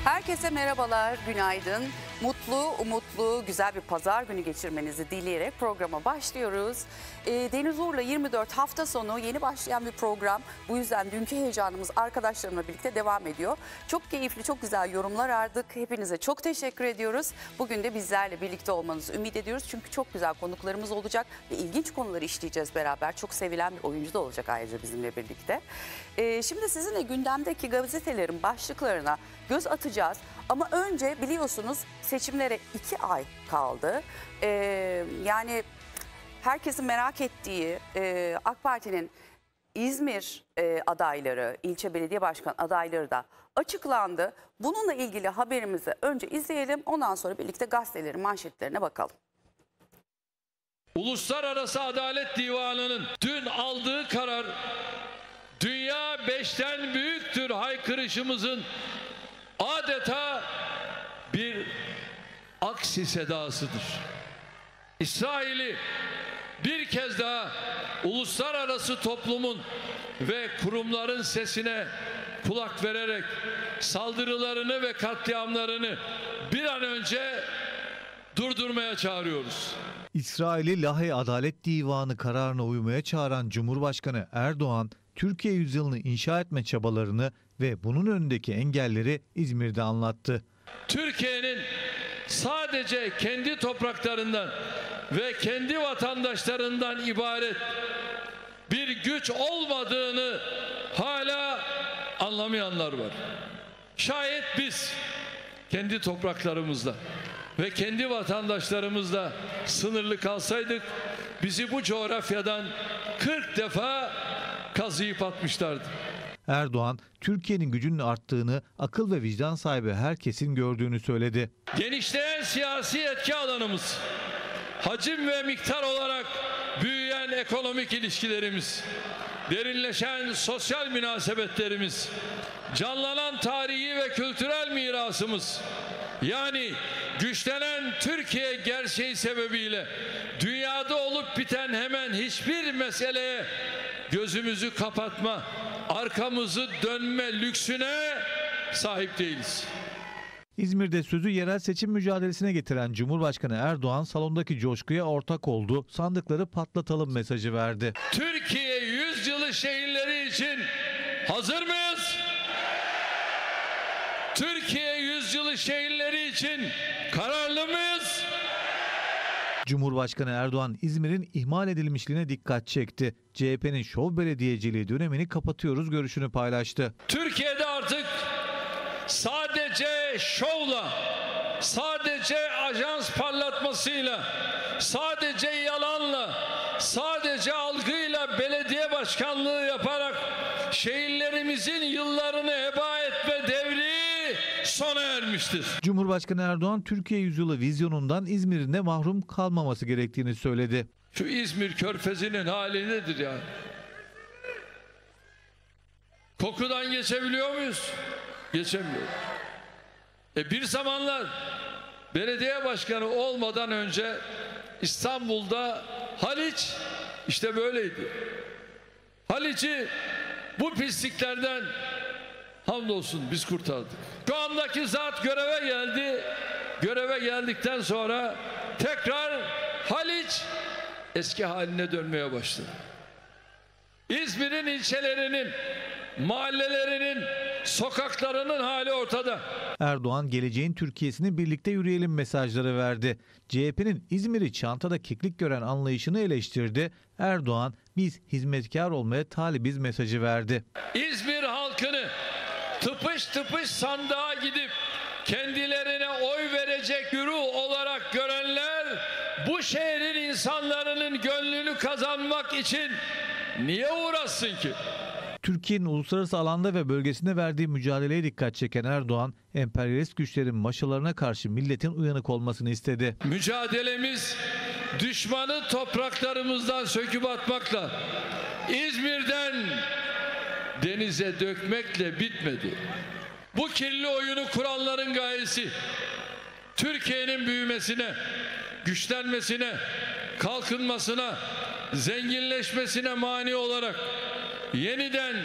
Herkese merhabalar, günaydın. Mutlu, umutlu, güzel bir pazar günü geçirmenizi dileyerek programa başlıyoruz. Deniz Uğur'la 24 hafta sonu yeni başlayan bir program. Bu yüzden dünkü heyecanımız arkadaşlarımla birlikte devam ediyor. Çok keyifli, çok güzel yorumlar aldık. Hepinize çok teşekkür ediyoruz. Bugün de bizlerle birlikte olmanızı ümit ediyoruz. Çünkü çok güzel konuklarımız olacak ve ilginç konuları işleyeceğiz beraber. Çok sevilen bir oyuncu da olacak ayrıca bizimle birlikte. Şimdi sizinle gündemdeki gazetelerin başlıklarına göz atacağız. Ama önce biliyorsunuz seçimlere 2 ay kaldı. Yani herkesin merak ettiği AK Parti'nin İzmir adayları, ilçe belediye başkan adayları da açıklandı. Bununla ilgili haberimizi önce izleyelim. Ondan sonra birlikte gazetelerin manşetlerine bakalım. Uluslararası Adalet Divanı'nın dün aldığı karar, dünya 5'ten büyüktür haykırışımızın adeta bir aksi sedasıdır. İsrail'i bir kez daha uluslararası toplumun ve kurumların sesine kulak vererek saldırılarını ve katliamlarını bir an önce durdurmaya çağırıyoruz. İsrail'i Lahey Adalet Divanı kararına uymaya çağıran Cumhurbaşkanı Erdoğan, Türkiye yüzyılını inşa etme çabalarını ve bunun önündeki engelleri İzmir'de anlattı. Türkiye'nin sadece kendi topraklarından ve kendi vatandaşlarından ibaret bir güç olmadığını hala anlamayanlar var. Şayet biz kendi topraklarımızla ve kendi vatandaşlarımızla sınırlı kalsaydık bizi bu coğrafyadan 40 defa kazıyıp atmışlardı. Erdoğan, Türkiye'nin gücünün arttığını, akıl ve vicdan sahibi herkesin gördüğünü söyledi. Genişleyen siyasi etki alanımız, hacim ve miktar olarak büyüyen ekonomik ilişkilerimiz, derinleşen sosyal münasebetlerimiz, canlanan tarihi ve kültürel mirasımız, yani güçlenen Türkiye gerçeği sebebiyle dünyada olup biten hemen hiçbir meseleye gözümüzü kapatma, arkamızı dönme lüksüne sahip değiliz. İzmir'de sözü yerel seçim mücadelesine getiren Cumhurbaşkanı Erdoğan salondaki coşkuya ortak oldu, sandıkları patlatalım mesajı verdi. Türkiye yüzyılı şehirleri için hazır mıyız? Türkiye yüzyılı şehirleri için kararlı mıyız? Cumhurbaşkanı Erdoğan İzmir'in ihmal edilmişliğine dikkat çekti. CHP'nin şov belediyeciliği dönemini kapatıyoruz görüşünü paylaştı. Türkiye'de artık sadece şovla, sadece ajans parlatmasıyla, sadece yalanla, sadece algıyla belediye başkanlığı yaparak şehirlerimizin yıllarını heba etme devri sona ermiştir. Cumhurbaşkanı Erdoğan Türkiye yüzyılı vizyonundan İzmir'in de mahrum kalmaması gerektiğini söyledi. Şu İzmir Körfezi'nin hali nedir ya? Kokudan geçebiliyor muyuz? Geçemiyoruz. Bir zamanlar belediye başkanı olmadan önce İstanbul'da Haliç işte böyleydi. Haliç'i bu pisliklerden hamdolsun biz kurtardık. Şu andaki zat göreve geldi. Göreve geldikten sonra tekrar Haliç eski haline dönmeye başladı. İzmir'in ilçelerinin, mahallelerinin, sokaklarının hali ortada. Erdoğan geleceğin Türkiye'sini birlikte yürüyelim mesajları verdi. CHP'nin İzmir'i çantada keklik gören anlayışını eleştirdi. Erdoğan biz hizmetkar olmaya talibiz mesajı verdi. İzmir halkını tıpış tıpış sandığa gidip kendilerine oy verecek güruh olarak görenler bu şehrin insanların gönlünü kazanmak için niye uğraşsın ki? Türkiye'nin uluslararası alanda ve bölgesinde verdiği mücadeleye dikkat çeken Erdoğan, emperyalist güçlerin maşalarına karşı milletin uyanık olmasını istedi. Mücadelemiz düşmanı topraklarımızdan söküp atmakla, İzmir'den denize dökmekle bitmedi. Bu kirli oyunu kuranların gayesi Türkiye'nin büyümesine, güçlenmesine, kalkınmasına, zenginleşmesine mani olarak yeniden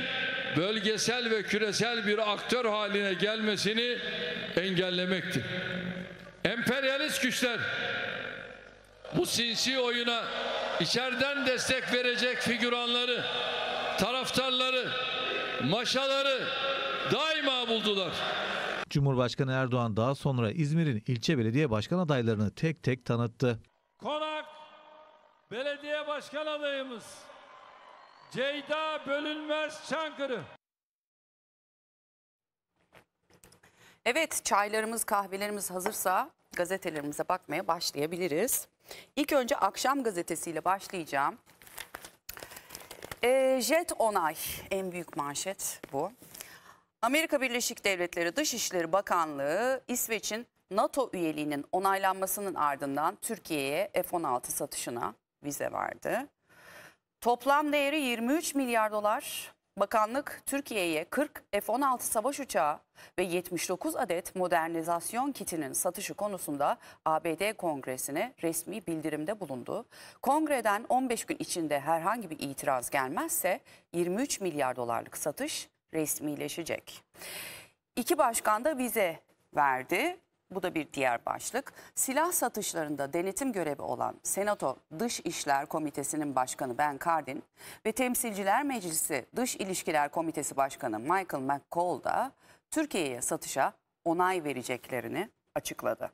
bölgesel ve küresel bir aktör haline gelmesini engellemektir. Emperyalist güçler bu sinsi oyuna içeriden destek verecek figüranları, taraftarları, maşaları daima buldular. Cumhurbaşkanı Erdoğan daha sonra İzmir'in ilçe belediye başkan adaylarını tek tek tanıttı. Konak Belediye Başkan adayımız Ceyda Bölünmez Çankırı. Evet, çaylarımız, kahvelerimiz hazırsa gazetelerimize bakmaya başlayabiliriz. İlk önce Akşam Gazetesi'yle başlayacağım. Jet onay, en büyük manşet bu. Amerika Birleşik Devletleri Dışişleri Bakanlığı İsveç'in NATO üyeliğinin onaylanmasının ardından Türkiye'ye F-16 satışına vize verdi. Toplam değeri 23 milyar dolar. Bakanlık Türkiye'ye 40 F-16 savaş uçağı ve 79 adet modernizasyon kitinin satışı konusunda ABD Kongresi'ne resmi bildirimde bulundu. Kongreden 15 gün içinde herhangi bir itiraz gelmezse 23 milyar dolarlık satış resmileşecek. İki başkan da vize verdi. Bu da bir diğer başlık. Silah satışlarında denetim görevi olan Senato Dış İşler Komitesi'nin başkanı Ben Cardin ve Temsilciler Meclisi Dış İlişkiler Komitesi Başkanı Michael McCaul da Türkiye'ye satışa onay vereceklerini açıkladı.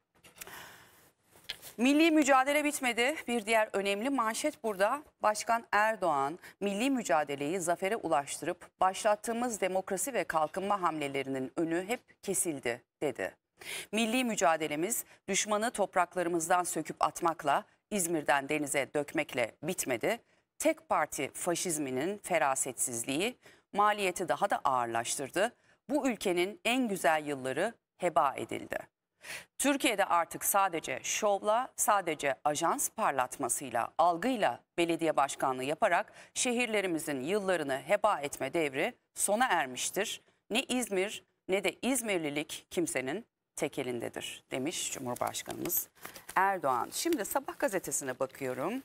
Milli mücadele bitmedi. Bir diğer önemli manşet burada. Başkan Erdoğan, milli mücadeleyi zafere ulaştırıp başlattığımız demokrasi ve kalkınma hamlelerinin önü hep kesildi dedi. Milli mücadelemiz düşmanı topraklarımızdan söküp atmakla, İzmir'den denize dökmekle bitmedi. Tek parti faşizminin ferasetsizliği maliyeti daha da ağırlaştırdı. Bu ülkenin en güzel yılları heba edildi. Türkiye'de artık sadece şovla, sadece ajans parlatmasıyla, algıyla belediye başkanlığı yaparak şehirlerimizin yıllarını heba etme devri sona ermiştir. Ne İzmir ne de İzmirlilik kimsenin tek elindedir demiş Cumhurbaşkanımız Erdoğan. Şimdi Sabah gazetesine bakıyorum.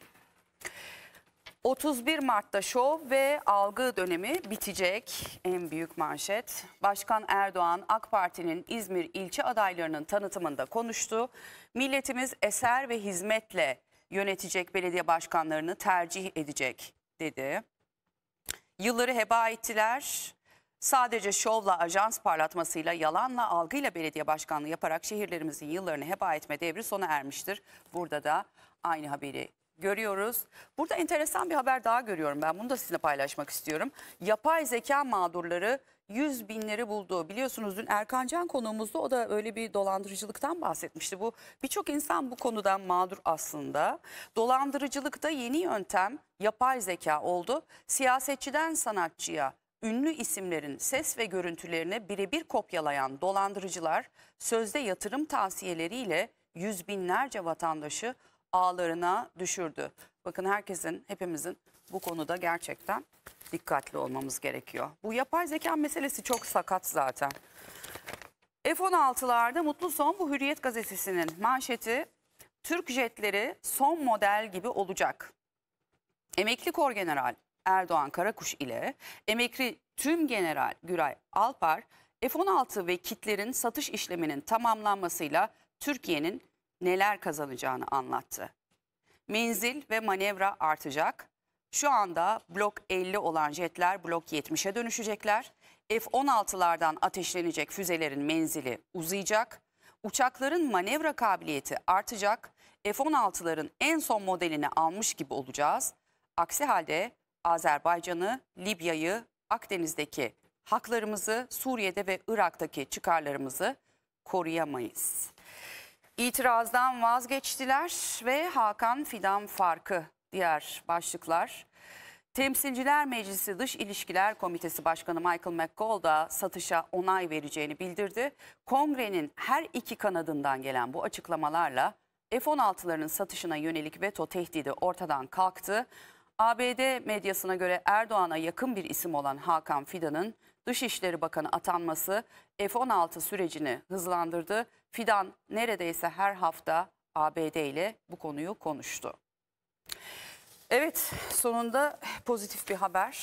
31 Mart'ta şov ve algı dönemi bitecek, en büyük manşet. Başkan Erdoğan AK Parti'nin İzmir ilçe adaylarının tanıtımında konuştu. Milletimiz eser ve hizmetle yönetecek belediye başkanlarını tercih edecek dedi. Yılları heba ettiler. Sadece şovla, ajans parlatmasıyla, yalanla, algıyla belediye başkanlığı yaparak şehirlerimizin yıllarını heba etme devri sona ermiştir. Burada da aynı haberi görüyoruz. Burada enteresan bir haber daha görüyorum ben. Bunu da sizinle paylaşmak istiyorum. Yapay zeka mağdurları 100 binleri buldu. Biliyorsunuz dün Erkan Can konuğumuzda, o da öyle bir dolandırıcılıktan bahsetmişti. Bu birçok insan bu konudan mağdur aslında. Dolandırıcılıkta yeni yöntem yapay zeka oldu. Siyasetçiden sanatçıya, ünlü isimlerin ses ve görüntülerini birebir kopyalayan dolandırıcılar sözde yatırım tavsiyeleriyle yüz binlerce vatandaşı ağlarına düşürdü. Bakın herkesin, hepimizin bu konuda gerçekten dikkatli olmamız gerekiyor. Bu yapay zeka meselesi çok sakat zaten. F-16'larda mutlu son, bu Hürriyet gazetesinin manşeti. Türk jetleri son model gibi olacak. Emekli Korgeneral Erdoğan Karakuş ile emekli Tümgeneral Güray Alpar, F-16 ve kitlerin satış işleminin tamamlanmasıyla Türkiye'nin neler kazanacağını anlattı. Menzil ve manevra artacak. Şu anda blok 50 olan jetler blok 70'e dönüşecekler. F-16'lardan ateşlenecek füzelerin menzili uzayacak. Uçakların manevra kabiliyeti artacak. F-16'ların en son modelini almış gibi olacağız. Aksi halde Azerbaycan'ı, Libya'yı, Akdeniz'deki haklarımızı, Suriye'de ve Irak'taki çıkarlarımızı koruyamayız. İtirazdan vazgeçtiler ve Hakan Fidan farkı diğer başlıklar. Temsilciler Meclisi Dış İlişkiler Komitesi Başkanı Michael McCaul da satışa onay vereceğini bildirdi. Kongrenin her iki kanadından gelen bu açıklamalarla F-16'ların satışına yönelik veto tehdidi ortadan kalktı. ABD medyasına göre Erdoğan'a yakın bir isim olan Hakan Fidan'ın Dışişleri Bakanı atanması F-16 sürecini hızlandırdı. Fidan neredeyse her hafta ABD ile bu konuyu konuştu. Evet, sonunda pozitif bir haber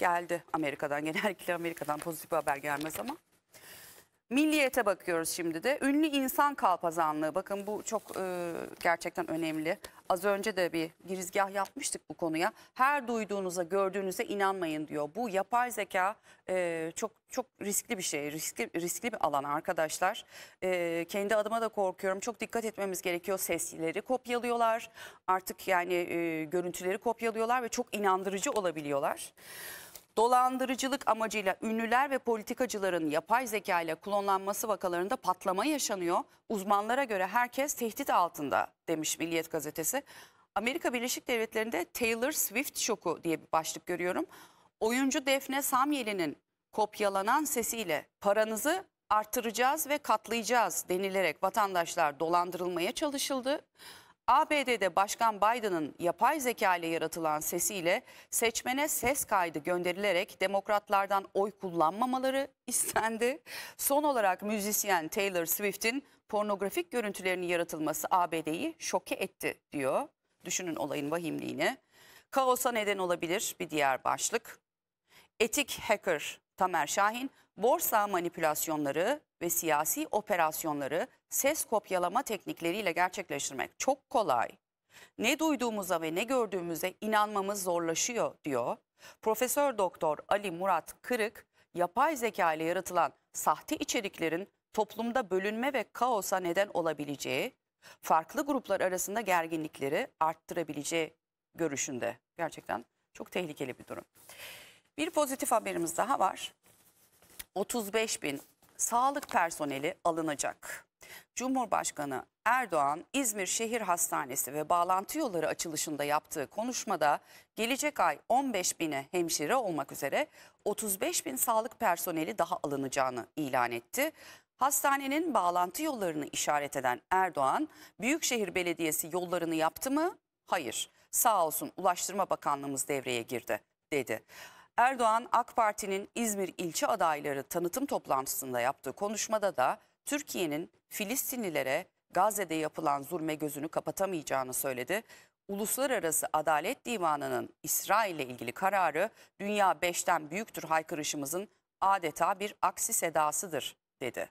geldi Amerika'dan. Genellikle Amerika'dan pozitif bir haber gelmez ama. Milliyete bakıyoruz şimdi de. Ünlü insan kalpazanlığı. Bakın bu çok gerçekten önemli. Az önce de bir girizgah yapmıştık bu konuya. Her duyduğunuza, gördüğünüze inanmayın diyor. Bu yapay zeka çok riskli bir şey. Riskli bir alan arkadaşlar. Kendi adıma da korkuyorum. Çok dikkat etmemiz gerekiyor. Sesleri kopyalıyorlar. Artık yani görüntüleri kopyalıyorlar ve çok inandırıcı olabiliyorlar. Dolandırıcılık amacıyla ünlüler ve politikacıların yapay zeka ile klonlanması vakalarında patlama yaşanıyor. Uzmanlara göre herkes tehdit altında demiş Milliyet gazetesi. Amerika Birleşik Devletleri'nde Taylor Swift şoku diye bir başlık görüyorum. Oyuncu Defne Samyeli'nin kopyalanan sesiyle paranızı arttıracağız ve katlayacağız denilerek vatandaşlar dolandırılmaya çalışıldı. ABD'de Başkan Biden'ın yapay zeka ile yaratılan sesiyle seçmene ses kaydı gönderilerek demokratlardan oy kullanmamaları istendi. Son olarak müzisyen Taylor Swift'in pornografik görüntülerinin yaratılması ABD'yi şoke etti diyor. Düşünün olayın vahimliğini. Kaosa neden olabilir bir diğer başlık. Etik hacker Tamer Şahin, borsa manipülasyonları ve siyasi operasyonları ses kopyalama teknikleriyle gerçekleştirmek çok kolay. Ne duyduğumuza ve ne gördüğümüze inanmamız zorlaşıyor diyor. Profesör Doktor Ali Murat Kırık, yapay zeka ile yaratılan sahte içeriklerin toplumda bölünme ve kaosa neden olabileceği, farklı gruplar arasında gerginlikleri arttırabileceği görüşünde. Gerçekten çok tehlikeli bir durum. Bir pozitif haberimiz daha var. 35 bin sağlık personeli alınacak. Cumhurbaşkanı Erdoğan, İzmir Şehir Hastanesi ve bağlantı yolları açılışında yaptığı konuşmada gelecek ay 15 bine hemşire olmak üzere 35 bin sağlık personeli daha alınacağını ilan etti. Hastanenin bağlantı yollarını işaret eden Erdoğan, Büyükşehir Belediyesi yollarını yaptı mı? Hayır. Sağ olsun Ulaştırma Bakanlığımız devreye girdi, dedi. Erdoğan, AK Parti'nin İzmir ilçe adayları tanıtım toplantısında yaptığı konuşmada da Türkiye'nin Filistinlilere Gazze'de yapılan zulme gözünü kapatamayacağını söyledi. Uluslararası Adalet Divanı'nın İsrail'le ilgili kararı dünya 5'ten büyüktür haykırışımızın adeta bir aksi sedasıdır dedi.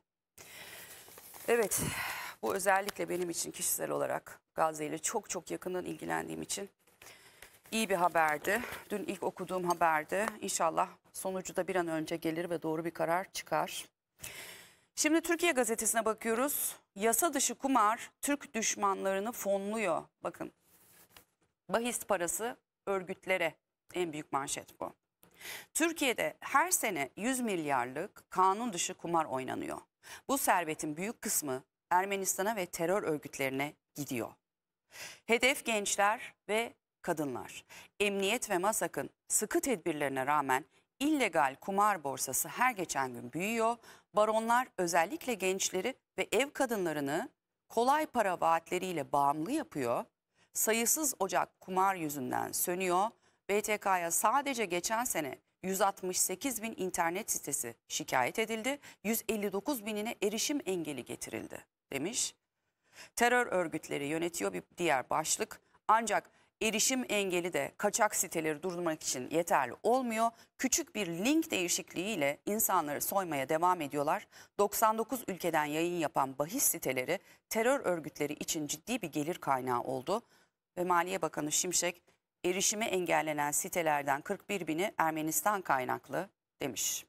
Evet, bu özellikle benim için kişisel olarak Gazze ile çok yakından ilgilendiğim için İyi bir haberdi. Dün ilk okuduğum haberdi. İnşallah sonucu da bir an önce gelir ve doğru bir karar çıkar. Şimdi Türkiye Gazetesi'ne bakıyoruz. Yasa dışı kumar Türk düşmanlarını fonluyor. Bakın, bahis parası örgütlere, en büyük manşet bu. Türkiye'de her sene 100 milyarlık kanun dışı kumar oynanıyor. Bu servetin büyük kısmı Ermenistan'a ve terör örgütlerine gidiyor. Hedef gençler ve kadınlar. Emniyet ve MASAK'ın sıkı tedbirlerine rağmen illegal kumar borsası her geçen gün büyüyor. Baronlar özellikle gençleri ve ev kadınlarını kolay para vaatleriyle bağımlı yapıyor. Sayısız ocak kumar yüzünden sönüyor. BTK'ya sadece geçen sene 168 bin internet sitesi şikayet edildi. 159 binine erişim engeli getirildi demiş. Terör örgütleri yönetiyor bir diğer başlık. Ancak erişim engeli de kaçak siteleri durdurmak için yeterli olmuyor. Küçük bir link değişikliğiyle insanları soymaya devam ediyorlar. 99 ülkeden yayın yapan bahis siteleri terör örgütleri için ciddi bir gelir kaynağı oldu. Ve Maliye Bakanı Şimşek, erişimi engellenen sitelerden 41 bini Ermenistan kaynaklı demiş.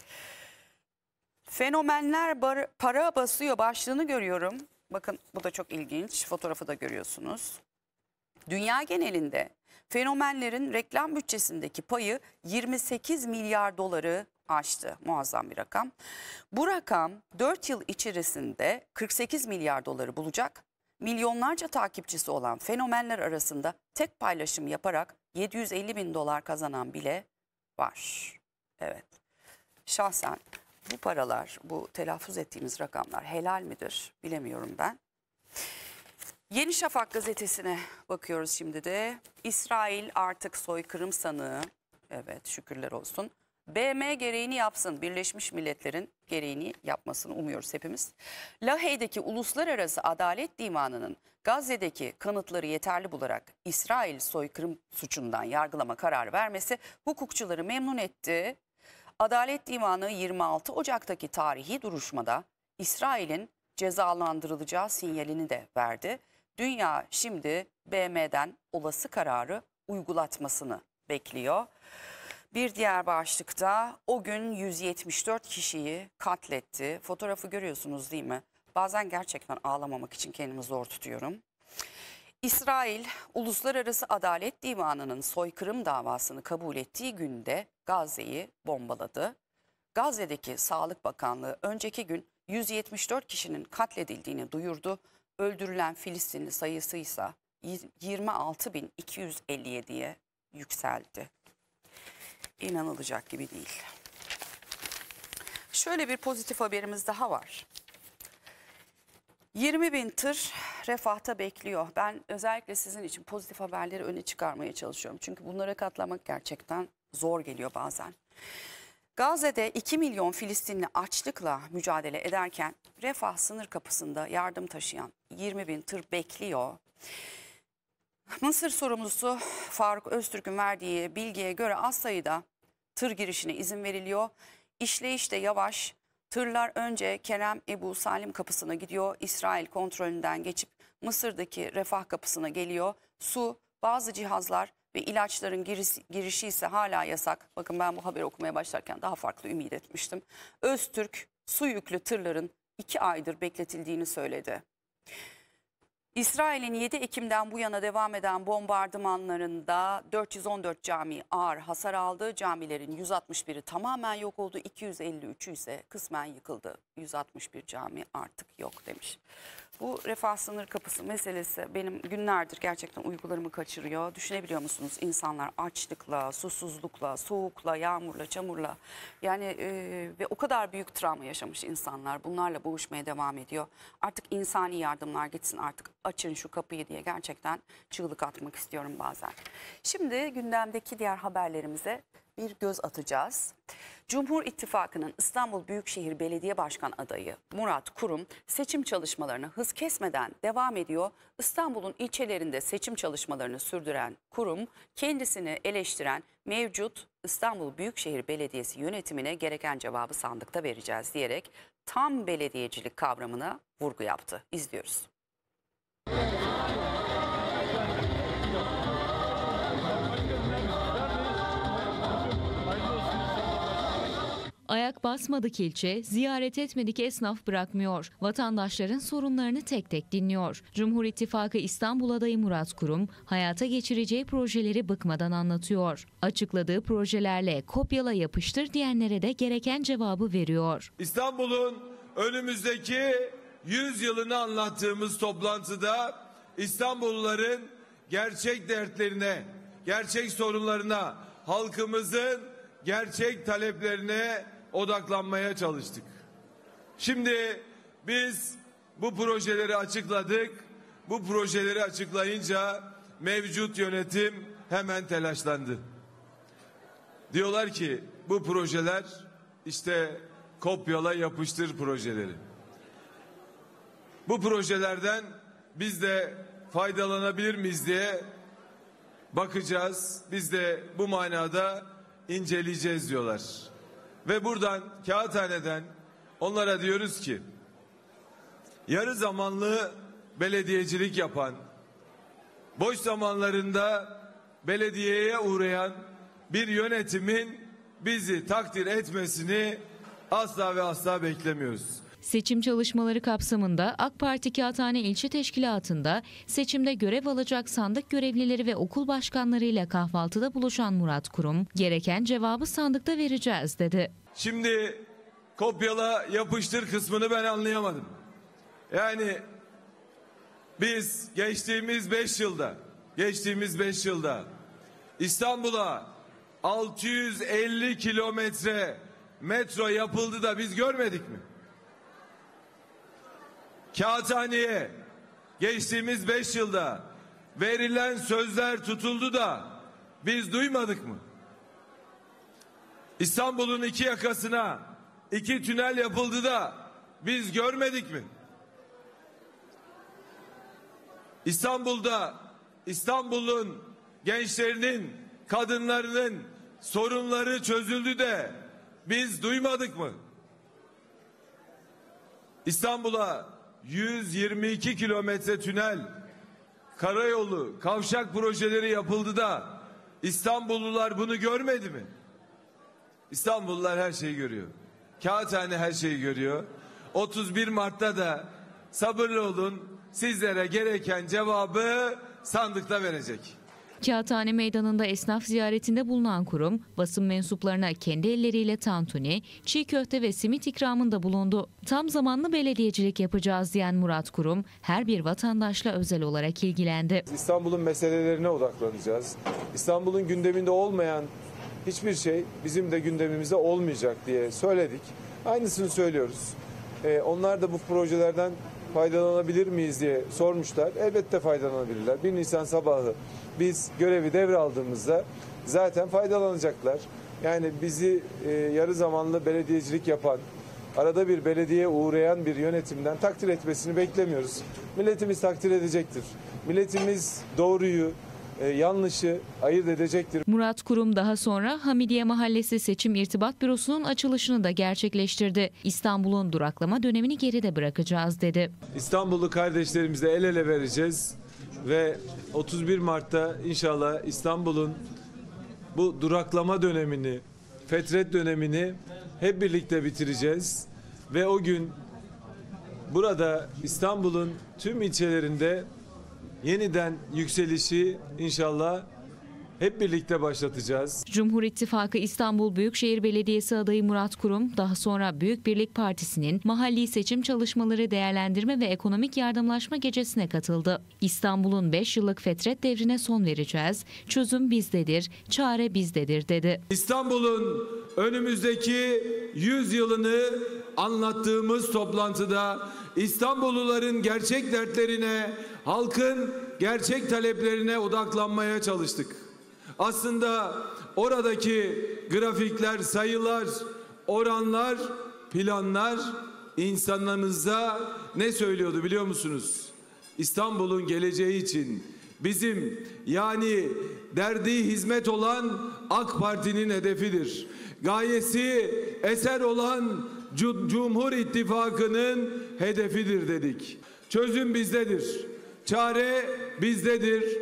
Fenomenler para basıyor başlığını görüyorum. Bakın bu da çok ilginç. Fotoğrafı da görüyorsunuz. Dünya genelinde fenomenlerin reklam bütçesindeki payı 28 milyar doları aştı. Muazzam bir rakam. Bu rakam 4 yıl içerisinde 48 milyar doları bulacak. Milyonlarca takipçisi olan fenomenler arasında tek paylaşım yaparak 750 bin dolar kazanan bile var. Evet. Şahsen bu paralar, bu telaffuz ettiğimiz rakamlar helal midir bilemiyorum ben. Yeni Şafak gazetesine bakıyoruz şimdi de. İsrail artık soykırım sanığı. Evet, şükürler olsun. BM gereğini yapsın. Birleşmiş Milletler'in gereğini yapmasını umuyoruz hepimiz. Lahey'deki Uluslararası Adalet Divanı'nın Gazze'deki kanıtları yeterli bularak İsrail soykırım suçundan yargılama kararı vermesi hukukçuları memnun etti. Adalet Divanı 26 Ocak'taki tarihi duruşmada İsrail'in cezalandırılacağı sinyalini de verdi. Dünya şimdi BM'den olası kararı uygulatmasını bekliyor. Bir diğer başlıkta o gün 174 kişiyi katletti. Fotoğrafı görüyorsunuz değil mi? Bazen gerçekten ağlamamak için kendimi zor tutuyorum. İsrail, Uluslararası Adalet Divanı'nın soykırım davasını kabul ettiği günde Gazze'yi bombaladı. Gazze'deki Sağlık Bakanlığı önceki gün 174 kişinin katledildiğini duyurdu. Öldürülen Filistinli sayısı ise 26.257'ye yükseldi. İnanılacak gibi değil. Şöyle bir pozitif haberimiz daha var. 20.000 tır Refah'ta bekliyor. Ben özellikle sizin için pozitif haberleri öne çıkarmaya çalışıyorum. Çünkü bunlara katlamak gerçekten zor geliyor bazen. Gazze'de 2 milyon Filistinli açlıkla mücadele ederken Refah sınır kapısında yardım taşıyan 20.000 tır bekliyor. Mısır sorumlusu Faruk Öztürk'ün verdiği bilgiye göre az sayıda tır girişine izin veriliyor. İşleyiş de yavaş. Tırlar önce Kerem Ebu Salim kapısına gidiyor. İsrail kontrolünden geçip Mısır'daki Refah kapısına geliyor. Su, bazı cihazlar ve ilaçların girişi ise hala yasak. Bakın ben bu haberi okumaya başlarken daha farklı ümit etmiştim. Öztürk su yüklü tırların 2 aydır bekletildiğini söyledi. İsrail'in 7 Ekim'den bu yana devam eden bombardımanlarında 414 cami ağır hasar aldı. Camilerin 161'i tamamen yok oldu. 253'ü ise kısmen yıkıldı. 161 cami artık yok demiş. Bu Refah sınır kapısı meselesi benim günlerdir gerçekten uykularımı kaçırıyor. Düşünebiliyor musunuz? İnsanlar açlıkla, susuzlukla, soğukla, yağmurla, çamurla yani ve o kadar büyük travma yaşamış insanlar bunlarla boğuşmaya devam ediyor. Artık insani yardımlar gitsin, artık açın şu kapıyı diye gerçekten çığlık atmak istiyorum bazen. Şimdi gündemdeki diğer haberlerimize bir göz atacağız. Cumhur İttifakı'nın İstanbul Büyükşehir Belediye Başkan adayı Murat Kurum seçim çalışmalarına hız kesmeden devam ediyor. İstanbul'un ilçelerinde seçim çalışmalarını sürdüren Kurum, kendisini eleştiren mevcut İstanbul Büyükşehir Belediyesi yönetimine gereken cevabı sandıkta vereceğiz diyerek tam belediyecilik kavramına vurgu yaptı. İzliyoruz. Ayak basmadık ilçe, ziyaret etmedik esnaf bırakmıyor. Vatandaşların sorunlarını tek tek dinliyor. Cumhur İttifakı İstanbul adayı Murat Kurum, hayata geçireceği projeleri bıkmadan anlatıyor. Açıkladığı projelerle kopyala yapıştır diyenlere de gereken cevabı veriyor. İstanbul'un önümüzdeki 100 yılını anlattığımız toplantıda İstanbulluların gerçek dertlerine, gerçek sorunlarına, halkımızın gerçek taleplerine odaklanmaya çalıştık. Şimdi biz bu projeleri açıkladık. Bu projeleri açıklayınca mevcut yönetim hemen telaşlandı. Diyorlar ki bu projeler işte kopyala yapıştır projeleri. Bu projelerden biz de faydalanabilir miyiz diye bakacağız. Biz de bu manada inceleyeceğiz diyorlar. Ve buradan Kağıthane'den onlara diyoruz ki yarı zamanlı belediyecilik yapan, boş zamanlarında belediyeye uğrayan bir yönetimin bizi takdir etmesini asla ve asla beklemiyoruz. Seçim çalışmaları kapsamında AK Parti Kağıthane İlçe Teşkilatı'nda seçimde görev alacak sandık görevlileri ve okul başkanlarıyla kahvaltıda buluşan Murat Kurum, gereken cevabı sandıkta vereceğiz dedi. Şimdi kopyala yapıştır kısmını ben anlayamadım. Yani biz geçtiğimiz 5 yılda İstanbul'a 650 kilometre metro yapıldı da biz görmedik mi? Kağıthane'ye geçtiğimiz 5 yılda verilen sözler tutuldu da biz duymadık mı? İstanbul'un iki yakasına 2 tünel yapıldı da biz görmedik mi? İstanbul'un gençlerinin, kadınlarının sorunları çözüldü de biz duymadık mı? İstanbul'a 122 kilometre tünel, karayolu, kavşak projeleri yapıldı da İstanbullular bunu görmedi mi? İstanbullular her şeyi görüyor. Kağıthane her şeyi görüyor. 31 Mart'ta da sabırlı olun, sizlere gereken cevabı sandıkta verecek. Kağıthane Meydanı'nda esnaf ziyaretinde bulunan kurum, basın mensuplarına kendi elleriyle tantuni, çiğ köfte ve simit ikramında bulundu. Tam zamanlı belediyecilik yapacağız diyen Murat Kurum, her bir vatandaşla özel olarak ilgilendi. İstanbul'un meselelerine odaklanacağız. İstanbul'un gündeminde olmayan hiçbir şey bizim de gündemimizde olmayacak diye söyledik. Aynısını söylüyoruz. Onlar da bu projelerden faydalanabilir miyiz diye sormuşlar. Elbette faydalanabilirler. 1 Nisan sabahı biz görevi devraldığımızda zaten faydalanacaklar. Yani bizi yarı zamanlı belediyecilik yapan, arada bir belediyeye uğrayan bir yönetimden takdir etmesini beklemiyoruz. Milletimiz takdir edecektir. Milletimiz doğruyu, yanlışı ayırt edecektir. Murat Kurum daha sonra Hamidiye Mahallesi Seçim İrtibat Bürosu'nun açılışını da gerçekleştirdi. İstanbul'un duraklama dönemini geride bırakacağız dedi. İstanbullu kardeşlerimizle el ele vereceğiz ve 31 Mart'ta inşallah İstanbul'un bu duraklama dönemini, fetret dönemini hep birlikte bitireceğiz ve o gün burada İstanbul'un tüm ilçelerinde yeniden yükselişi inşallah hep birlikte başlatacağız. Cumhur İttifakı İstanbul Büyükşehir Belediyesi adayı Murat Kurum, daha sonra Büyük Birlik Partisi'nin mahalli seçim çalışmaları değerlendirme ve ekonomik yardımlaşma gecesine katıldı. İstanbul'un 5 yıllık fetret devrine son vereceğiz, çözüm bizdedir, çare bizdedir dedi. İstanbul'un önümüzdeki 100 yılını anlattığımız toplantıda İstanbulluların gerçek dertlerine, halkın gerçek taleplerine odaklanmaya çalıştık. Aslında oradaki grafikler, sayılar, oranlar, planlar insanlarımıza ne söylüyordu biliyor musunuz? İstanbul'un geleceği için bizim, yani derdi hizmet olan AK Parti'nin hedefidir. Gayesi eser olan Cumhur İttifakı'nın hedefidir dedik. Çözüm bizdedir. Çare bizdedir.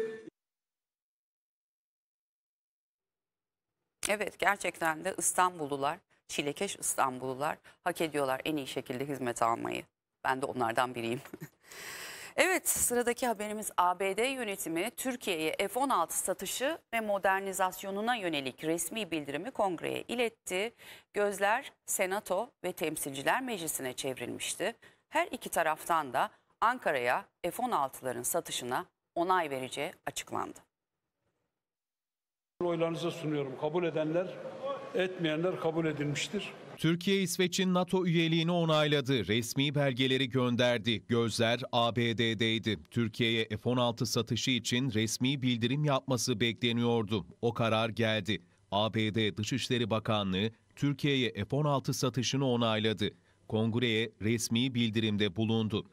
Evet, gerçekten de İstanbullular, çilekeş İstanbullular hak ediyorlar en iyi şekilde hizmet almayı. Ben de onlardan biriyim. Evet, sıradaki haberimiz ABD yönetimi Türkiye'ye F-16 satışı ve modernizasyonuna yönelik resmi bildirimi kongreye iletti. Gözler Senato ve Temsilciler Meclisi'ne çevrilmişti. Her iki taraftan da Ankara'ya F-16'ların satışına onay vereceği açıklandı. Oylarınıza sunuyorum. Kabul edenler, etmeyenler kabul edilmiştir. Türkiye, İsveç'in NATO üyeliğini onayladı. Resmi belgeleri gönderdi. Gözler ABD'deydi. Türkiye'ye F-16 satışı için resmi bildirim yapması bekleniyordu. O karar geldi. ABD Dışişleri Bakanlığı Türkiye'ye F-16 satışını onayladı. Kongreye resmi bildirimde bulundu.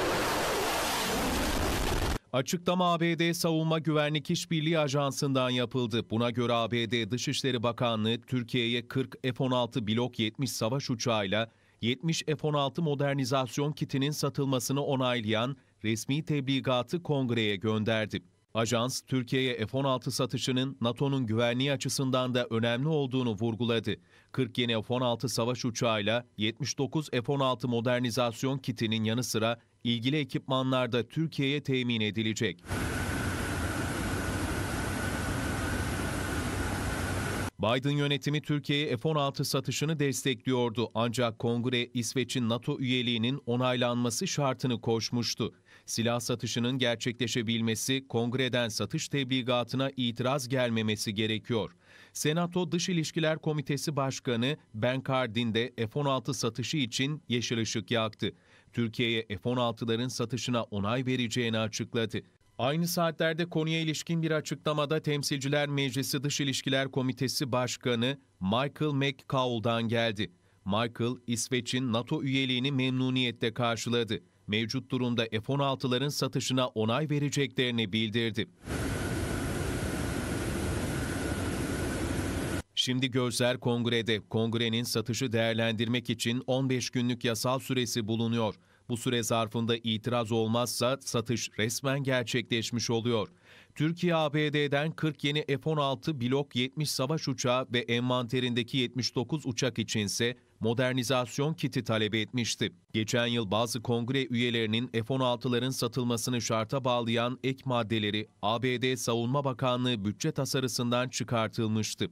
Açıklama ABD Savunma Güvenlik İşbirliği Ajansı'ndan yapıldı. Buna göre ABD Dışişleri Bakanlığı Türkiye'ye 40 F-16 Blok 70 savaş uçağıyla 70 F-16 modernizasyon kitinin satılmasını onaylayan resmi tebligatı kongreye gönderdi. Ajans, Türkiye'ye F-16 satışının NATO'nun güvenliği açısından da önemli olduğunu vurguladı. 40 yeni F-16 savaş uçağıyla 79 F-16 modernizasyon kitinin yanı sıra ilgili ekipmanlar da Türkiye'ye temin edilecek. Biden yönetimi Türkiye'ye F-16 satışını destekliyordu. Ancak Kongre İsveç'in NATO üyeliğinin onaylanması şartını koşmuştu. Silah satışının gerçekleşebilmesi, Kongre'den satış tebligatına itiraz gelmemesi gerekiyor. Senato Dış İlişkiler Komitesi Başkanı Ben Cardin de F-16 satışı için yeşil ışık yaktı. Türkiye'ye F-16'ların satışına onay vereceğini açıkladı. Aynı saatlerde konuya ilişkin bir açıklamada Temsilciler Meclisi Dış İlişkiler Komitesi Başkanı Michael McCaul'dan geldi. Michael, İsveç'in NATO üyeliğini memnuniyetle karşıladı. Mevcut durumda F-16'ların satışına onay vereceklerini bildirdi. Şimdi gözler kongrede. Kongrenin satışı değerlendirmek için 15 günlük yasal süresi bulunuyor. Bu süre zarfında itiraz olmazsa satış resmen gerçekleşmiş oluyor. Türkiye, ABD'den 40 yeni F-16 Blok 70 savaş uçağı ve envanterindeki 79 uçak içinse modernizasyon kiti talep etmişti. Geçen yıl bazı kongre üyelerinin F-16'ların satılmasını şarta bağlayan ek maddeleri ABD Savunma Bakanlığı bütçe tasarısından çıkartılmıştı.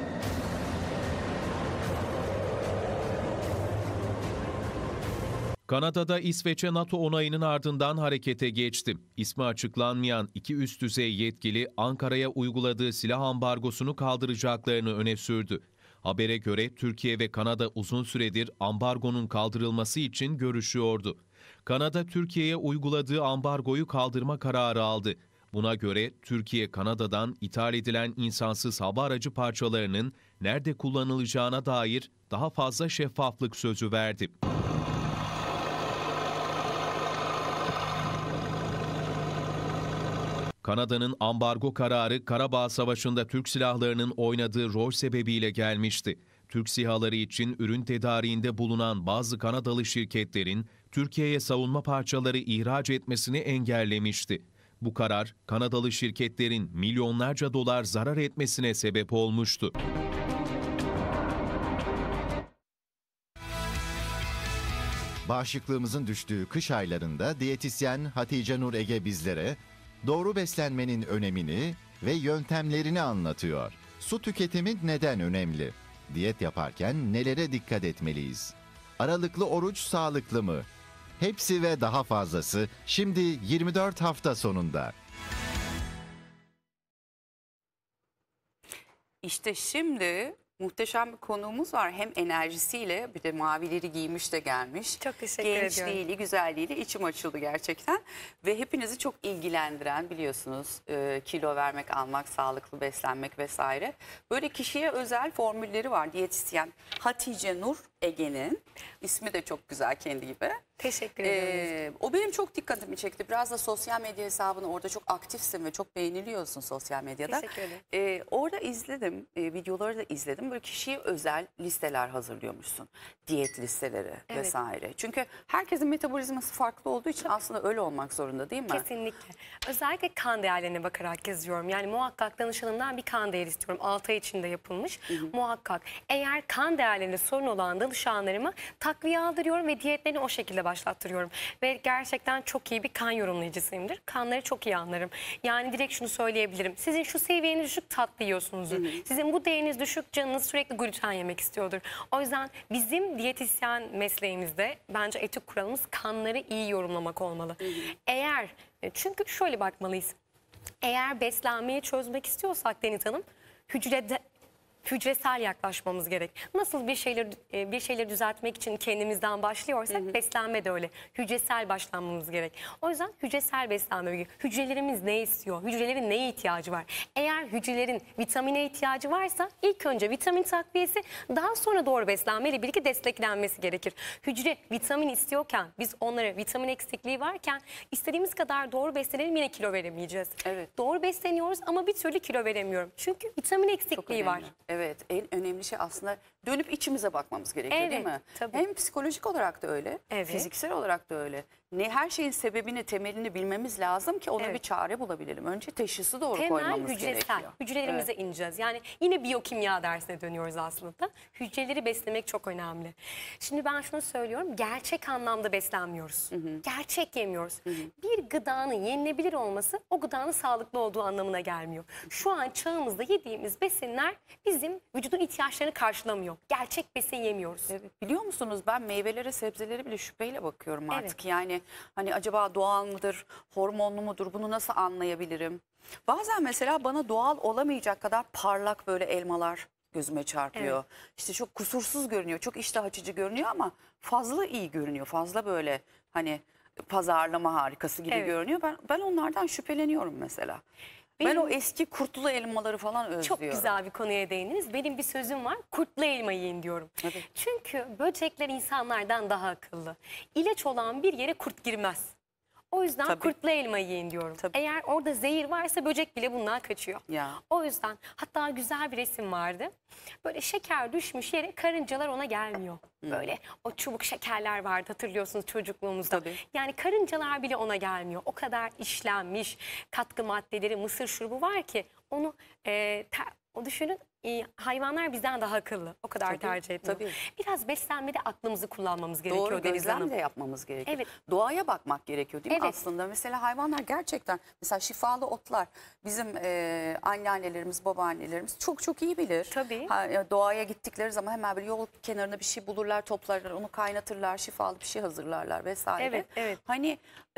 Kanada'da İsveç'e NATO onayının ardından harekete geçti. İsmi açıklanmayan iki üst düzey yetkili Ankara'ya uyguladığı silah ambargosunu kaldıracaklarını öne sürdü. Habere göre Türkiye ve Kanada uzun süredir ambargonun kaldırılması için görüşüyordu. Kanada, Türkiye'ye uyguladığı ambargoyu kaldırma kararı aldı. Buna göre Türkiye, Kanada'dan ithal edilen insansız hava aracı parçalarının nerede kullanılacağına dair daha fazla şeffaflık sözü verdi. Kanada'nın ambargo kararı Karabağ Savaşı'nda Türk silahlarının oynadığı rol sebebiyle gelmişti. Türk SİHA'ları için ürün tedariğinde bulunan bazı Kanadalı şirketlerin Türkiye'ye savunma parçaları ihraç etmesini engellemişti. Bu karar Kanadalı şirketlerin milyonlarca dolar zarar etmesine sebep olmuştu. Bağışıklığımızın düştüğü kış aylarında diyetisyen Hatice Nur Ege bizlere doğru beslenmenin önemini ve yöntemlerini anlatıyor. Su tüketimi neden önemli? Diyet yaparken nelere dikkat etmeliyiz? Aralıklı oruç sağlıklı mı? Hepsi ve daha fazlası şimdi 24 hafta sonunda. İşte şimdi muhteşem bir konuğumuz var. Hem enerjisiyle bir de mavileri giymiş de gelmiş. Çok teşekkür ediyorum. Gençliğiyle, güzelliğiyle içim açıldı gerçekten. Ve hepinizi çok ilgilendiren biliyorsunuz kilo vermek, almak, sağlıklı beslenmek vesaire. Böyle kişiye özel formülleri var. Diyetisyen Hatice Nur Ege'nin. İsmi de çok güzel kendi gibi. Teşekkür ederim. O benim çok dikkatimi çekti. Biraz da sosyal medya hesabını orada çok aktifsin ve çok beğeniliyorsun sosyal medyada. Teşekkür ederim. Orada izledim, videoları da izledim. Böyle kişiye özel listeler hazırlıyormuşsun. Diyet listeleri vesaire. Çünkü herkesin metabolizması farklı olduğu için aslında öyle olmak zorunda değil mi? Kesinlikle. Özellikle kan değerlerine bakarak yazıyorum. Yani muhakkak danışanımdan bir kan değeri istiyorum. 6 ay içinde yapılmış. Muhakkak. Eğer kan değerlerinde sorun olan danışanlarıma takviye aldırıyorum ve diyetlerini o şekilde başlattırıyorum. Ve gerçekten çok iyi bir kan yorumlayıcısıyımdır. Kanları çok iyi anlarım. Yani direkt şunu söyleyebilirim. Sizin şu seviyeniz düşük, tatlı yiyorsunuzdur. Sizin bu değeriniz düşük, canınız sürekli gluten yemek istiyordur. O yüzden bizim diyetisyen mesleğimizde bence etik kuralımız kanları iyi yorumlamak olmalı. Çünkü şöyle bakmalıyız. Eğer beslenmeyi çözmek istiyorsak Deniz Hanım, hücresel yaklaşmamız gerek. Nasıl bir şeyleri düzeltmek için kendimizden başlıyorsak beslenme de öyle. Hücresel başlanmamız gerek. O yüzden hücresel beslenme. Hücrelerimiz ne istiyor? Hücrelerin neye ihtiyacı var? Eğer hücrelerin vitamine ihtiyacı varsa ilk önce vitamin takviyesi, daha sonra doğru beslenmeyle birlikte desteklenmesi gerekir. Hücre vitamin istiyorken, biz onlara vitamin eksikliği varken istediğimiz kadar doğru beslenelim, yine kilo veremeyeceğiz. Evet. Doğru besleniyoruz ama bir türlü kilo veremiyorum. Çünkü vitamin eksikliği var. Evet, en önemli şey aslında dönüp içimize bakmamız gerekiyor değil mi? Tabii. Hem psikolojik olarak da öyle, Evet. fiziksel olarak da öyle. Her şeyin sebebini, temelini bilmemiz lazım ki ona bir çare bulabilelim. Önce teşhisi doğru koymamız gerekiyor. Hücrelerimize ineceğiz. Yani yine biyokimya dersine dönüyoruz aslında. Hücreleri beslemek çok önemli. Şimdi ben şunu söylüyorum. Gerçek anlamda beslenmiyoruz. Gerçek yemiyoruz. Bir gıdanın yenilebilir olması o gıdanın sağlıklı olduğu anlamına gelmiyor. Şu an çağımızda yediğimiz besinler bizim vücudun ihtiyaçlarını karşılamıyor. Gerçek besin yemiyoruz. Evet. Biliyor musunuz, ben meyvelere, sebzelere bile şüpheyle bakıyorum artık. Yani hani acaba doğal mıdır, hormonlu mudur, bunu nasıl anlayabilirim? Bazen mesela bana doğal olamayacak kadar parlak böyle elmalar gözüme çarpıyor. İşte çok kusursuz görünüyor, çok iştah açıcı görünüyor ama fazla iyi görünüyor. Fazla böyle hani pazarlama harikası gibi Evet. görünüyor. Ben onlardan şüpheleniyorum mesela. Ben Benim- o eski kurtlu elmaları falan özlüyorum. Çok güzel bir konuya değindiniz. Benim bir sözüm var. Kurtlu elma yiyin diyorum. Evet. Çünkü böcekler insanlardan daha akıllı. İlaç olan bir yere kurt girmez. O yüzden Tabii. kurtlu elma yiyin diyorum. Tabii. Eğer orada zehir varsa böcek bile bundan kaçıyor. Ya. O yüzden hatta güzel bir resim vardı. Böyle şeker düşmüş yere karıncalar ona gelmiyor. Böyle o çubuk şekerler vardı, hatırlıyorsunuz çocukluğumuzda. Tabii. Yani karıncalar bile ona gelmiyor. O kadar işlenmiş katkı maddeleri, mısır şurubu var ki onu o düşünün, hayvanlar bizden daha akıllı. O kadar Tabii, tercih etmiyor. tabii. Biraz beslenmede aklımızı kullanmamız gerekiyor Doğru, Deniz gözlem Hanım. de yapmamız gerekiyor. Evet. Doğaya bakmak gerekiyor değil mi Evet. aslında? Mesela hayvanlar gerçekten, mesela şifalı otlar bizim anneannelerimiz, babaannelerimiz çok iyi bilir. Tabii. Doğaya gittikleri zaman hemen böyle yol kenarında bir şey bulurlar, toplarlar, onu kaynatırlar, şifalı bir şey hazırlarlar vesaire. Evet, evet. Hani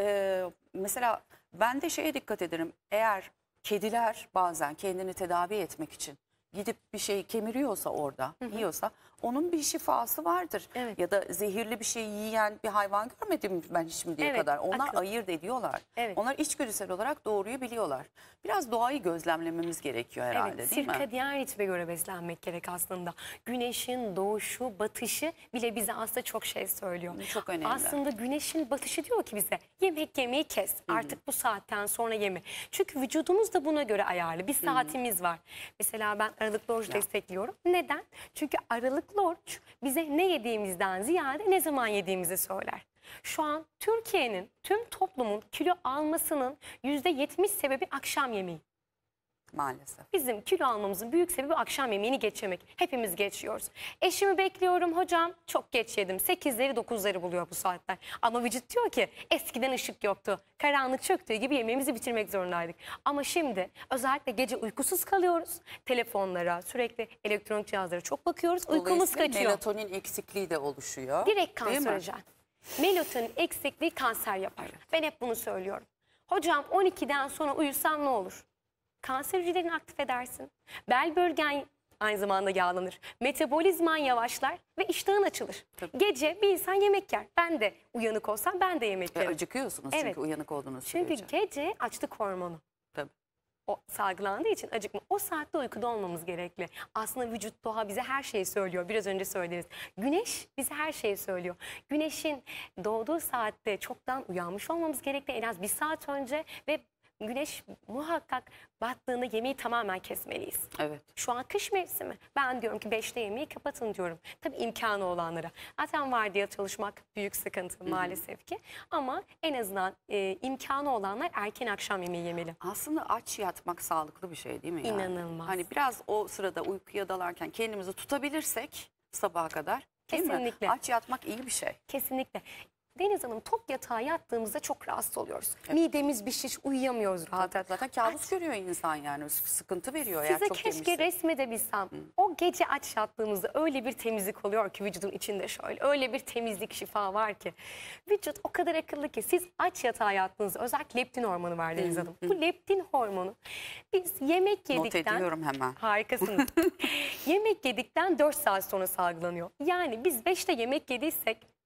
mesela ben de şeye dikkat ederim. Eğer kediler bazen kendini tedavi etmek için gidip bir şeyi kemiriyorsa orada, yiyorsa onun bir şifası vardır. Evet. Ya da zehirli bir şey yiyen bir hayvan görmedim ben şimdiye Evet, kadar. Onlar akıl. ayırt ediyorlar. Evet. Onlar içgüdüsel olarak doğruyu biliyorlar. Biraz doğayı gözlemlememiz gerekiyor herhalde, Evet, değil mi? sirkadiyen ritme göre beslenmek gerek aslında. Güneşin doğuşu, batışı bile bize aslında çok şey söylüyor. Bu çok önemli. Aslında güneşin batışı diyor ki bize yemek yemeyi kes. Artık bu saatten sonra yeme. Çünkü vücudumuz da buna göre ayarlı. Bir saatimiz var. Mesela ben aralıklı oruç destekliyorum. Neden? Çünkü aralıklı oruç bize ne yediğimizden ziyade ne zaman yediğimizi söyler. Şu an Türkiye'nin, tüm toplumun kilo almasının %70 sebebi akşam yemeği. Maalesef. Bizim kilo almamızın büyük sebebi akşam yemeğini geç yemek. Hepimiz geçiyoruz. Eşimi bekliyorum hocam, çok geç yedim. 8'leri 9'ları buluyor bu saatler. Ama vücut diyor ki eskiden ışık yoktu. Karanlık çöktüğü gibi yemeğimizi bitirmek zorundaydık. Ama şimdi özellikle gece uykusuz kalıyoruz. Telefonlara, sürekli elektronik cihazlara çok bakıyoruz. Uykumuz Dolayısıyla kaçıyor. melatonin eksikliği de oluşuyor. Direkt Değil mi? kanserojen. Melatonin eksikliği kanser yapar. Ben hep bunu söylüyorum. Hocam 12'den sonra uyusam ne olur? Kanser hücrelerini aktif edersin. Bel bölgen aynı zamanda yağlanır. Metabolizman yavaşlar ve iştahın açılır. Tabii. Gece bir insan yemek yer. Ben de uyanık olsam ben de yemek yerim. Acıkıyorsunuz Evet. çünkü uyanık olduğunuz Çünkü sürece. gece açlık hormonu. Tabii. O salgılandığı için acıkma. O saatte uykuda olmamız gerekli. Aslında vücut, doğa bize her şeyi söylüyor. Biraz önce söylediniz. Güneş bize her şeyi söylüyor. Güneşin doğduğu saatte çoktan uyanmış olmamız gerekli. En az bir saat önce ve güneş muhakkak battığında yemeği tamamen kesmeliyiz. Evet. Şu an kış mevsimi. Ben diyorum ki 5'te yemeği kapatın diyorum. Tabii imkanı olanlara. Zaten vardiya çalışmak büyük sıkıntı maalesef ki. Ama en azından imkanı olanlar erken akşam yemeği yemeli. Aslında aç yatmak sağlıklı bir şey değil mi? Yani? İnanılmaz. Hani biraz o sırada uykuya dalarken kendimizi tutabilirsek sabaha kadar, değil mi? Kesinlikle. Aç yatmak iyi bir şey. Kesinlikle. Deniz Hanım, tok yatağa yattığımızda çok rahatsız oluyoruz. Midemiz bir şiş, uyuyamıyoruz rahat. Zaten kabus görüyor insan yani. Sıkıntı veriyor eğer Size çok keşke yemişse. resmedebilsem. O gece aç yattığımızda öyle bir temizlik oluyor ki vücudun içinde şöyle. Öyle bir temizlik, şifa var ki. Vücut o kadar akıllı ki siz aç yatağa yattığınızda özellikle leptin hormonu var Deniz Hanım. Bu leptin hormonu biz yemek Not yedikten... ediyorum hemen. Harikasınız. Yemek yedikten 4 saat sonra salgılanıyor. Yani biz 5'te yemek yediysek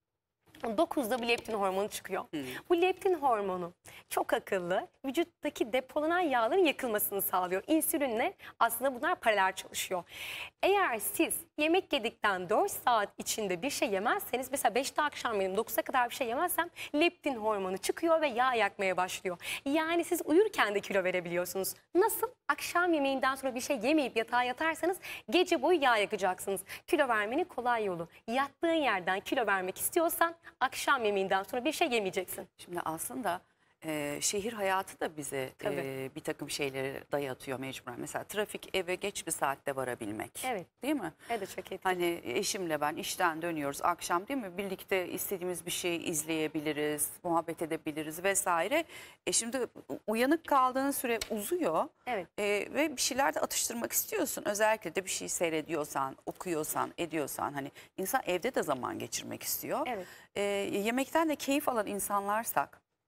9'da bu leptin hormonu çıkıyor. Bu leptin hormonu çok akıllı. Vücuttaki depolanan yağların yakılmasını sağlıyor. İnsülinle aslında bunlar paralel çalışıyor. Eğer siz yemek yedikten 4 saat içinde bir şey yemezseniz, mesela 5'te akşam yedim 9'a kadar bir şey yemezsem leptin hormonu çıkıyor ve yağ yakmaya başlıyor. Yani siz uyurken de kilo verebiliyorsunuz. Nasıl? Akşam yemeğinden sonra bir şey yemeyip yatağa yatarsanız gece boyu yağ yakacaksınız. Kilo vermenin kolay yolu. Yattığın yerden kilo vermek istiyorsan akşam yemeğinden sonra bir şey yemeyeceksin. Şimdi aslında şehir hayatı da bize bir takım şeyleri dayatıyor mecburen. Mesela trafik, eve geç bir saatte varabilmek. Evet. Değil mi? Evet, çok etkili. Hani eşimle ben işten dönüyoruz akşam, değil mi? Birlikte istediğimiz bir şey izleyebiliriz, muhabbet edebiliriz vesaire. Şimdi uyanık kaldığın süre uzuyor. Evet. Ve bir şeyler de atıştırmak istiyorsun. Özellikle de bir şey seyrediyorsan, okuyorsan, ediyorsan, hani insan evde de zaman geçirmek istiyor. Evet. Yemekten de keyif alan insanlarsak,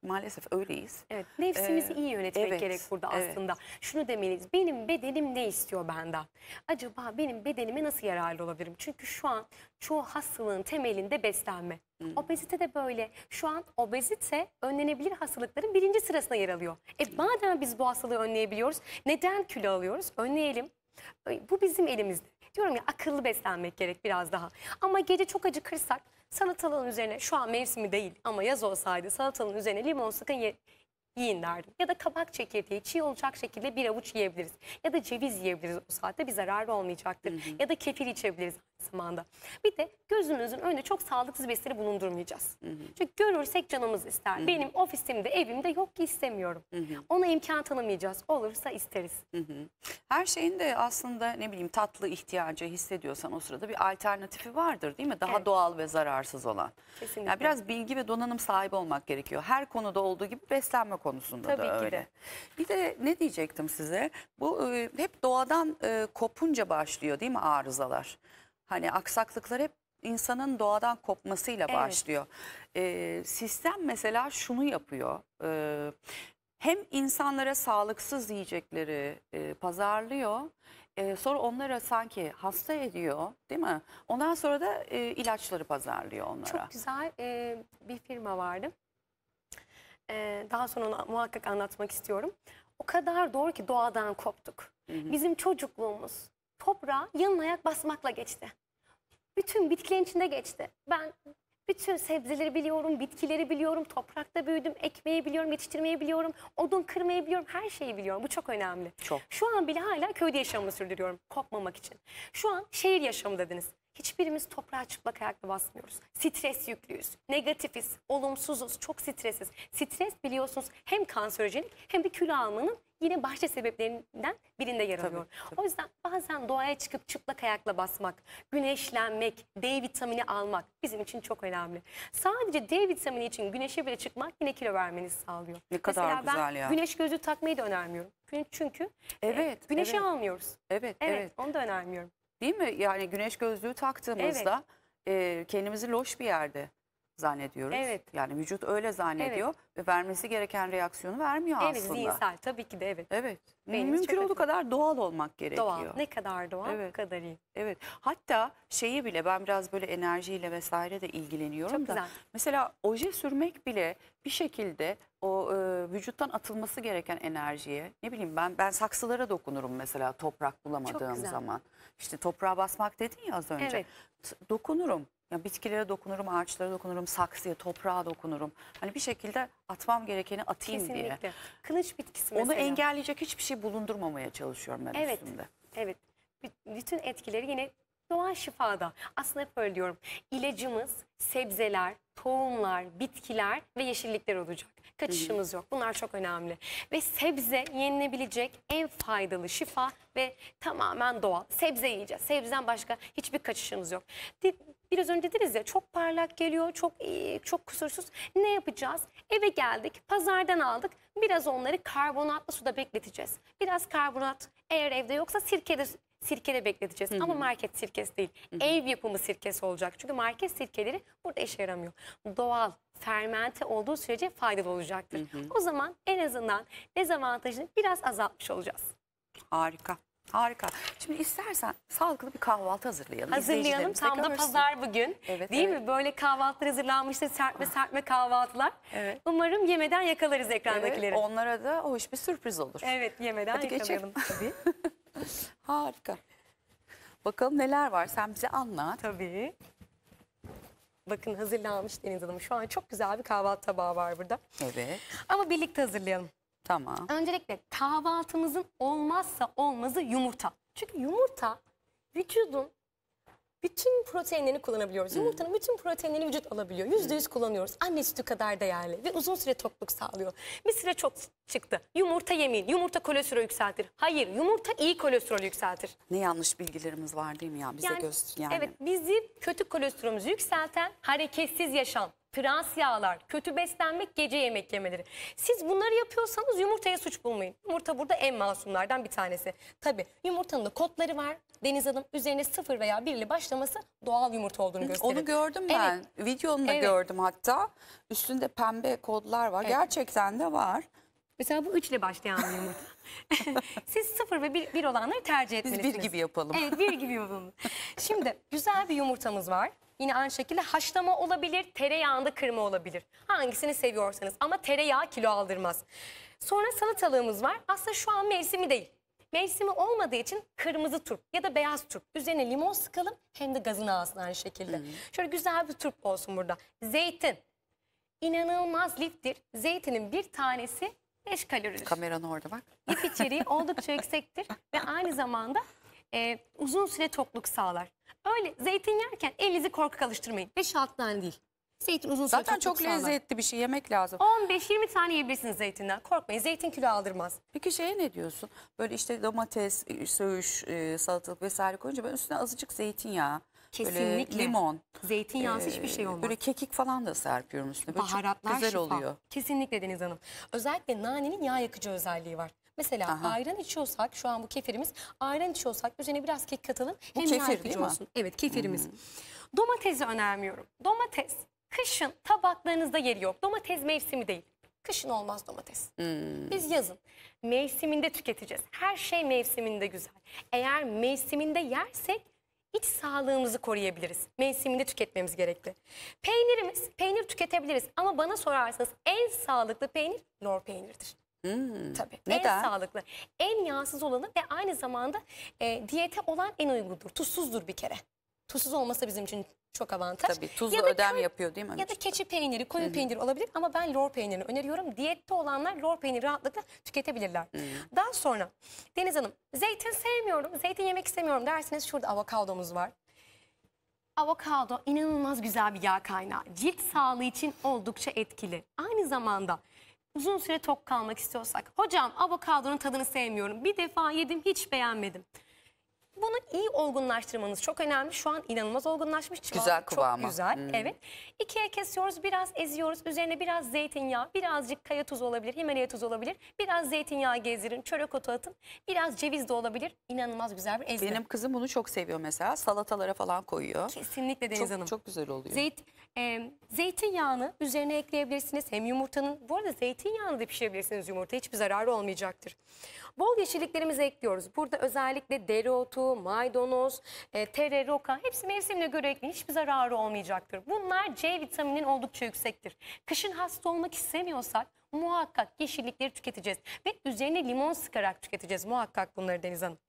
maalesef öyleyiz. Evet, nefsimizi iyi yönetmek evet, gerek burada evet. aslında. Şunu demeliyiz, benim bedenim ne istiyor benden? Acaba benim bedenime nasıl yararlı olabilirim? Çünkü şu an çoğu hastalığın temelinde beslenme. Obezite de böyle. Şu an obezite önlenebilir hastalıkların 1. sırasına yer alıyor. Madem biz bu hastalığı önleyebiliyoruz, neden kilo alıyoruz? Önleyelim. Bu bizim elimizde. Diyorum ya, akıllı beslenmek gerek biraz daha. Ama gece çok acıkırsak salatalığın üzerine, şu an mevsimi değil ama yaz olsaydı salatalığın üzerine limon sıkın yiyin derdim. Ya da kabak çekirdeği çiğ olacak şekilde bir avuç yiyebiliriz. Ya da ceviz yiyebiliriz, o saatte bir zararı olmayacaktır. Ya da kefir içebiliriz aynı zamanda. Bir de gözümüzün önünde çok sağlıksız besleri bulundurmayacağız. Çünkü görürsek canımız ister. Benim ofisimde, evimde yok ki istemiyorum. Ona imkan tanımayacağız. Olursa isteriz. Her şeyin de aslında ne bileyim tatlı ihtiyacı hissediyorsan o sırada bir alternatifi vardır değil mi? Daha Evet. doğal ve zararsız olan. Kesinlikle. Yani biraz bilgi ve donanım sahibi olmak gerekiyor. Her konuda olduğu gibi beslenme konusunda Tabii da ki öyle. de. Bir de ne diyecektim size? Bu hep doğadan kopunca başlıyor değil mi arızalar? Hani aksaklıklar hep insanın doğadan kopmasıyla Evet. başlıyor. Sistem mesela şunu yapıyor. Hem insanlara sağlıksız yiyecekleri pazarlıyor. Sonra onları sanki hasta ediyor değil mi? Ondan sonra da ilaçları pazarlıyor onlara. Çok güzel bir firma vardı. Daha sonra onu muhakkak anlatmak istiyorum. O kadar doğru ki doğadan koptuk. Bizim çocukluğumuz toprağa yalın ayak basmakla geçti. Bütün bitkilerin içinde geçti. Ben bütün sebzeleri biliyorum, bitkileri biliyorum, toprakta büyüdüm, ekmeği biliyorum, yetiştirmeyi biliyorum, odun kırmayı biliyorum, her şeyi biliyorum. Bu çok önemli. Çok. Şu an bile hala köyde yaşamımı sürdürüyorum, kopmamak için. Şu an şehir yaşamı dediniz. Hiçbirimiz toprağa çıplak ayakla basmıyoruz. Stres yüklüyüz, negatifiz, olumsuzuz, çok stresiz. Stres biliyorsunuz hem kanserojenik hem de kilo almanın yine başta sebeplerinden birinde yer alıyor. Tabii. O yüzden bazen doğaya çıkıp çıplak ayakla basmak, güneşlenmek, D vitamini almak bizim için çok önemli. Sadece D vitamini için güneşe bile çıkmak yine kilo vermenizi sağlıyor. Ne kadar Mesela güzel ben ya. güneş gözlüğü takmayı da önermiyorum. Çünkü Evet, güneşi evet. almıyoruz. Evet, Evet, evet. onu da önermiyorum. Değil mi? Yani güneş gözlüğü taktığımızda kendimizi loş bir yerde zannediyoruz. Evet. Yani vücut öyle zannediyor ve vermesi gereken reaksiyonu vermiyor Evet, aslında. zihinsel tabii ki de evet. Evet. Beynimiz Mümkün çok olduğu kadar doğal olmak gerekiyor. Doğal. Ne kadar doğal, Evet. o kadar iyi. Evet. Hatta şeyi bile ben biraz böyle enerjiyle vesaire de ilgileniyorum Çok da. güzel. Mesela oje sürmek bile bir şekilde o vücuttan atılması gereken enerjiye, ne bileyim ben saksılara dokunurum mesela toprak bulamadığım güzel. zaman. İşte toprağa basmak dedin ya az önce. Evet. Dokunurum. Ya bitkilere dokunurum, ağaçlara dokunurum, saksıya, toprağa dokunurum. Hani bir şekilde atmam gerekeni atayım diye. Kesinlikle. Kılıç bitkisi Onu mesela. engelleyecek hiçbir şey bulundurmamaya çalışıyorum ben Evet. üstümde. Evet. Bütün etkileri yine doğal şifada. Aslında hep öyle diyorum. İlacımız sebzeler, tohumlar, bitkiler ve yeşillikler olacak. Kaçışımız yok. Bunlar çok önemli. Ve sebze yenilebilecek en faydalı şifa ve tamamen doğal. Sebze yiyeceğiz. Sebzeden başka hiçbir kaçışımız yok. Biraz önce dediniz ya, çok parlak geliyor, çok iyi, çok kusursuz. Ne yapacağız? Eve geldik, pazardan aldık. Biraz onları karbonatlı suda bekleteceğiz. Biraz karbonat, eğer evde yoksa sirkede bekleteceğiz. Ama market sirkesi değil. Ev yapımı sirkesi olacak. Çünkü market sirkeleri burada işe yaramıyor. Doğal, fermente olduğu sürece faydalı olacaktır. O zaman en azından dezavantajını biraz azaltmış olacağız. Harika. Harika. Şimdi istersen sağlıklı bir kahvaltı hazırlayalım. Hazırlayalım. İzleyicilerimiz de Tam da görsün. pazar bugün. Evet, Değil evet. mi? Böyle kahvaltılar hazırlanmıştır. Serpme kahvaltılar. Evet. Umarım yemeden yakalarız ekrandakileri. Evet, onlara da hoş bir sürpriz olur. Evet, yemeden Hadi geçelim. yakalayalım. Tabii. Harika. Bakalım neler var, sen bize anlat. Tabii. Bakın hazırlanmış Deniz Hanım. Şu an çok güzel bir kahvaltı tabağı var burada. Evet. Ama birlikte hazırlayalım. Tamam. Öncelikle kahvaltımızın olmazsa olmazı yumurta. Çünkü yumurta vücudun bütün proteinlerini kullanabiliyoruz. Yumurtanın bütün proteinlerini vücut alabiliyor. %100 kullanıyoruz. Anne sütü kadar değerli ve uzun süre tokluk sağlıyor. Bir süre çok çıktı. Yumurta yemeyin. Yumurta kolesterol yükseltir. Hayır, yumurta iyi kolesterol yükseltir. Ne yanlış bilgilerimiz var değil mi ya? Bize Yani, yani. evet, bizi kötü kolesterolümüzü yükselten hareketsiz yaşam. trans yağlar, kötü beslenmek, gece yemek yemeleri. Siz bunları yapıyorsanız yumurtaya suç bulmayın. Yumurta burada en masumlardan bir tanesi. Tabii yumurtanın da kodları var. Deniz Hanım, üzerine 0 veya 1 ile başlaması doğal yumurta olduğunu gösterir. Onu gördüm ben. Evet. Videonu da gördüm hatta. Üstünde pembe kodlar var. Evet. Gerçekten de var. Mesela bu 3 ile başlayan bir yumurta. Siz 0 ve 1 olanları tercih Biz etmelisiniz. 1 gibi yapalım. Evet, 1 gibi yapalım. Şimdi güzel bir yumurtamız var. Yine aynı şekilde haşlama olabilir, tereyağında kırma olabilir. Hangisini seviyorsanız, ama tereyağı kilo aldırmaz. Sonra salatalığımız var. Aslında şu an mevsimi değil. Mevsimi olmadığı için kırmızı turp ya da beyaz turp. Üzerine limon sıkalım, hem de gazını alsın aynı şekilde. Şöyle güzel bir turp olsun burada. Zeytin. İnanılmaz liftir. Zeytinin bir tanesi 5 kaloridir. Kameranın orada bak. Lif içeriği oldukça yüksektir ve aynı zamanda uzun süre tokluk sağlar. Öyle zeytin yerken elinizi korkak alıştırmayın. 5-6 tane değil. Zeytin uzun süre Zaten tokluk çok sağlar. lezzetli bir şey, yemek lazım. 15-20 tane yiyebilirsiniz zeytinden. Korkmayın, zeytin kilo aldırmaz. Peki şeye ne diyorsun? Böyle işte domates, söğüş, salatalık vesaire koyunca ben üstüne azıcık zeytinyağı, Kesinlikle. böyle limon, Zeytinyağısı hiçbir şey olmaz. böyle kekik falan da serpiyorum üstüne. Böyle çok Baharatlar güzel şifa. oluyor. Kesinlikle Deniz Hanım. Özellikle nanenin yağ yakıcı özelliği var. Mesela ayran içiyorsak, şu an bu kefirimiz, ayran içiyorsak üzerine biraz kek katalım. Bu hem kefir yağ yakıcı değil mi? olsun. Evet, kefirimiz. Domatesi önermiyorum. Domates kışın tabaklarınızda yeri yok. Domates mevsimi değil. Kışın olmaz domates. Biz yazın mevsiminde tüketeceğiz. Her şey mevsiminde güzel. Eğer mevsiminde yersek iç sağlığımızı koruyabiliriz. Mevsiminde tüketmemiz gerekli. Peynir tüketebiliriz ama bana sorarsanız en sağlıklı peynir lor peyniridir. Tabii. Neden? En sağlıklı, en yağsız olanı ve aynı zamanda diyete olan en uygundur. Tuzsuzdur bir kere. Tuzsuz olması bizim için çok avantaj. Tabii tuzlu Ya da ödem yapıyor değil mi? Ya da keçi peyniri, koyun peyniri olabilir ama ben lor peynirini öneriyorum. Diyette olanlar lor peyniri rahatlıkla tüketebilirler. Daha sonra Deniz Hanım, zeytin sevmiyorum, zeytin yemek istemiyorum derseniz şurada avokadomuz var. Avokado inanılmaz güzel bir yağ kaynağı. Cilt sağlığı için oldukça etkili. Aynı zamanda uzun süre tok kalmak istiyorsak, hocam avokadonun tadını sevmiyorum, bir defa yedim hiç beğenmedim. Bunu iyi olgunlaştırmanız çok önemli. Şu an inanılmaz olgunlaşmış. Güzel kıvamı. Çok güzel. Evet. İkiye kesiyoruz, biraz eziyoruz. Üzerine biraz zeytinyağı, birazcık kaya tuzu olabilir, Himalaya tuzu olabilir. Biraz zeytinyağı gezdirin, çörek otu atın. Biraz ceviz de olabilir. İnanılmaz güzel bir ezme. Benim kızım bunu çok seviyor mesela. Salatalara falan koyuyor. Kesinlikle Deniz Hanım. Çok güzel oluyor. Zeytinyağını üzerine ekleyebilirsiniz. Hem yumurtanın, bu arada zeytinyağını da pişirebilirsiniz yumurta. Hiçbir zararı olmayacaktır. Bol yeşilliklerimizi ekliyoruz. Burada özellikle dereotu, maydanoz, tere, roka hepsi mevsimine göre ekleyin. Hiçbir zararı olmayacaktır. Bunlar C vitamininin oldukça yüksektir. Kışın hasta olmak istemiyorsak muhakkak yeşillikleri tüketeceğiz. Ve üzerine limon sıkarak tüketeceğiz muhakkak bunları Deniz Hanım.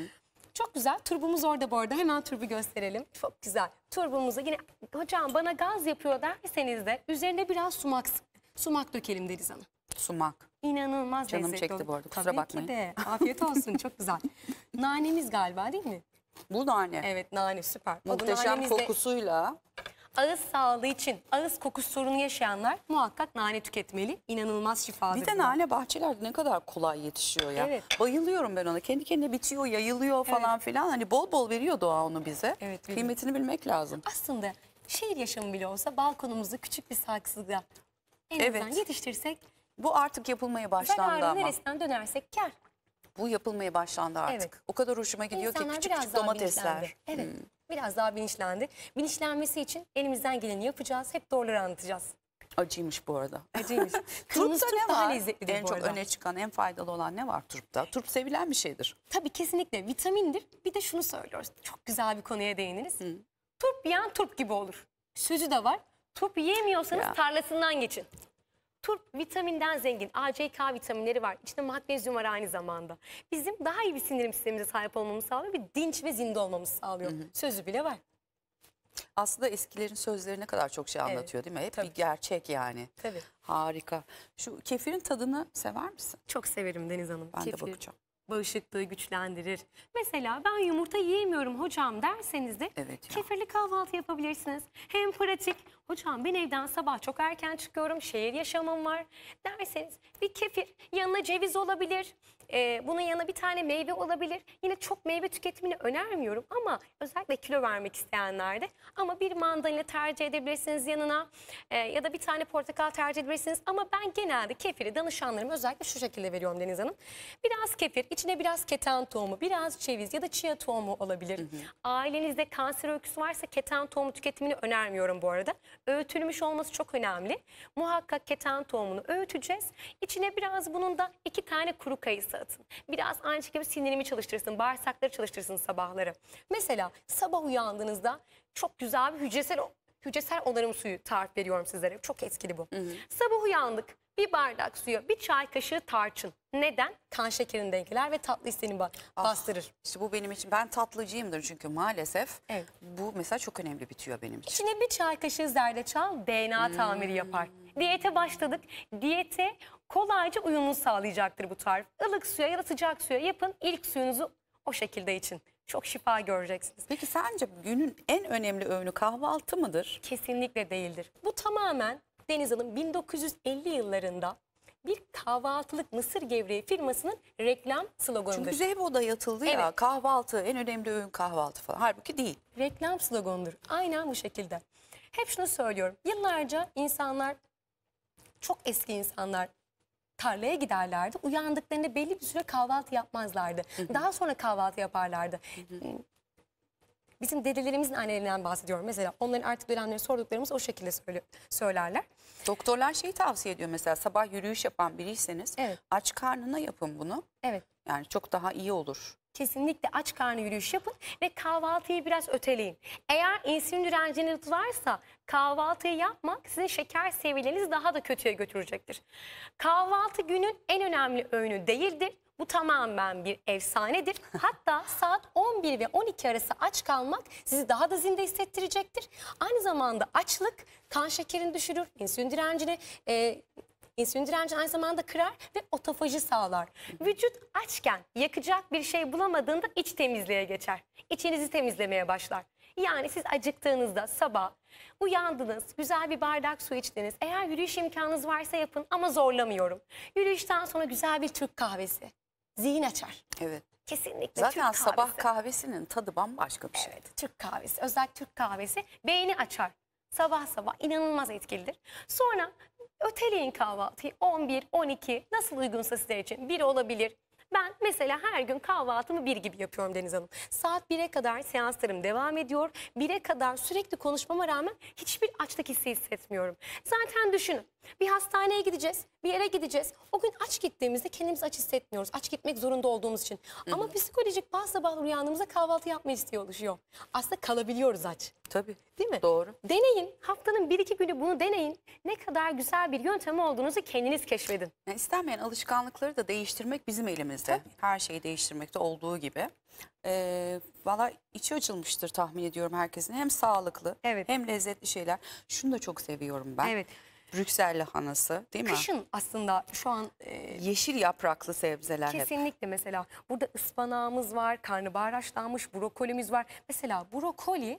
Çok güzel. Turbumuz orada bu arada. Hemen turbu gösterelim. Çok güzel. Turbumuzu yine hocam bana gaz yapıyor derseniz de üzerine biraz sumak dökelim Deniz Hanım. Sumak. İnanılmaz Canım lezzetli çekti olur. bu arada, kusura Tabii bakmayın. ki de. Afiyet olsun, çok güzel. Nanemiz galiba değil mi? Bu nane. Evet, nane süper. O da Muhteşem nanemiz de kokusuyla. ağız sağlığı için, ağız kokusu sorunu yaşayanlar muhakkak nane tüketmeli. İnanılmaz şifadır. Bir de bunlar. nane bahçelerde ne kadar kolay yetişiyor ya. Evet. Bayılıyorum ben ona. Kendi kendine bitiyor, yayılıyor falan filan. Hani bol bol veriyor doğa onu bize. Evet, veriyor. Kıymetini bilmek lazım. Aslında şehir yaşamı bile olsa balkonumuzda küçük bir saksıda en azından Evet. yetiştirsek, Bu artık yapılmaya başlandı zararı ama. neresinden dönersek kar. Bu yapılmaya başlandı artık. Evet. O kadar hoşuma gidiyor ki İnsanlar küçük biraz küçük daha domatesler. bilinçlendi. Evet, biraz daha bilinçlendi. Bilinçlenmesi için elimizden geleni yapacağız. Hep doğruları anlatacağız. Acıymış bu arada. Acıymış. Turpta Kırmızı turp ne daha var? lezzetlidir En bu çok arada. öne çıkan, en faydalı olan ne var turpta? Turp sevilen bir şeydir. Tabii kesinlikle vitamindir. Bir de şunu söylüyoruz. Çok güzel bir konuya değiniriz. Turp yiyen turp gibi olur. Sözü de var. Turp yiyemiyorsanız Ya. tarlasından geçin. Turp vitaminden zengin. A, C, K vitaminleri var. İçinde magnezyum var aynı zamanda. Bizim daha iyi bir sindirim sistemimize sahip olmamızı sağlıyor. Bir dinç ve zinde olmamızı sağlıyor. Sözü bile var. Aslında eskilerin sözleri ne kadar çok şey anlatıyor değil mi? Hep Tabii. bir gerçek yani. Tabii. Harika. Şu kefirin tadını sever misin? Çok severim Deniz Hanım. Ben de Kefir bakacağım. bağışıklığı güçlendirir. Mesela ben yumurta yiyemiyorum hocam derseniz de Evet ya. kefirli kahvaltı yapabilirsiniz. Hem pratik. Hocam ben evden sabah çok erken çıkıyorum, şehir yaşamım var derseniz bir kefir, yanına ceviz olabilir. Bunun yanına bir tane meyve olabilir. Yine çok meyve tüketimini önermiyorum ama özellikle kilo vermek isteyenlerde. Ama bir mandalina tercih edebilirsiniz yanına ya da bir tane portakal tercih edebilirsiniz. Ama ben genelde kefiri danışanlarıma özellikle şu şekilde veriyorum Deniz Hanım. Biraz kefir, içine biraz keten tohumu, biraz ceviz ya da chia tohumu olabilir. Ailenizde kanser öyküsü varsa keten tohumu tüketimini önermiyorum bu arada. Öğütülmüş olması çok önemli. Muhakkak keten tohumunu öğüteceğiz. İçine biraz bunun da 2 tane kuru kayısı atın. Biraz aynı şekilde sinirimi çalıştırsın, bağırsakları çalıştırsın sabahları. Mesela sabah uyandığınızda çok güzel bir hücresel onarım suyu tarif veriyorum sizlere. Çok etkili bu. Sabah uyandık. Bir bardak suya bir çay kaşığı tarçın. Neden? Kan şekerini dengeler ve tatlı isteğini bastırır. İşte bu benim için, ben tatlıcıyımdır çünkü maalesef. Evet. Bu mesela çok önemli bitiyor benim için. İçine bir çay kaşığı zerdeçal DNA tamiri yapar. Diyete başladık. Diyete kolayca uyumunu sağlayacaktır bu tarif. Ilık suya ya da sıcak suya yapın. İlk suyunuzu o şekilde için. Çok şifa göreceksiniz. Peki sence günün en önemli öğünü kahvaltı mıdır? Kesinlikle değildir. Bu tamamen Deniz Hanım 1950 yıllarında bir kahvaltılık mısır gevreği firmasının reklam sloganıdır. Çünkü bize hep o dayatıldı ya, Evet. kahvaltı en önemli öğün kahvaltı falan. Halbuki değil. Reklam sloganıdır. Aynen bu şekilde. Hep şunu söylüyorum. Yıllarca insanlar, çok eski insanlar tarlaya giderlerdi. Uyandıklarında belli bir süre kahvaltı yapmazlardı. Daha sonra kahvaltı yaparlardı. Bizim dedelerimizin annelerinden bahsediyorum. Mesela onların artık dönemleri sorduklarımız o şekilde söylerler. Doktorlar şeyi tavsiye ediyor, mesela sabah yürüyüş yapan biriyseniz Evet. aç karnına yapın bunu. Evet. Yani çok daha iyi olur. Kesinlikle aç karnı yürüyüş yapın ve kahvaltıyı biraz öteleyin. Eğer insülin direnciniz varsa kahvaltıyı yapmak sizin şeker seviyelerinizi daha da kötüye götürecektir. Kahvaltı günün en önemli öğünü değildir. Bu tamamen bir efsanedir. Hatta saat 11 ve 12 arası aç kalmak sizi daha da zinde hissettirecektir. Aynı zamanda açlık kan şekerini düşürür, insülin direncini aynı zamanda kırar ve otofaji sağlar. Vücut açken yakacak bir şey bulamadığında iç temizliğe geçer. İçinizi temizlemeye başlar. Yani siz acıktığınızda sabah uyandınız, güzel bir bardak su içtiniz. Eğer yürüyüş imkanınız varsa yapın ama zorlamıyorum. Yürüyüşten sonra güzel bir Türk kahvesi. Zihin açar. Evet. Kesinlikle Zaten Türk kahvesi. sabah kahvesinin tadı bambaşka bir şey. Evet, Türk kahvesi. Özellikle Türk kahvesi beyni açar. Sabah sabah inanılmaz etkilidir. Sonra öteleyin kahvaltıyı 11, 12 nasıl uygunsa sizler için. 1 olabilir. Ben mesela her gün kahvaltımı 1 gibi yapıyorum Deniz Hanım. Saat 1'e kadar seanslarım devam ediyor. 1'e kadar sürekli konuşmama rağmen hiçbir açlık hissi hissetmiyorum. Zaten düşünün, bir hastaneye gideceğiz, bir yere gideceğiz. O gün aç gittiğimizde kendimizi aç hissetmiyoruz. Aç gitmek zorunda olduğumuz için. Ama psikolojik bazı sabahlar uyandığımızda kahvaltı yapma isteği oluşuyor. Aslında kalabiliyoruz aç. Tabii. Değil mi? Doğru. Deneyin. Haftanın 1-2 günü bunu deneyin. Ne kadar güzel bir yöntem olduğunuzu kendiniz keşfedin. Yani istenmeyen alışkanlıkları da değiştirmek bizim elimizde. Her şeyi değiştirmekte olduğu gibi. Valla içi açılmıştır tahmin ediyorum herkesin. Hem sağlıklı hem lezzetli şeyler. Şunu da çok seviyorum ben. Evet. Brüksel lahanası değil mi? Kışın aslında şu an Yeşil yapraklı sebzeler hep. kesinlikle mesela burada ıspanağımız var, karnabahar haşlanmış, brokolimiz var. Mesela brokoli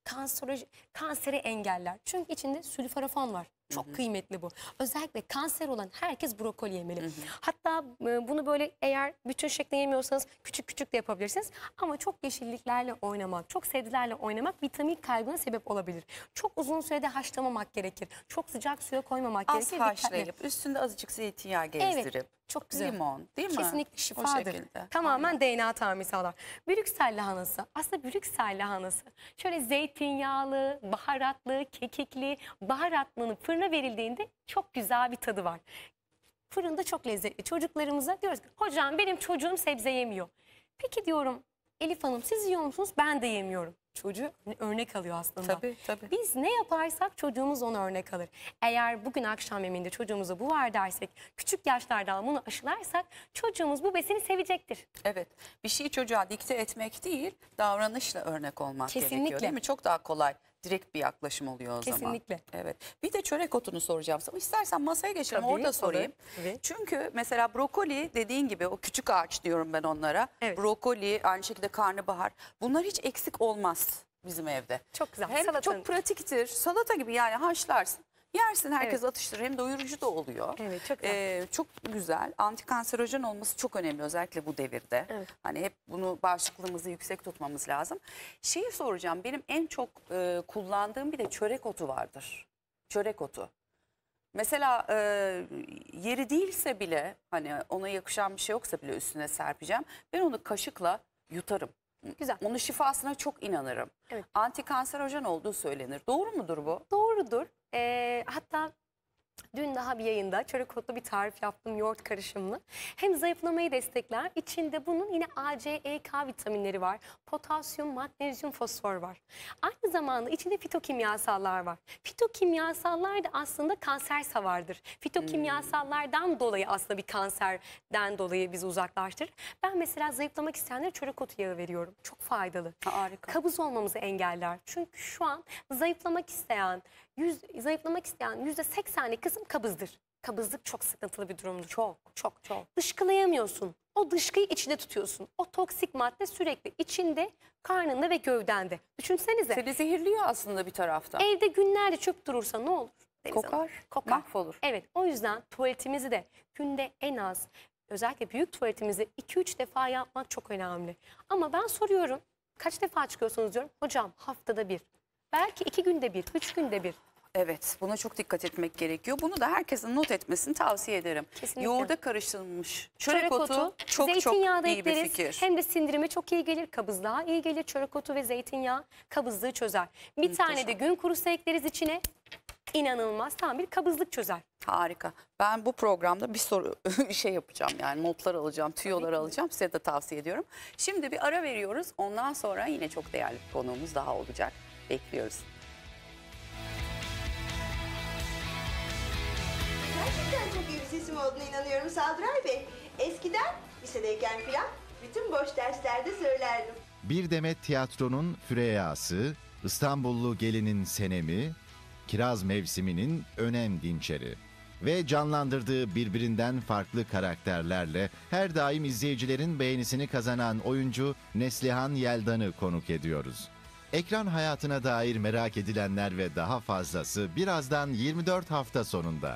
kanseri engeller. Çünkü içinde sülforafon var. Çok kıymetli bu. Özellikle kanser olan herkes brokoli yemeli. Hatta bunu böyle eğer bütün şeklinde yemiyorsanız küçük küçük de yapabilirsiniz. Ama çok yeşilliklerle oynamak, çok sebzelerle oynamak vitamin kaybına sebep olabilir. Çok uzun sürede haşlamamak gerekir. Çok sıcak suya koymamak Az gerekir. haşlayıp üstünde azıcık zeytinyağı gezdirip. Evet, çok güzel. Limon değil mi? Kesinlikle O şifadır. şekilde. Tamamen DNA tamiri sağlar. Brüksel lahanası. Aslında Brüksel lahanası şöyle zeytinyağlı, baharatlı, kekikli, baharatlının fırına verildiğinde çok güzel bir tadı var. Fırında çok lezzetli. Çocuklarımıza diyoruz ki hocam benim çocuğum sebze yemiyor. Peki diyorum Elif Hanım siz yiyor musunuz? Ben de yemiyorum. Çocuğu örnek alıyor aslında. Tabii tabii. Biz ne yaparsak çocuğumuz ona örnek alır. Eğer bugün akşam yemeğinde çocuğumuza bu var dersek, küçük yaşlardan bunu aşılarsak çocuğumuz bu besini sevecektir. Evet. Bir şeyi çocuğa dikte etmek değil, davranışla örnek olmak Kesinlikle. gerekiyor değil mi? Çok daha kolay, direkt bir yaklaşım oluyor o zaman. Kesinlikle. Evet. Bir de çörek otunu soracağım sana. İstersen masaya geçelim, Tabii, orada sorayım. olur. Evet. Çünkü mesela brokoli dediğin gibi o küçük ağaç diyorum ben onlara. Evet. Brokoli, aynı şekilde karnabahar. Bunlar hiç eksik olmaz. bizim evde. Çok güzel. Hem Salata. çok pratiktir. Salata gibi yani haşlarsın. Yersin, herkes atıştırır, hem doyurucu da oluyor. Evet, çok güzel. Çok güzel. Antikanserojen olması çok önemli özellikle bu devirde. Evet. Hani hep bunu, bağışıklığımızı yüksek tutmamız lazım. Şeyi soracağım, benim en çok kullandığım bir de çörek otu vardır. Çörek otu. Mesela yeri değilse bile, hani ona yakışan bir şey yoksa bile üstüne serpeceğim. Ben onu kaşıkla yutarım. Güzel. Onun şifasına çok inanırım. Evet. Antikanserojen olduğu söylenir. Doğru mudur bu? Doğrudur. Hatta dün daha bir yayında çörek otlu bir tarif yaptım, yoğurt karışımlı. Hem zayıflamayı destekler. İçinde bunun yine A, C, E, K vitaminleri var. Potasyum, magnezyum, fosfor var. Aynı zamanda içinde fitokimyasallar var. Fitokimyasallar da aslında kanser savardır. Fitokimyasallardan dolayı aslında bir kanserden dolayı bizi uzaklaştırır. Ben mesela zayıflamak isteyenlere çörek otu yağı veriyorum. Çok faydalı. Harika. Kabız olmamızı engeller. Çünkü şu an zayıflamak isteyen %80'lik kısım kabızdır. Kabızlık çok sıkıntılı bir durumdur. Çok. Dışkılayamıyorsun. O dışkıyı içinde tutuyorsun. O toksik madde sürekli içinde, karnında ve gövdende. Düşünsenize. Seni zehirliyor aslında bir taraftan. Evde günlerce çöp durursa ne olur? Kokar. Mahvolur. Evet, o yüzden tuvaletimizi de günde en az, özellikle büyük tuvaletimizi 2-3 defa yapmak çok önemli. Ama ben soruyorum, kaç defa çıkıyorsunuz diyorum. Hocam haftada bir. Belki 2 günde bir, 3 günde bir. Evet, buna çok dikkat etmek gerekiyor. Bunu da herkesin not etmesini tavsiye ederim. Kesinlikle. Yoğurda karıştırılmış çörek otu çok zeytinyağı da iyi bir ekleriz. fikir. Hem de sindirime çok iyi gelir, kabızlığa iyi gelir. Çörek otu ve zeytinyağı kabızlığı çözer. Bir tane de gün kurusu ekleriz içine. İnanılmaz tam bir kabızlık çözer. Harika. Ben bu programda bir soru şey yapacağım, yani notlar alacağım, tüyolar alacağım. Size de tavsiye ediyorum. Şimdi bir ara veriyoruz. Ondan sonra yine çok değerli bir konuğumuz daha olacak. Bekliyoruz. Gerçekten çok iyi bir sesim olduğuna inanıyorum Sadray Bey. Eskiden lisedeyken filan bütün boş derslerde söylerdim. Bir demet tiyatronun Füreyya'sı, İstanbullu gelinin Senemi, Kiraz mevsiminin Önem Dinçeri ve canlandırdığı birbirinden farklı karakterlerle her daim izleyicilerin beğenisini kazanan oyuncu Neslihan Yeldan'ı konuk ediyoruz. Ekran hayatına dair merak edilenler ve daha fazlası birazdan 24 hafta sonunda.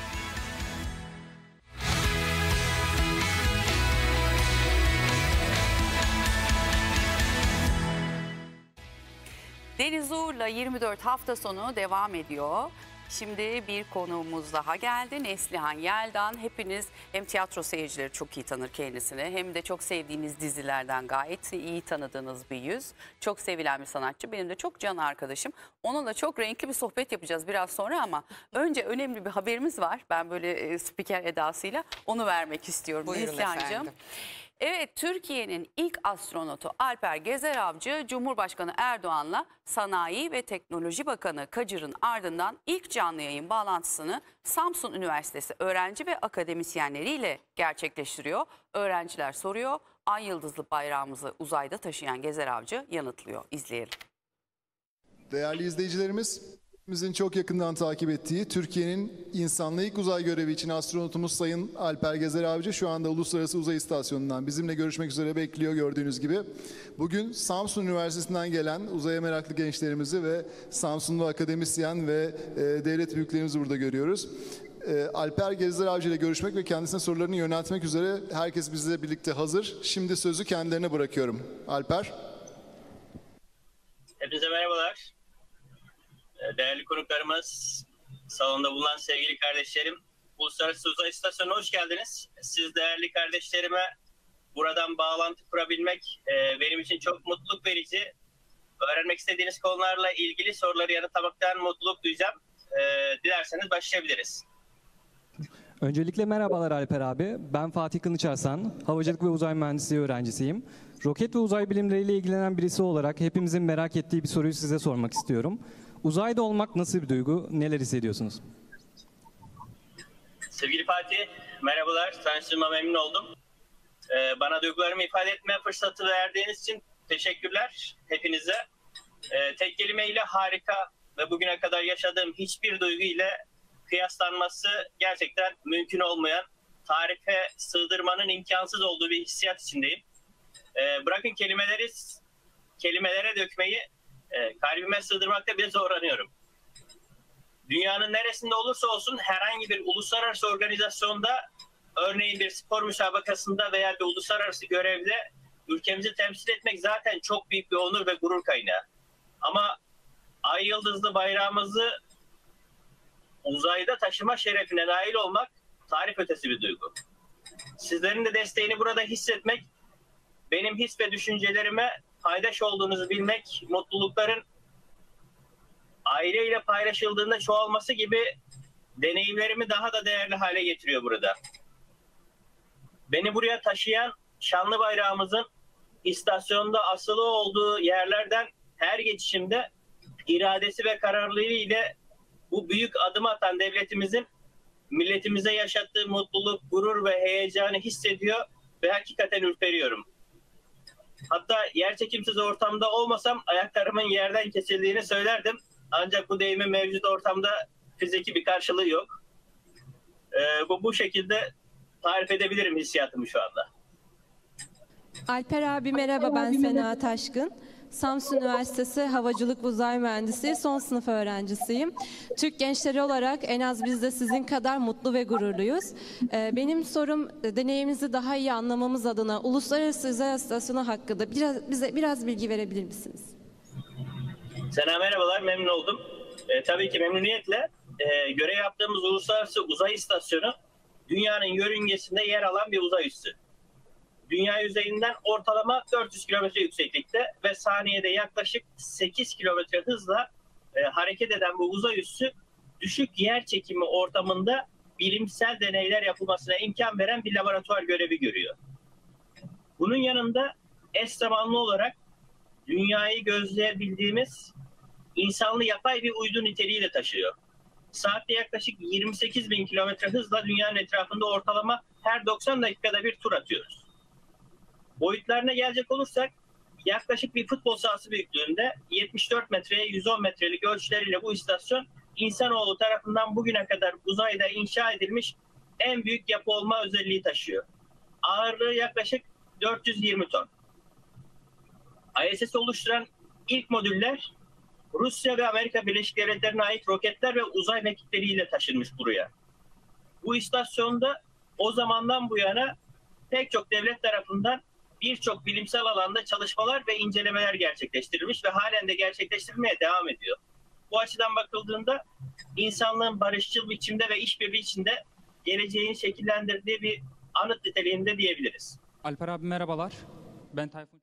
Deniz Uğur'la 24 hafta sonu devam ediyor. Şimdi bir konuğumuz daha geldi. Neslihan Yeldan. Hepiniz hem tiyatro seyircileri çok iyi tanır kendisini, hem de çok sevdiğiniz dizilerden gayet iyi tanıdığınız bir yüz. Çok sevilen bir sanatçı. Benim de çok can arkadaşım. Onunla çok renkli bir sohbet yapacağız biraz sonra ama önce önemli bir haberimiz var. Ben böyle spiker edasıyla onu vermek istiyorum. Buyurun Neslihan'cığım. efendim. Evet, Türkiye'nin ilk astronotu Alper Gezer-Avcı, Cumhurbaşkanı Erdoğan'la Sanayi ve Teknoloji Bakanı Kacır'ın ardından ilk canlı yayın bağlantısını Samsun Üniversitesi öğrenci ve akademisyenleriyle gerçekleştiriyor. Öğrenciler soruyor, ay yıldızlı bayrağımızı uzayda taşıyan Gezer-Avcı yanıtlıyor. İzleyelim. Değerli izleyicilerimiz, hepimizin çok yakından takip ettiği Türkiye'nin insanlığı ilk uzay görevi için astronotumuz Sayın Alper Gezer-Avcı şu anda Uluslararası Uzay İstasyonu'ndan bizimle görüşmek üzere bekliyor gördüğünüz gibi. Bugün Samsun Üniversitesi'nden gelen uzaya meraklı gençlerimizi ve Samsunlu akademisyen ve devlet büyüklerimizi burada görüyoruz. Alper Gezer-Avcı ile görüşmek ve kendisine sorularını yöneltmek üzere herkes bizle birlikte hazır. Şimdi sözü kendilerine bırakıyorum. Alper. Hepinize merhabalar. Değerli konuklarımız, salonda bulunan sevgili kardeşlerim, Uluslararası Uzay İstasyonu'na hoş geldiniz. Siz değerli kardeşlerime buradan bağlantı kurabilmek benim için çok mutluluk verici. Öğrenmek istediğiniz konularla ilgili soruları yanıtlamaktan mutluluk duyacağım. Dilerseniz başlayabiliriz. Öncelikle merhabalar Alper abi. Ben Fatih Kılıçarslan, havacılık ve uzay mühendisliği öğrencisiyim. Roket ve uzay bilimleriyle ilgilenen birisi olarak hepimizin merak ettiği bir soruyu size sormak istiyorum. Uzayda olmak nasıl bir duygu? Neler hissediyorsunuz? Sevgili Fatih, merhabalar. Tanıştığıma memnun oldum. Bana duygularımı ifade etme fırsatı verdiğiniz için teşekkürler hepinize. Tek kelimeyle harika ve bugüne kadar yaşadığım hiçbir duygu ile kıyaslanması gerçekten mümkün olmayan, tarife sığdırmanın imkansız olduğu bir hissiyat içindeyim. Bırakın kelimelere dökmeyi, Kalbime sığdırmakta bile zorlanıyorum. Dünyanın neresinde olursa olsun herhangi bir uluslararası organizasyonda, örneğin bir spor müsabakasında veya bir uluslararası görevde ülkemizi temsil etmek zaten çok büyük bir onur ve gurur kaynağı. Ama ay yıldızlı bayrağımızı uzayda taşıma şerefine nail olmak tarif ötesi bir duygu. Sizlerin de desteğini burada hissetmek, benim his ve düşüncelerime paydaş olduğunuzu bilmek, mutlulukların aileyle paylaşıldığında çoğalması gibi deneyimlerimi daha da değerli hale getiriyor burada. Beni buraya taşıyan şanlı bayrağımızın istasyonda asılı olduğu yerlerden her geçişimde iradesi ve kararlılığı ile bu büyük adımı atan devletimizin milletimize yaşattığı mutluluk, gurur ve heyecanı hissediyor ve hakikaten ürperiyorum. Hatta yerçekimsiz ortamda olmasam ayaklarımın yerden kesildiğini söylerdim. Ancak bu deyimin mevcut ortamda fiziki bir karşılığı yok. Bu şekilde tarif edebilirim hissiyatımı şu anda. Alper abi merhaba, ben Sena Taşkın. Samsun Üniversitesi Havacılık ve Uzay Mühendisliği son sınıf öğrencisiyim. Türk gençleri olarak en az biz de sizin kadar mutlu ve gururluyuz. Benim sorum, deneyimimizi daha iyi anlamamız adına Uluslararası Uzay İstasyonu hakkında bize biraz bilgi verebilir misiniz? Sena merhabalar, memnun oldum. Tabii ki memnuniyetle. Görev yaptığımız Uluslararası Uzay İstasyonu dünyanın yörüngesinde yer alan bir uzay üssü. Dünya yüzeyinden ortalama 400 kilometre yükseklikte ve saniyede yaklaşık 8 kilometre hızla hareket eden bu uzay üssü düşük yer çekimi ortamında bilimsel deneyler yapılmasına imkan veren bir laboratuvar görevi görüyor. Bunun yanında eş zamanlı olarak dünyayı gözleyebildiğimiz insanlı yapay bir uydu niteliği de taşıyor. Saatte yaklaşık 28 bin kilometre hızla dünyanın etrafında ortalama her 90 dakikada bir tur atıyoruz. Boyutlarına gelecek olursak yaklaşık bir futbol sahası büyüklüğünde 74 metreye 110 metrelik ölçüleriyle bu istasyon insanoğlu tarafından bugüne kadar uzayda inşa edilmiş en büyük yapı olma özelliği taşıyor. Ağırlığı yaklaşık 420 ton. ISS'i oluşturan ilk modüller Rusya ve Amerika Birleşik Devletleri'ne ait roketler ve uzay mekikleriyle taşınmış buraya. Bu istasyonda o zamandan bu yana pek çok devlet tarafından birçok bilimsel alanda çalışmalar ve incelemeler gerçekleştirilmiş ve halen de gerçekleştirilmeye devam ediyor. Bu açıdan bakıldığında insanlığın barışçıl biçimde ve işbirliği içinde geleceğin şekillendirdiği bir anıt niteliğinde diyebiliriz. Alper abi merhabalar. Ben Tayfun.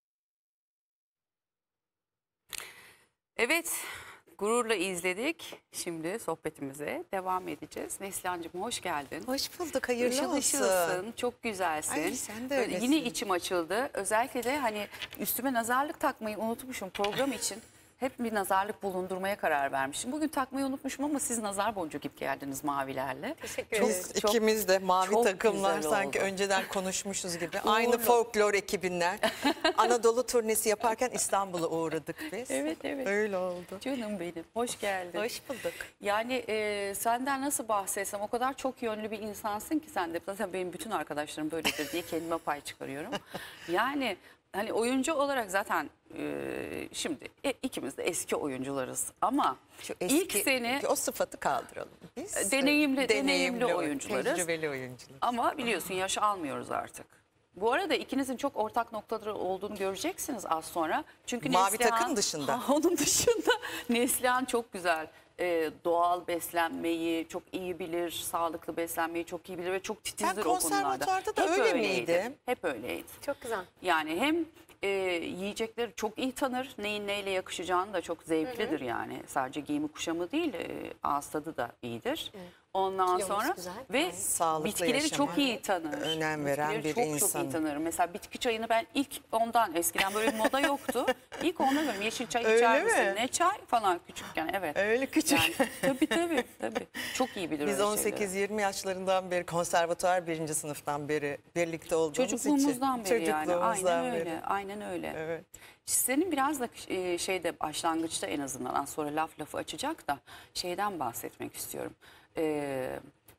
Evet, gururla izledik. Şimdi sohbetimize devam edeceğiz. Neslihan'cığım hoş geldin. Hoş bulduk, hayırlı Işıl olsun. ışılsın, çok güzelsin. Ay, sen de öylesin. Yine içim açıldı. Özellikle de hani üstüme nazarlık takmayı unutmuşum program için. Hep bir nazarlık bulundurmaya karar vermişim. Bugün takmayı unutmuşum ama siz nazar boncuğu gibi geldiniz mavilerle. Teşekkür ederiz. İkimiz de mavi takımlar sanki önceden konuşmuşuz gibi. Aynı folklor ekibinden. Anadolu turnesi yaparken İstanbul'a uğradık biz. Evet evet. Öyle oldu. Canım benim. Hoş geldin. Hoş bulduk. Yani senden nasıl bahsetsem, o kadar çok yönlü bir insansın ki sen de. Zaten benim bütün arkadaşlarım böyledir diye kendime pay çıkarıyorum. Yani hani oyuncu olarak zaten şimdi ikimiz de eski oyuncularız ama ilk seni o sıfatı kaldıralım. Biz deneyimli oyuncularız. Tecrübeli oyuncularız. Ama biliyorsun yaş almıyoruz artık. Bu arada ikinizin çok ortak noktaları olduğunu göreceksiniz az sonra. Çünkü Mavi takım dışında. Onun dışında Neslihan çok güzel. Doğal beslenmeyi çok iyi bilir, sağlıklı beslenmeyi çok iyi bilir ve çok titizdir o konularda. Konservatuvarda da öyle miydi? Hep öyleydi. Çok güzel. Yani hem yiyecekleri çok iyi tanır, neyin neyle yakışacağını da çok zevklidir yani. Sadece giyimi kuşamı değil, ağız tadı da iyidir. Ondan sonra ve bitkileri çok iyi tanır. Önem veren bir insan. Çok iyi tanır. Mesela bitki çayını ben ilk ondan, eskiden böyle bir moda yoktu. İlk ondan görüyorum. Yeşil çay içer misin? Ne çay falan küçükken, evet. Öyle küçük. Yani, tabii. Çok iyi bilir. Biz 18-20 yaşlarından beri, konservatuvar 1. sınıftan beri birlikte olduğumuz için. Çocukluğumuzdan beri yani. Aynen öyle. Evet. Senin biraz da şeyde başlangıçta, en azından az sonra lafı açacak da şeyden bahsetmek istiyorum.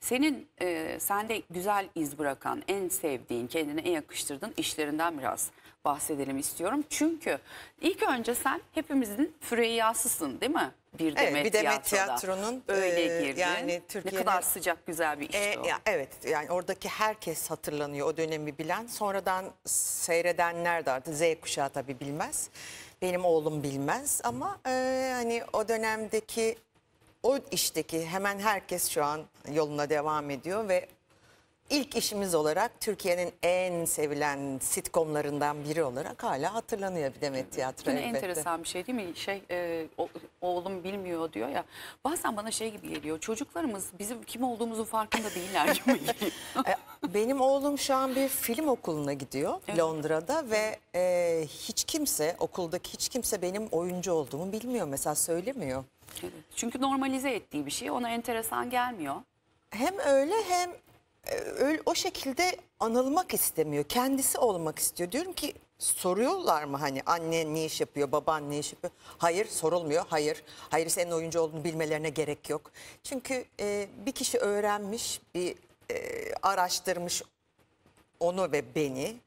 Senin sende güzel iz bırakan, en sevdiğin, kendine en yakıştırdığın işlerinden biraz bahsedelim istiyorum. Çünkü ilk önce sen hepimizin Füreyya'sısın değil mi? Bir Demet, bir Demet Tiyatro'da. Tiyatro'nun Öyle girdin. yani Ne Türkiye'nin kadar sıcak güzel bir işti o. Evet, yani oradaki herkes hatırlanıyor o dönemi bilen. Sonradan seyredenler de artık Z kuşağı tabii bilmez. Benim oğlum bilmez ama hani o dönemdeki o işteki hemen herkes şu an yoluna devam ediyor ve İlk işimiz olarak Türkiye'nin en sevilen sitcomlarından biri olarak hala hatırlanıyor bir Demet Tiyatro Yine elbette. enteresan bir şey değil mi? Oğlum bilmiyor diyor ya. Bazen bana şey gibi geliyor. Çocuklarımız bizim kim olduğumuzun farkında değiller gibi geliyor. Benim oğlum şu an bir film okuluna gidiyor Londra'da ve hiç kimse, okuldaki hiç kimse benim oyuncu olduğumu bilmiyor. Mesela söylemiyor. Evet. Çünkü normalize ettiği bir şey ona enteresan gelmiyor. Hem öyle hem öyle, o şekilde anılmak istemiyor. Kendisi olmak istiyor. Diyorum ki soruyorlar mı hani anne ne iş yapıyor, baban ne iş yapıyor? Hayır, sorulmuyor. Hayır. Hayır, senin oyuncu olduğunu bilmelerine gerek yok. Çünkü bir kişi öğrenmiş, bir araştırmış onu ve beni.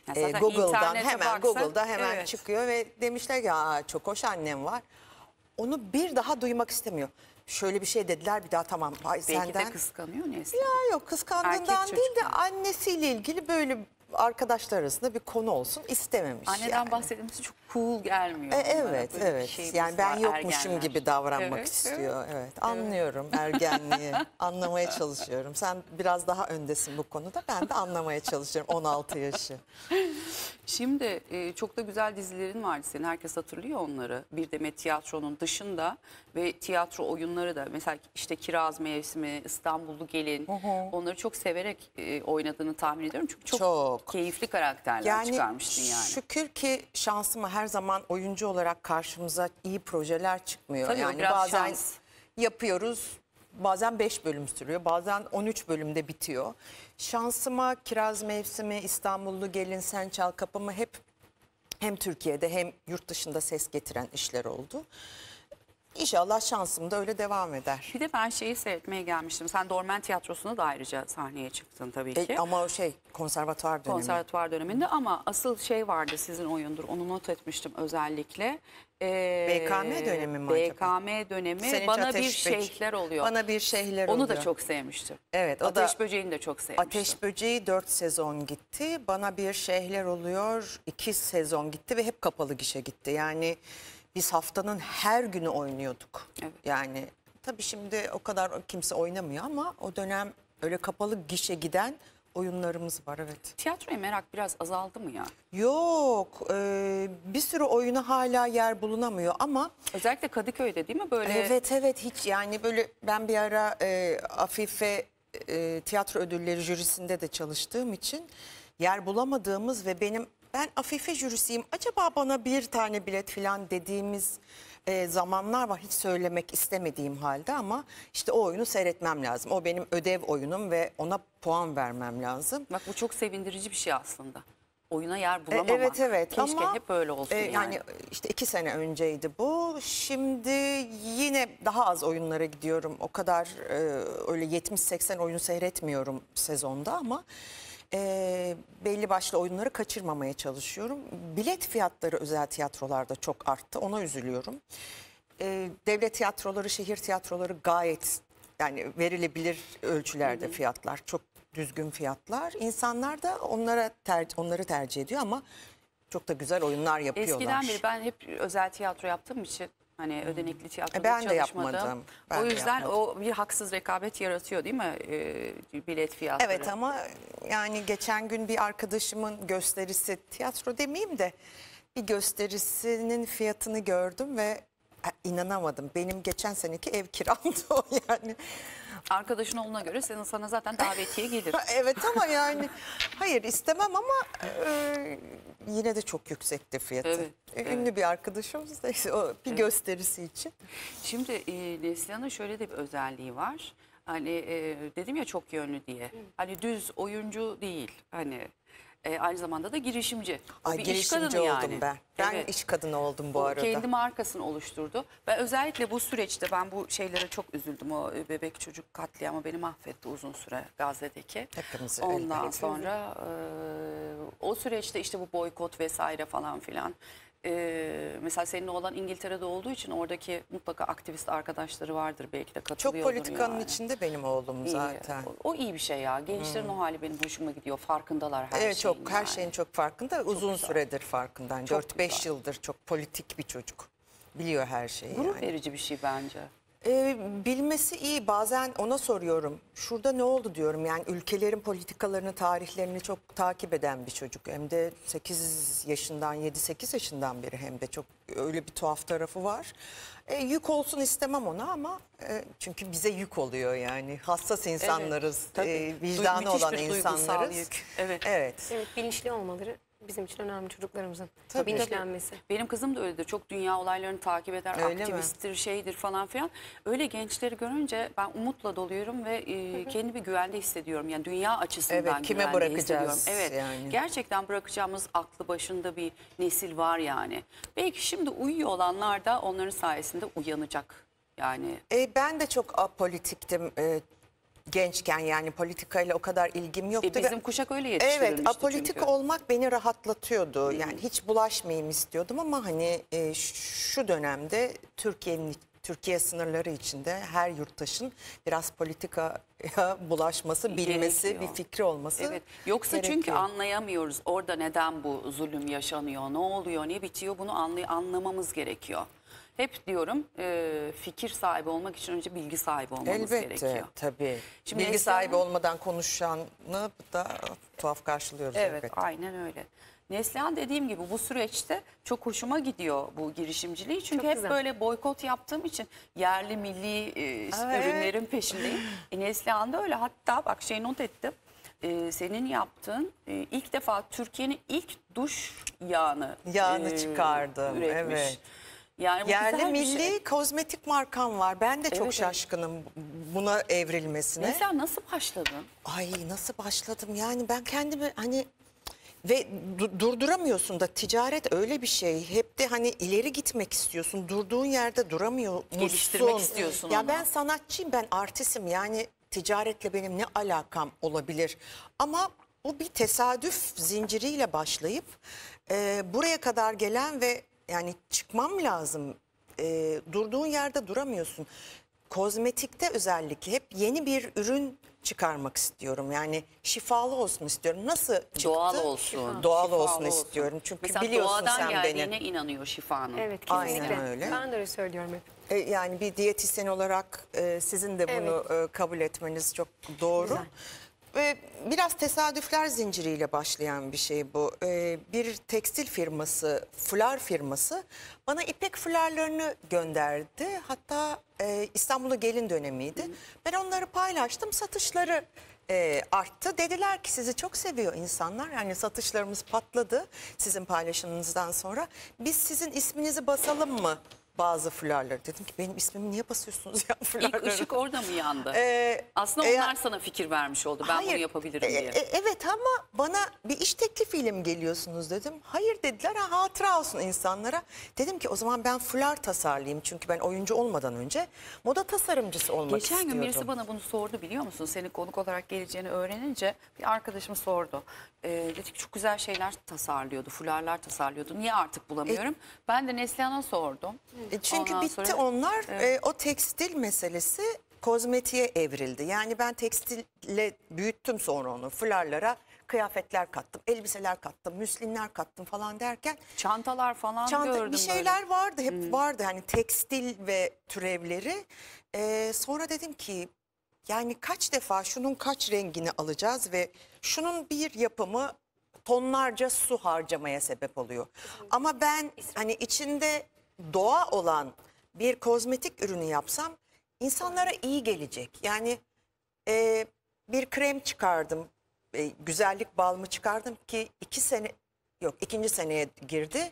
Google'da hemen çıkıyor ve demişler ki çok hoş annem var. Onu bir daha duymak istemiyor. Şöyle bir şey dediler bir daha tamam. Belki senden... de kıskanıyor neyse. Ya yok kıskandığından değil de annesiyle ilgili böyle arkadaşlar arasında bir konu olsun istememiş. Anneden bahsettiğimiz çok cool gelmiyor. Evet. Yani ben yokmuşum gibi davranmak istiyor. Evet. Anlıyorum ergenliği. Anlamaya çalışıyorum. Sen biraz daha öndesin bu konuda. Ben de anlamaya çalışıyorum 16 yaşı. Şimdi çok da güzel dizilerin vardı senin. Herkes hatırlıyor onları. Bir Demet Tiyatro'nun dışında ve tiyatro oyunları da. Mesela işte Kiraz Mevsimi, İstanbullu Gelin. Onları çok severek oynadığını tahmin ediyorum. Çünkü çok keyifli karakterler çıkarmıştın yani. Şükür ki şansıma her zaman oyuncu olarak karşımıza iyi projeler çıkmıyor. Tabii yani bazen yapıyoruz. Bazen 5 bölüm sürüyor. Bazen 13 bölümde bitiyor. Şansıma Kiraz Mevsimi, İstanbullu Gelin, Sen Çal Kapımı hep hem Türkiye'de hem yurt dışında ses getiren işler oldu. İnşallah şansım da öyle devam eder. Bir de ben şeyi seyretmeye gelmiştim. Sen Dormen Tiyatrosu'na da ayrıca sahneye çıktın tabii ki. Ama o konservatuvar dönemi. Konservatuvar döneminde ama asıl şey vardı sizin oyundur. Onu not etmiştim özellikle. BKM dönemi mi acaba? BKM dönemi Senin Bana Bir Şeyhler Oluyor. Bana Bir Şeyhler Oluyor. Onu da çok sevmiştim. Evet. Ateş Böceği'ni de çok sevmiştim. Ateş Böceği 4 sezon gitti. Bana Bir Şeyhler Oluyor 2 sezon gitti ve hep kapalı gişe gitti. Yani biz haftanın her günü oynuyorduk. Evet. Yani tabii şimdi o kadar kimse oynamıyor ama o dönem öyle kapalı gişe giden oyunlarımız var evet. Tiyatroya merak biraz azaldı mı ya? Yok bir sürü oyuna hala yer bulunamıyor ama. Özellikle Kadıköy'de değil mi böyle? Evet hiç yani böyle ben bir ara Afife tiyatro ödülleri jürisinde de çalıştığım için yer bulamadığımız ve ben Afife jürisiyim acaba bana bir tane bilet falan dediğimiz zamanlar var hiç söylemek istemediğim halde ama işte o oyunu seyretmem lazım. O benim ödev oyunum ve ona puan vermem lazım. Bak bu çok sevindirici bir şey aslında. Oyuna yer bulamamak. Evet. Keşke ama hep öyle olsun yani. İşte 2 sene önceydi bu. Şimdi yine daha az oyunlara gidiyorum. O kadar öyle 70-80 oyun seyretmiyorum sezonda ama belli başlı oyunları kaçırmamaya çalışıyorum. Bilet fiyatları özel tiyatrolarda çok arttı. Ona üzülüyorum. Devlet tiyatroları, şehir tiyatroları gayet yani verilebilir ölçülerde fiyatlar. Çok düzgün fiyatlar. İnsanlar da onları tercih ediyor ama çok da güzel oyunlar yapıyorlar. Eskiden beri ben hep özel tiyatro yaptığım için hani ödenekli tiyatroda ben çalışmadım. De yapmadım. O yüzden o bir haksız rekabet yaratıyor değil mi bilet fiyatları? Evet ama yani geçen gün bir arkadaşımın gösterisi tiyatro demeyeyim de bir gösterisinin fiyatını gördüm ve inanamadım. Benim geçen seneki ev kiramdı o yani. Arkadaşın olduğuna göre sana zaten davetiye gelir. Evet ama yani hayır istemem ama yine de çok yüksekti fiyatı. Ünlü bir arkadaşımız da işte o bir gösterisi için. Şimdi Neslihan'ın şöyle de bir özelliği var. Hani dedim ya çok yönlü diye. Hani düz oyuncu değil. Hani Aynı zamanda da girişimci. O Ay, bir iş girişimci kadını oldum yani. ben. Ben Evet. iş kadını oldum bu O arada. kendi markasını oluşturdu. Ve özellikle bu süreçte ben bu şeylere çok üzüldüm. O bebek çocuk katliamı beni mahvetti uzun süre Gazze'deki. Hepimiz Ondan elbette. sonra o süreçte işte bu boykot vesaire falan filan. Mesela senin oğlan İngiltere'de olduğu için oradaki mutlaka aktivist arkadaşları vardır, belki de Çok katılıyordur. politikanın yani. içinde benim oğlum İyi. zaten. O iyi bir şey ya. Gençlerin o hali benim hoşuma gidiyor. Farkındalar her Evet, şeyin. çok her şeyin çok farkında. Uzun güzel. süredir farkında. Çok 4-5 güzel. yıldır çok politik bir çocuk. Biliyor her şeyi. Gurur yani. verici bir şey bence. Bilmesi iyi. Bazen ona soruyorum. Şurada ne oldu diyorum. Yani ülkelerin politikalarını, tarihlerini çok takip eden bir çocuk. Hem de 8 yaşından, 7-8 yaşından beri hem de çok öyle bir tuhaf tarafı var. Yük olsun istemem ona ama çünkü bize yük oluyor yani. Hassas insanlarız. tabii. Vicdanı Müthiş olan bir duygusal insanlarız. yük. Evet. Evet. Evet, bilinçli olmaları bizim için önemli, çocuklarımızın Tabii. bilinçlenmesi. Benim kızım da öyledir. Çok dünya olaylarını takip eder, Öyle mi? aktivisttir, şeydir falan filan. Öyle gençleri görünce ben umutla doluyorum ve kendimi güvende hissediyorum. Yani dünya açısından Evet, kime güvende bırakacağız hissediyorum. Evet, yani? gerçekten bırakacağımız aklı başında bir nesil var yani. Belki şimdi uyuyor olanlar da onların sayesinde uyanacak. Yani Ben de çok apolitiktim gençken, yani politikayla o kadar ilgim yoktu. bizim kuşak öyle yetiştirilmişti. Evet, apolitik çünkü. olmak beni rahatlatıyordu. Yani hiç bulaşmayayım istiyordum ama hani şu dönemde Türkiye sınırları içinde her yurttaşın biraz politikaya bulaşması, bilmesi, Gerekiyor. bir fikri olması Evet. Yoksa çünkü gerekiyor. anlayamıyoruz. Orada neden bu zulüm yaşanıyor, ne oluyor, ne bitiyor, bunu anlamamız gerekiyor. Hep diyorum fikir sahibi olmak için önce bilgi sahibi olmamız gerekiyor. Elbette tabii. Şimdi Bilgi Neslihan- sahibi olmadan konuşanı da tuhaf karşılıyoruz. Evet, elbette. aynen öyle. Neslihan, dediğim gibi bu süreçte çok hoşuma gidiyor bu girişimciliği. Çünkü Çok hep güzel. böyle boykot yaptığım için yerli milli ürünlerin peşindeyim. Neslihan da öyle. Hatta bak not ettim. Senin yaptığın ilk defa Türkiye'nin ilk duş yağını Çıkardım. üretmiş. Evet. Yani bu Yerli güzel bir milli şey. kozmetik markam var. Ben de çok Evet. şaşkınım buna evrilmesine. Neslihan, nasıl başladın? Ay, nasıl başladım yani, ben kendimi hani ve durduramıyorsun da, ticaret öyle bir şey. Hep de hani ileri gitmek istiyorsun. Durduğun yerde duramıyorsun. Geliştirmek istiyorsun Ya onu. ben sanatçıyım, ben artistim. Yani ticaretle benim ne alakam olabilir? Ama bu bir tesadüf zinciriyle başlayıp buraya kadar gelen ve yani çıkmam lazım. Durduğun yerde duramıyorsun. Kozmetikte özellikle hep yeni bir ürün çıkarmak istiyorum. Yani şifalı olsun istiyorum. Nasıl çıktı? Doğal olsun. Doğal şifalı olsun istiyorum. Çünkü Mesela biliyorsun doğadan sen geldiğine beni. inanıyor şifanın. Evet, Aynen kesinlikle. öyle. Ben de öyle söylüyorum hep. Yani bir diyetisyen olarak sizin de bunu kabul etmeniz çok doğru. Güzel. Ve biraz tesadüfler zinciriyle başlayan bir şey bu. Bir tekstil firması, fular firması bana ipek fularlarını gönderdi. Hatta İstanbul'a gelin dönemiydi. Ben onları paylaştım, satışları arttı. Dediler ki sizi çok seviyor insanlar. Yani satışlarımız patladı sizin paylaşımınızdan sonra. Biz sizin isminizi basalım mı bazı fularları? Dedim ki benim ismimi niye basıyorsunuz ya fularları? İlk ışık orada mı yandı? Aslında onlar sana fikir vermiş oldu. Ben bunu yapabilirim diye. Evet ama bana bir iş teklifiyle mi geliyorsunuz dedim. Hayır dediler, hatıra olsun insanlara. Dedim ki o zaman ben fular tasarlayayım. Çünkü ben oyuncu olmadan önce moda tasarımcısı olmak Geçen istiyordum. gün birisi bana bunu sordu, biliyor musun? Senin konuk olarak geleceğini öğrenince bir arkadaşım sordu. Dedi ki çok güzel şeyler tasarlıyordu, fularlar tasarlıyordu. Niye artık bulamıyorum? Ben de Neslihan'a sordum. Çünkü Ondan bitti sonra- onlar. Evet. O tekstil meselesi kozmetiğe evrildi. Yani ben tekstille büyüttüm sonra onu. Fularlara kıyafetler kattım, elbiseler kattım, müslinler kattım falan derken. Çantalar falan gördüm Bir şeyler vardı, hep vardı. Hani tekstil ve türevleri. Sonra dedim ki yani kaç defa şunun kaç rengini alacağız ve şunun bir yapımı tonlarca su harcamaya sebep oluyor. Ama ben hani içinde doğa olan bir kozmetik ürünü yapsam insanlara iyi gelecek. Yani bir krem çıkardım, güzellik balmı çıkardım ki 2 sene yok 2. seneye girdi.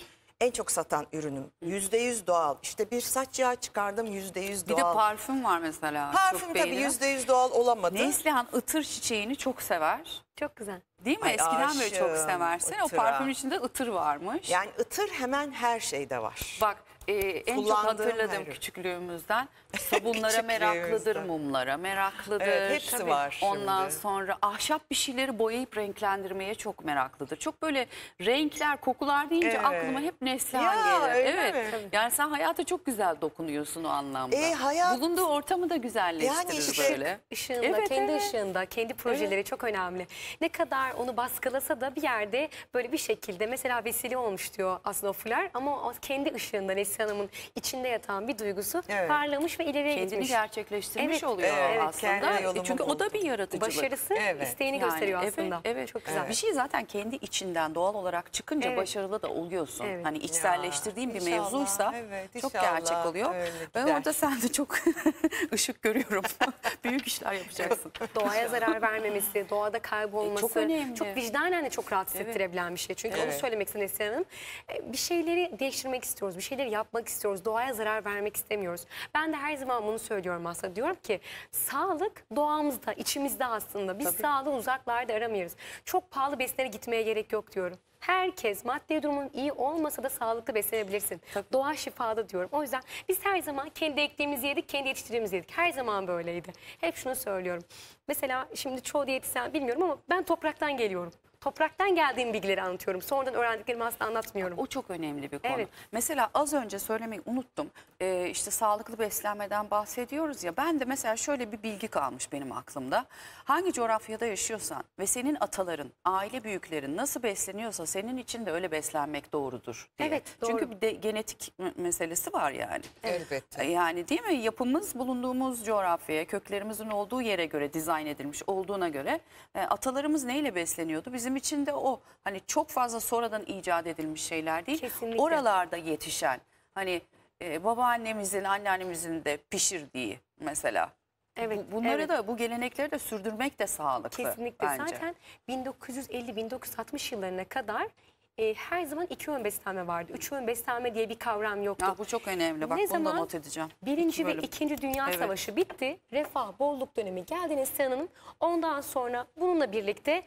en çok satan ürünüm. %100 doğal. İşte bir saç yağı çıkardım, %100 doğal. Bir de parfüm var mesela. Parfüm çok tabii beğenilen. %100 doğal olamadı. Neslihan ıtır çiçeğini çok sever. Çok güzel. Değil mi? Ay, Eskiden böyle çok aşığım seversin. O ıtıra. parfümün içinde ıtır varmış. Yani ıtır hemen her şeyde var. Bak en çok Kullandığım hatırladığım her- küçüklüğümüzden sabunlara meraklıdır, mumlara meraklıdır. Evet, hepsi Tabii. var Ondan şimdi. sonra ahşap bir şeyleri boyayıp renklendirmeye çok meraklıdır. Çok böyle renkler, kokular deyince Evet. aklıma hep Neslihan Ya, gelir. öyle Evet. mi? Yani sen hayata çok güzel dokunuyorsun o anlamda. Hayat- Bulunduğu ortamı da güzelleştirir Yani işte böyle. Işığında, Evet, kendi evet. ışığında, kendi projeleri çok önemli. Ne kadar onu baskılasa da bir yerde böyle bir şekilde mesela vesile olmuş diyor aslında o fular ama o kendi ışığında Neslihan Hanım'ın içinde yatan bir duygusu parlamış ve ileriye Kendini gitmiş. gerçekleştirmiş oluyor aslında. kendi yolumu Çünkü o da bir yaratıcılık. Başarısı isteğini Yani, gösteriyor aslında. Evet. Çok güzel. Bir şey zaten kendi içinden doğal olarak çıkınca Evet. başarılı da oluyorsun. Evet. Hani içselleştirdiğin bir İnşallah, mevzuysa evet, çok inşallah gerçek oluyor. öyle Ben gider. orada sende çok ışık görüyorum. Büyük işler yapacaksın. Doğaya zarar vermemesi, doğada kaybolması Çok önemli. çok vicdanen de çok rahatsız ettirebilen bir şey. Çünkü onu Evet. söylemek istedim Neslihan Hanım. Bir şeyleri değiştirmek istiyoruz, bir şeyleri yapmak istiyoruz. Doğaya zarar vermek istemiyoruz. Ben de her zaman bunu söylüyorum aslında. Diyorum ki sağlık doğamızda, içimizde aslında. Biz sağlığı uzaklarda aramıyoruz. Çok pahalı besinlere gitmeye gerek yok diyorum. Herkes maddi durumun iyi olmasa da sağlıklı beslenebilirsin. Doğa şifalı diyorum. O yüzden biz her zaman kendi ektiğimizi yedik, kendi yetiştirdiğimizi yedik. Her zaman böyleydi. Hep şunu söylüyorum. Mesela şimdi çoğu diyetisyen bilmiyorum ama ben topraktan geliyorum. Topraktan geldiğim bilgileri anlatıyorum. Sonradan öğrendiklerimi asla anlatmıyorum. O çok önemli bir konu. Evet. Mesela az önce söylemeyi unuttum. İşte sağlıklı beslenmeden bahsediyoruz ya. Ben de mesela şöyle bir bilgi kalmış benim aklımda. Hangi coğrafyada yaşıyorsan ve senin ataların, aile büyüklerin nasıl besleniyorsa senin için de öyle beslenmek doğrudur diye. Evet, doğru. Çünkü bir de genetik meselesi var yani. Elbette. Yani değil mi? Yapımız bulunduğumuz coğrafyaya, köklerimizin olduğu yere göre dizayn edilmiş olduğuna göre atalarımız neyle besleniyordu? Bizim için de o. Hani çok fazla sonradan icat edilmiş şeyler değil. Kesinlikle. Oralarda yetişen hani babaannemizin, anneannemizin de pişirdiği mesela. Evet, Bunları evet. da bu gelenekleri de sürdürmek de sağlıklı Kesinlikle. bence. Zaten 1950-1960 yıllarına kadar her zaman 2 öğün beslenme vardı. 3 öğün beslenme diye bir kavram yoktu. Ya bu çok önemli. Bak Ne bunu da zaman not edeceğim. Birinci İki ve bölüm. 2. Dünya Evet. Savaşı bitti. Refah, bolluk dönemi geldi Neslihan Hanım. Ondan sonra bununla birlikte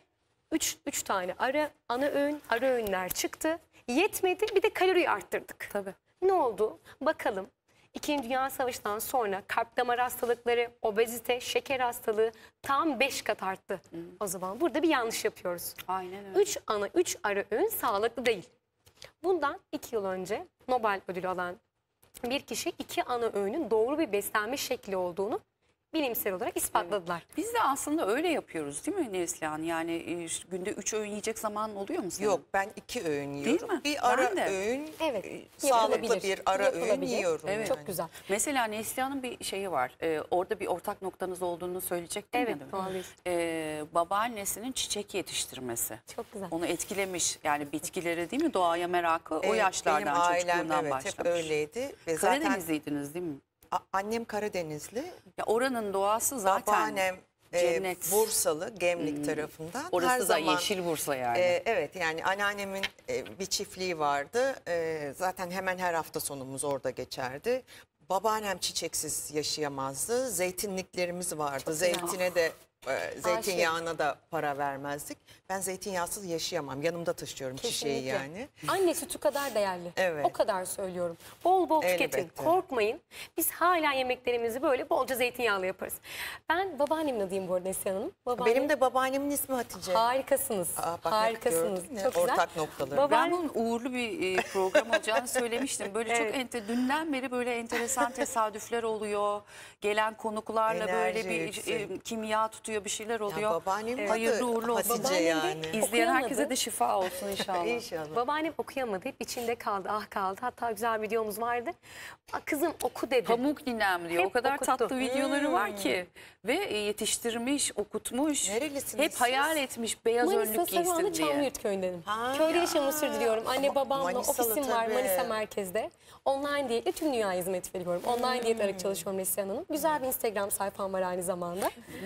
3 tane ana öğün, ara öğünler çıktı. Yetmedi, bir de kaloriyi arttırdık. Tabii. Ne oldu? Bakalım. 2. Dünya Savaşı'ndan sonra kalp damar hastalıkları, obezite, şeker hastalığı tam 5 kat arttı. O zaman burada bir yanlış yapıyoruz. Aynen öyle. 3 ara öğün sağlıklı değil. Bundan 2 yıl önce Nobel ödülü alan bir kişi 2 ana öğünün doğru bir beslenme şekli olduğunu bilimsel olarak ispatladılar. Biz de aslında öyle yapıyoruz değil mi Neslihan? Yani günde 3 öğün yiyecek zaman oluyor mu senin? Yok, ben 2 öğün Değil yiyorum. mi? Bir ara Ben de. öğün, Evet. sağlıklı yapılabilir. bir ara öğün Yapılabilir. yiyorum. Evet. Çok güzel. Mesela Neslihan'ın bir şeyi var. Orada bir ortak noktanız olduğunu söyleyecektim. Evet, ya, doğalıyız. babaannesinin çiçek yetiştirmesi. Çok güzel. Onu etkilemiş. Yani bitkileri değil mi? Doğaya merakı o Evet, yaşlardan, benim ailem çocukluğundan evet, başlamış. hep öyleydi. Ve zaten Karadenizliydiniz değil mi? annem Karadenizli, Ya oranın doğası zaten babaannem cennet. Bursalı, Gemlik tarafından. Orası Her da zaman, yeşil Bursa yani. evet, yani anneannemin bir çiftliği vardı. Zaten hemen her hafta sonumuz orada geçerdi. Babaannem çiçeksiz yaşayamazdı. Zeytinliklerimiz vardı. Zeytine de zeytinyağına da para vermezdik. Ben zeytinyağsız yaşayamam. Yanımda taşıyorum çiçeği yani. Anne sütü kadar değerli. Evet. O kadar söylüyorum. Bol bol tüketin. Elbette. Korkmayın. Biz hala yemeklerimizi böyle bolca zeytinyağlı yaparız. Ben babaannemin adıyım bu arada Neslihan Hanım. Benim de babaannemin ismi Hatice. Harikasınız. Bak, Harikasınız. gördün mü? Çok güzel. Ortak noktaları. Baba- Ben bunun uğurlu bir program olacağını söylemiştim. Böyle Evet. çok dünden beri böyle enteresan tesadüfler oluyor. Gelen konuklarla Enerji böyle bir yüksek. kimya tutuyor, bir şeyler oluyor. babaannemin Hayırlı adı uğurlu olsun. Hatice Babaannem de yani. İzleyen okuyamadı. herkese de şifa olsun inşallah. İnşallah. Babaannem okuyamadı. Hep içinde kaldı. Ah kaldı. Hatta güzel bir videomuz vardı. Kızım oku dedi. Pamuk ninem diyor. Hep O kadar okuttu. tatlı videoları var ki. Ve yetiştirmiş, okutmuş. Nerelisiniz Hep siz? hayal etmiş beyaz Manisa önlük giysin Saruhanlı diye. Çamlıurt köyündenim. Ha. Köyde yaşamımı sürdürüyorum. Anne babamla Manisalı ofisim var tabii. Manisa merkezde. Online diyetle tüm dünyaya hizmet veriyorum. Online diyet olarak çalışıyorum Neslihan Hanım. Güzel bir Instagram sayfam var aynı zamanda. Hiçbir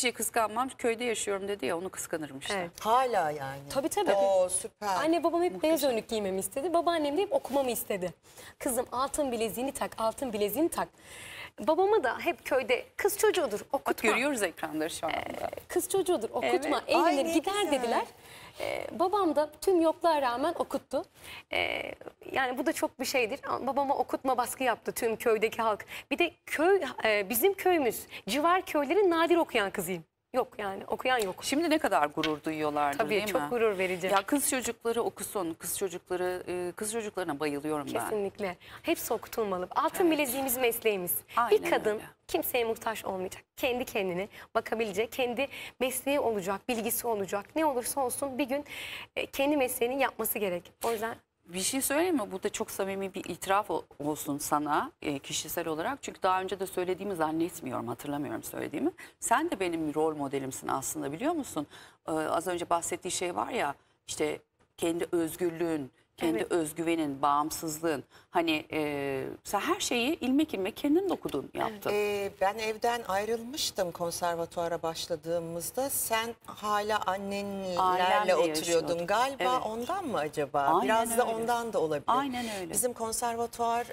şey kıskanmam. Köyde yaşıyorum dedi ya, onu kıskanırım işte. Evet. Hala yani. Tabii. Oo, süper. Anne babam hep beyaz önlük giymemi istedi. Babaannem de hep okumamı istedi. Kızım altın bileziğini tak, altın bileziğini tak. Babama da hep köyde kız çocuğudur, okutma. Bak görüyoruz ekranları şu anda. Kız çocuğudur, okutma, Evet. Ay, eğlenir ne gider güzel. dediler. Babam da tüm yokluğa rağmen okuttu. Yani bu da çok bir şeydir. Babama okutma baskı yaptı tüm köydeki halk. Bir de bizim köyümüz, civar köylerin nadir okuyan kızıyım. Yok yani, okuyan yok. Şimdi ne kadar gurur duyuyorlardır, Tabii, değil mi? çok gurur verici. Ya kız çocukları okusun, kız çocuklarına bayılıyorum ben. Kesinlikle. Hepsi okutulmalı. Altın bileziğimiz mesleğimiz. Aynen Bir kadın öyle. kimseye muhtaç olmayacak. Kendi kendine bakabilecek, kendi mesleği olacak, bilgisi olacak. Ne olursa olsun bir gün kendi mesleğini yapması gerek. O yüzden Bir şey söyleyeyim mi? Bu da çok samimi bir itiraf olsun sana kişisel olarak. Çünkü daha önce de söylediğimi zannetmiyorum, hatırlamıyorum söylediğimi. Sen de benim rol modelimsin aslında, biliyor musun? Az önce bahsettiği şey var ya, işte kendi özgürlüğün, kendi Evet. özgüvenin, bağımsızlığın. Hani sen her şeyi ilmek ilmek kendin dokudun, yaptın. Ben evden ayrılmıştım konservatuara başladığımızda. Sen hala annenlerle Ailemle oturuyordun yaşıyordum. galiba, Evet. ondan mı acaba? Aynen Biraz da öyle. ondan da olabilir. Aynen öyle. Bizim konservatuar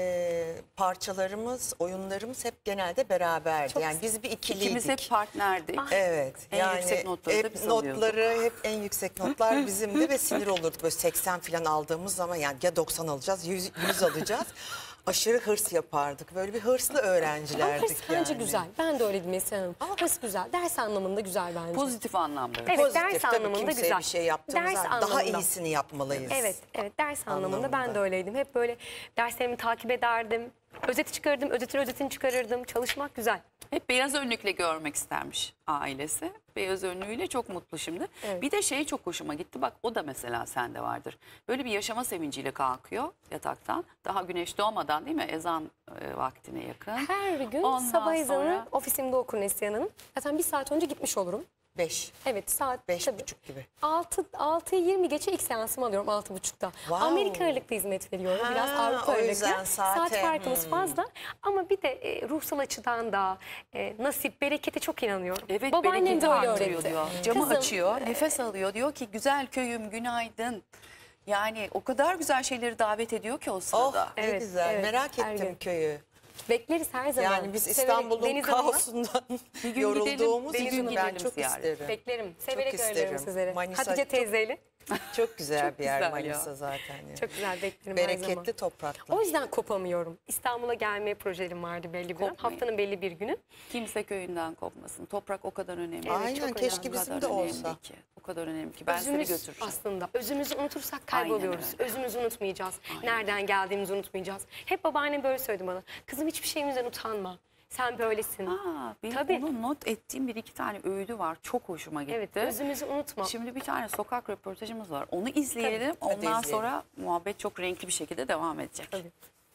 parçalarımız, oyunlarımız hep genelde beraberdi. Çok- yani biz bir ikiliydik. İkimiz hep partnerdik. Evet. En yüksek notları da hep biz alıyorduk. notları, hep en yüksek notlar bizimdi ve sinir olurduk. Böyle 80 falan aldığımız zaman, yani ya 90 alacağız, 100 alacağız. Aşırı hırs yapardık. Böyle bir hırslı öğrencilerdik hırs bence yani. güzel. Ben de öyleydim Esra Hanım. Hırs güzel. Ders anlamında güzel bence. Pozitif anlamda. Evet, Pozitif, ders tabii anlamında kimseye güzel. bir şey yaptığımız Ders zaman daha anlamında. iyisini yapmalıyız. Evet, ders anlamında ben Anlamında. de öyleydim. Hep böyle derslerimi takip ederdim. Özeti çıkarırdım, özetini çıkarırdım. Çalışmak güzel. Hep beyaz önlükle görmek istermiş ailesi. Beyaz önlüğüyle çok mutlu şimdi. Evet. Bir de şey çok hoşuma gitti. Bak o da mesela sende vardır. Böyle bir yaşama sevinciyle kalkıyor yataktan. Daha güneş doğmadan, değil mi? Ezan vaktine yakın. Her gün Ondan sabah ezanı sonra- ofisimde okur Neslihan Hanım. Zaten bir saat önce gitmiş olurum. 5. Evet, saat 5.30 gibi. 6'yı 20 geçe ilk seansımı alıyorum 6.30'da. Wow. Amerika ağırlıklı hizmet veriyorum. Ha, Biraz Avrupa o yüzden ağırlıklı. Saat saate. farkımız fazla. Ama bir de ruhsal açıdan da nasip, berekete çok inanıyorum. Evet, Babaannem bereketi de öyle artırıyor öğretti. diyor. Camı Kızım, açıyor, nefes alıyor. Diyor ki güzel köyüm günaydın. Yani o kadar güzel şeyleri davet ediyor ki o Oh sırada. ne Evet, güzel. evet, Merak her ettim gün. köyü. bekleriz her zaman. Yani biz Severek İstanbul'un Deniz Hanım'la kaosundan Bir gün yorulduğumuz gidelim, için bir gün ben gidelim çok ziyaret. isterim. beklerim. Severek Çok ağırlarım isterim. sizleri. Manisa Hatice çok- teyzeyle. Çok güzel Çok bir yer güzel Manisa ya. zaten. Yani. Çok güzel beklerim her zaman. Bereketli topraklar. O yüzden kopamıyorum. İstanbul'a gelmeye projelerim vardı belli bir dönem. Kopmayın. Haftanın belli bir günü. Kimse köyünden kopmasın. Toprak o kadar önemli. Evet, Aynen, çok keşke önemli. O bizim kadar de önemli olsa. ki. O kadar önemli ki. Ben Özümüz seni götüreceğim. aslında. Özümüzü unutursak Aynen kayboluyoruz. öyle. Özümüzü unutmayacağız. Aynen. Nereden geldiğimizi unutmayacağız. Hep babaannem böyle söyledi bana. Kızım hiçbir şeyimizden utanma. Sen böylesin. Benim Tabii. onu not ettiğim bir iki tane öğüdü var. Çok hoşuma gitti. Evet, özümüzü unutma. Şimdi bir tane sokak röportajımız var. Onu izleyelim. Tabii. Hadi Ondan izleyelim. sonra muhabbet çok renkli bir şekilde devam edecek. Tabii.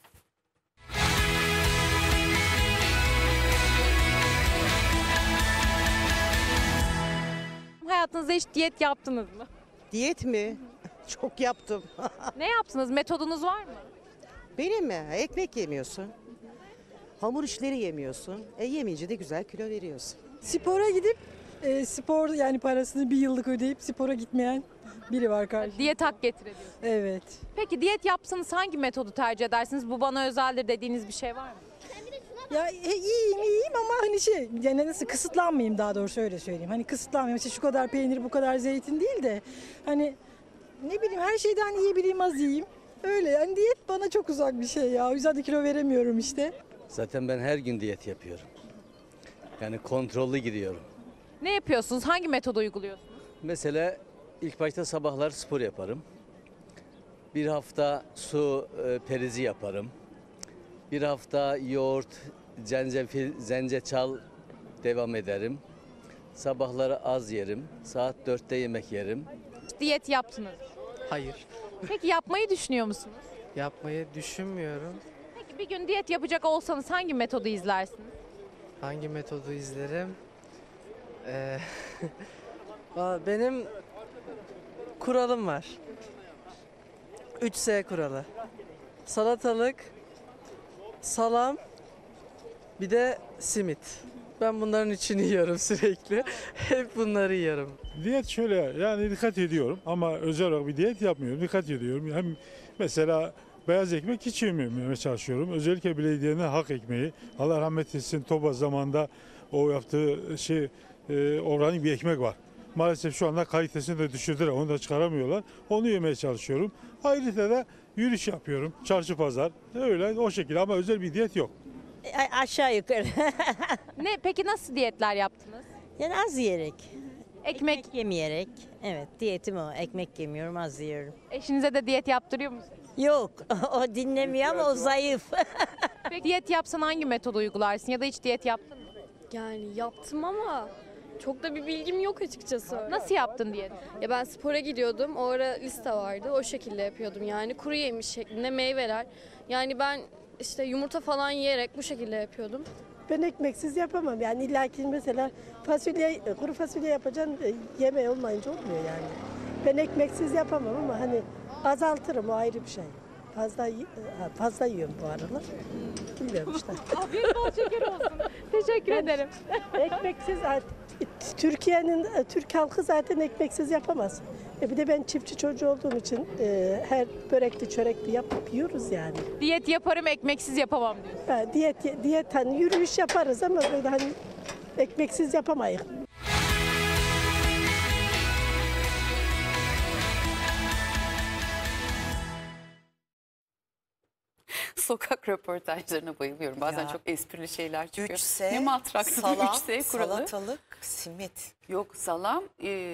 Hayatınızda hiç diyet yaptınız mı? Diyet mi? Çok yaptım. Ne yaptınız? Metodunuz var mı? Benim mi? Ekmek yemiyorsun. Hamur işleri yemiyorsun. Yemeyince de güzel kilo veriyorsun. Spora gidip spor yani parasını bir yıllık ödeyip spora gitmeyen biri var karşımda. Diyet hak getiriyor. Evet. Peki diyet yapsanız hangi metodu tercih edersiniz? Bu bana özeldir dediğiniz bir şey var mı? Ya iyiyim ama hani yani nasıl kısıtlanmayayım, daha doğrusu öyle söyleyeyim. Hani kısıtlanmayayım, işte şu kadar peynir bu kadar zeytin değil de hani ne bileyim her şeyden yiyebileyim, az yiyeyim. Öyle yani, diyet bana çok uzak bir şey ya. O yüzden de kilo veremiyorum işte. Zaten ben her gün diyet yapıyorum. Yani kontrollü gidiyorum. Ne yapıyorsunuz? Hangi metodu uyguluyorsunuz? Mesela ilk başta sabahlar spor yaparım. Bir hafta su perizi yaparım. Bir hafta yoğurt, zencefil, zenceçal devam ederim. Sabahları az yerim. Saat 4'te yemek yerim. Diyet yaptınız. Hayır, Peki yapmayı düşünüyor musunuz? yapmayı düşünmüyorum. Peki bir gün diyet yapacak olsanız hangi metodu izlersiniz? Hangi metodu izlerim? Valla benim kuralım var. 3S kuralı. Salatalık, salam, bir de simit. Ben bunların içini yiyorum sürekli. Hep bunları yiyorum. Diyet şöyle, yani dikkat ediyorum ama özel olarak bir diyet yapmıyorum. Dikkat ediyorum. Hem mesela beyaz ekmek hiç yememeye çalışıyorum. Özellikle belediyenin hak ekmeği. Allah rahmet etsin, Toba zamanında o yaptığı organik bir ekmek var. Maalesef şu anda kalitesini de düşürdüler. Onu da çıkaramıyorlar. Onu yemeye çalışıyorum. Ayrıca da yürüyüş yapıyorum. Çarşı pazar. Öyle o şekilde ama özel bir diyet yok. Aşağı yukarı. Peki nasıl diyetler yaptınız? Yani az yiyerek. Ekmek yemeyerek. Evet, diyetim o. Ekmek yemiyorum, az yiyorum. Eşinize de diyet yaptırıyor musunuz? Yok, o dinlemiyor ama o zayıf. Peki diyet yapsan hangi metodu uygularsın ya da hiç diyet yaptın mı? Yani yaptım ama çok da bir bilgim yok açıkçası. Nasıl yaptın diyet? Ya ben spora gidiyordum. O ara liste vardı. O şekilde yapıyordum. Yani kuru yemiş şeklinde meyveler. Yani ben işte yumurta falan yiyerek bu şekilde yapıyordum. Ben ekmeksiz yapamam. Yani illaki mesela fasulye, kuru fasulye yapacaksın, yemeği olmayınca olmuyor yani. Ben ekmeksiz yapamam ama hani azaltırım, o ayrı bir şey. Fazla yiyorum bu aralar. Bilmiyorum işte. Afiyet bol şeker olsun. Teşekkür ederim. Ekmeksiz, Türk halkı zaten ekmeksiz yapamaz. Bir de ben çiftçi çocuğu olduğum için her börekli çörekli yapıp yiyoruz yani. Diyet yaparım, ekmeksiz yapamam diyorsun. Diyet hani yürüyüş yaparız ama böyle hani ekmeksiz yapamayız. Sokak röportajlarına bayılıyorum. Bazen Ya. çok esprili şeyler çıkıyor. 3S, Ne matraktı salam, 3S kuralı. salatalık, simit. Yok salam,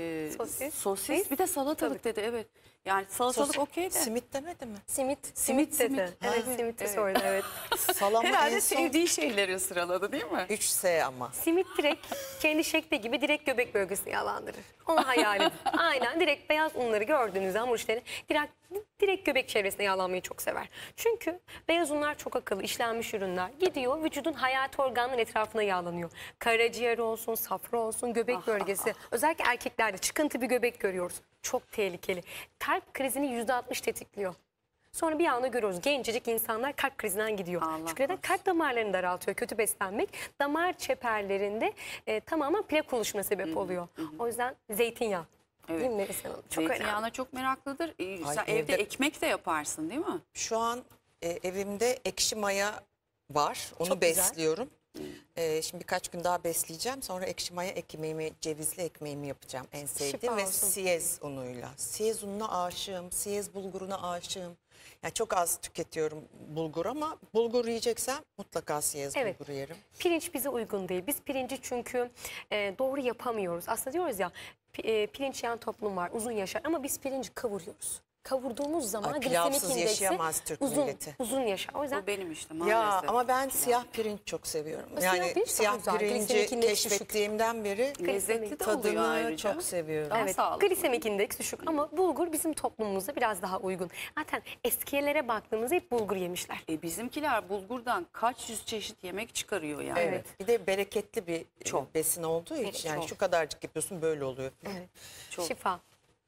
sosis bir de salatalık dedi, evet. Yani salatalık okey de. Simit demedi mi? Simit dedi. Evet, simit de sordu, evet. Salamı Herhalde en son sevdiği şeyleri sıraladı değil mi? 3S ama. Simit direkt kendi şekli gibi direkt göbek bölgesini yağlandırır. Onu hayal edin. Aynen direkt beyaz unları gördüğünüz hamur işleri direkt göbek çevresine yağlanmayı çok sever. Çünkü beyaz unlar çok akıllı, işlenmiş ürünler. Gidiyor vücudun hayati organların etrafına yağlanıyor. Karaciğer olsun, safra olsun, göbek bölgesi. Özellikle erkeklerde çıkıntı bir göbek görüyoruz. Çok tehlikeli. Kalp krizini %60 tetikliyor. Sonra bir anda görüyoruz gencecik insanlar kalp krizinden gidiyor. Çünkü neden? Kalp damarlarını daraltıyor kötü beslenmek. Damar çeperlerinde tamamen plak oluşumuna sebep oluyor. O yüzden zeytinyağı. Evet. Değil mi Melisa Hanım? Çok Zeytinyağına önemli. çok meraklıdır. Sen Ay, evde ekmek de yaparsın değil mi? Şu an evimde ekşi maya var. Onu Çok güzel. besliyorum. Şimdi birkaç gün daha besleyeceğim. Sonra ekşi maya ekmeğimi, cevizli ekmeğimi yapacağım. En sevdiğim Şifa ve olsun. siyez unuyla. Siyez ununa aşığım, siyez bulguruna aşığım. Yani çok az tüketiyorum bulgur ama bulgur yiyeceksem mutlaka siyez bulgur yerim. Pirinç bize uygun değil. Biz pirinci çünkü doğru yapamıyoruz. Aslında diyoruz ya pirinç yiyen toplum var, uzun yaşar ama biz pirinci kavuruyoruz. Kavurduğumuz zaman Ay, glisemik pilavsız indeksi yaşayamaz Türk milleti. uzun yaşar. O yüzden Bu benim işte maalesef. Ya ama ben siyah pirinç çok seviyorum. Siyah Yani pirinç siyah çok güzel. pirinci Glisemik indeksi düşük. keşfettiğimden beri Lezzetli de oluyor tadını ayrıca. çok seviyorum. Daha evet, sağlıklı. glisemik indeks düşük ama bulgur bizim toplumumuzda biraz daha uygun. Zaten eskilere baktığımızda hep bulgur yemişler. Bizimkiler bulgurdan kaç yüz çeşit yemek çıkarıyor yani. Evet. Bir de bereketli bir Çok. besin olduğu için Evet, yani çok. şu kadarcık yapıyorsun böyle oluyor. Evet. Çok. Şifa.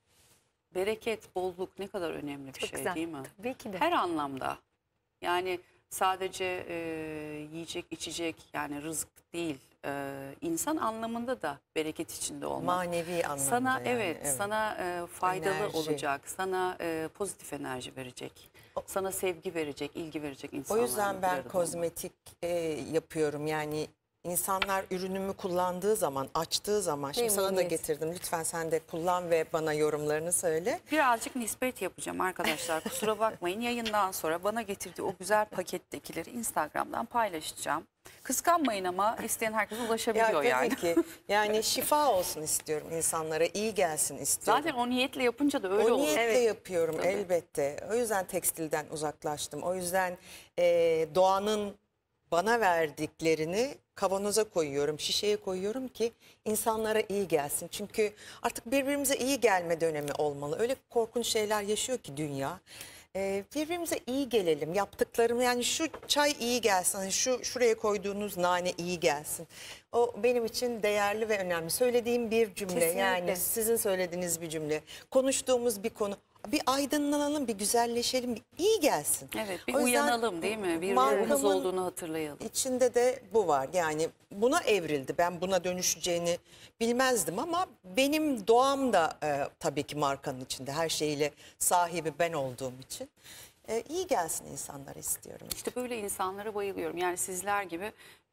Bereket, bolluk ne kadar önemli bir Çok şey güzel. değil mi? Tabii ki de. Her anlamda. Yani sadece yiyecek, içecek yani rızık değil. İnsan anlamında da bereket içinde olmak. Manevi anlamda Sana yani, evet, sana faydalı Enerji. olacak. Sana pozitif enerji verecek. Sana sevgi verecek, ilgi verecek O insanlarla yüzden bir ben arada olmak. kozmetik yapıyorum. Yani insanlar ürünümü kullandığı zaman, açtığı zaman, şimdi sana da Memnuniyet. getirdim. Lütfen sen de kullan ve bana yorumlarını söyle. Birazcık nispet yapacağım arkadaşlar. Kusura bakmayın. Yayından sonra bana getirdiği o güzel pakettekileri Instagram'dan paylaşacağım. Kıskanmayın ama isteyen herkese ulaşabiliyor Ya yani. tabii ki. Yani şifa olsun istiyorum insanlara, iyi gelsin istiyorum. Zaten o niyetle yapınca da öyle o olur. niyetle Evet. yapıyorum Tabii. elbette. O yüzden tekstilden uzaklaştım. O yüzden doğanın bana verdiklerini kavanoza koyuyorum, şişeye koyuyorum ki insanlara iyi gelsin. Çünkü artık birbirimize iyi gelme dönemi olmalı. Öyle korkunç şeyler yaşıyor ki dünya. Birbirimize iyi gelelim. Yaptıklarım yani şu çay iyi gelsin. Hani şuraya koyduğunuz nane iyi gelsin. O benim için değerli ve önemli. Söylediğim bir cümle Kesinlikle. yani sizin söylediğiniz bir cümle. Konuştuğumuz bir konu. bir aydınlanalım, bir güzelleşelim, bir iyi gelsin. Evet, bir O yüzden uyanalım değil mi? Bir markamın ruhumuz olduğunu hatırlayalım. İçinde de bu var. Yani buna evrildi. Ben buna dönüşeceğini bilmezdim ama benim doğam da tabii ki markanın içinde. Her şeyiyle sahibi ben olduğum için. İyi gelsin insanlara istiyorum. İşte böyle insanlara bayılıyorum. Yani sizler gibi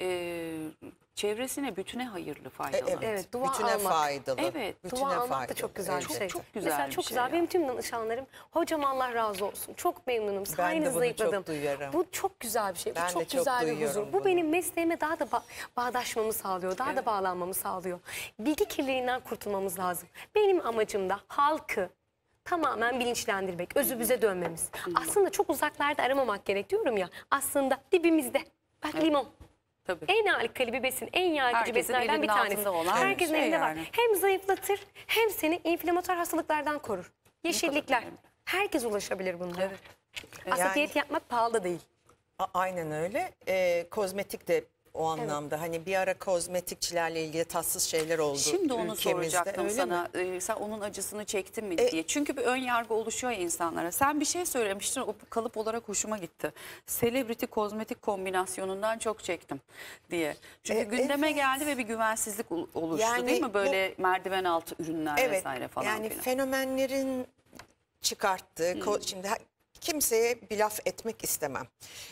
çevresine, bütüne hayırlı, faydalı. Evet, dua bütüne almak. faydalı. Evet. Bütüne Dua almak da faydalı. çok güzel bir Evet. şey. Çok güzel Mesela bir çok şey güzel. ya. Benim tüm danışanlarım, hocam Allah razı olsun. Çok memnunum. Ben de Sayenizde bunu zayıfladım. çok duyuyorum. Bu çok güzel bir şey. Bu Ben de çok çok güzel bir duyuyorum huzur. bunu. Bu benim mesleğime daha da bağdaşmamı sağlıyor. Daha da bağlanmamı sağlıyor. Bilgi kirliliğinden kurtulmamız lazım. Benim amacım da halkı tamamen bilinçlendirmek, özümüze dönmemiz. Aslında çok uzaklarda aramamak gerek diyorum ya. Aslında dibimizde. Bak limon. Tabii. En harika bir besin, en yağcı Herkesin besinlerden bir elinin tanesi. altında olan Herkesin bir şey elinde var. yani. Hem zayıflatır hem seni inflamatuar hastalıklardan korur. Yeşillikler. Herkes ulaşabilir bunlara. Aslında Yani- diyet yapmak pahalı da değil. Aynen öyle. Kozmetik de o anlamda. Hani bir ara kozmetikçilerle ilgili tatsız şeyler oldu Şimdi onu ülkemizde. soracaktım Öyle sana. mi? Sen onun acısını çektin mi diye. Çünkü bir ön yargı oluşuyor ya insanlara. Sen bir şey söylemiştin, o kalıp olarak hoşuma gitti. Celebrity kozmetik kombinasyonundan çok çektim diye. Çünkü gündeme geldi ve bir güvensizlik oluştu Yani değil mi? Böyle merdiven altı ürünler vesaire falan yani filan. fenomenlerin çıkarttığı, şimdi kimseye bir laf etmek istemem.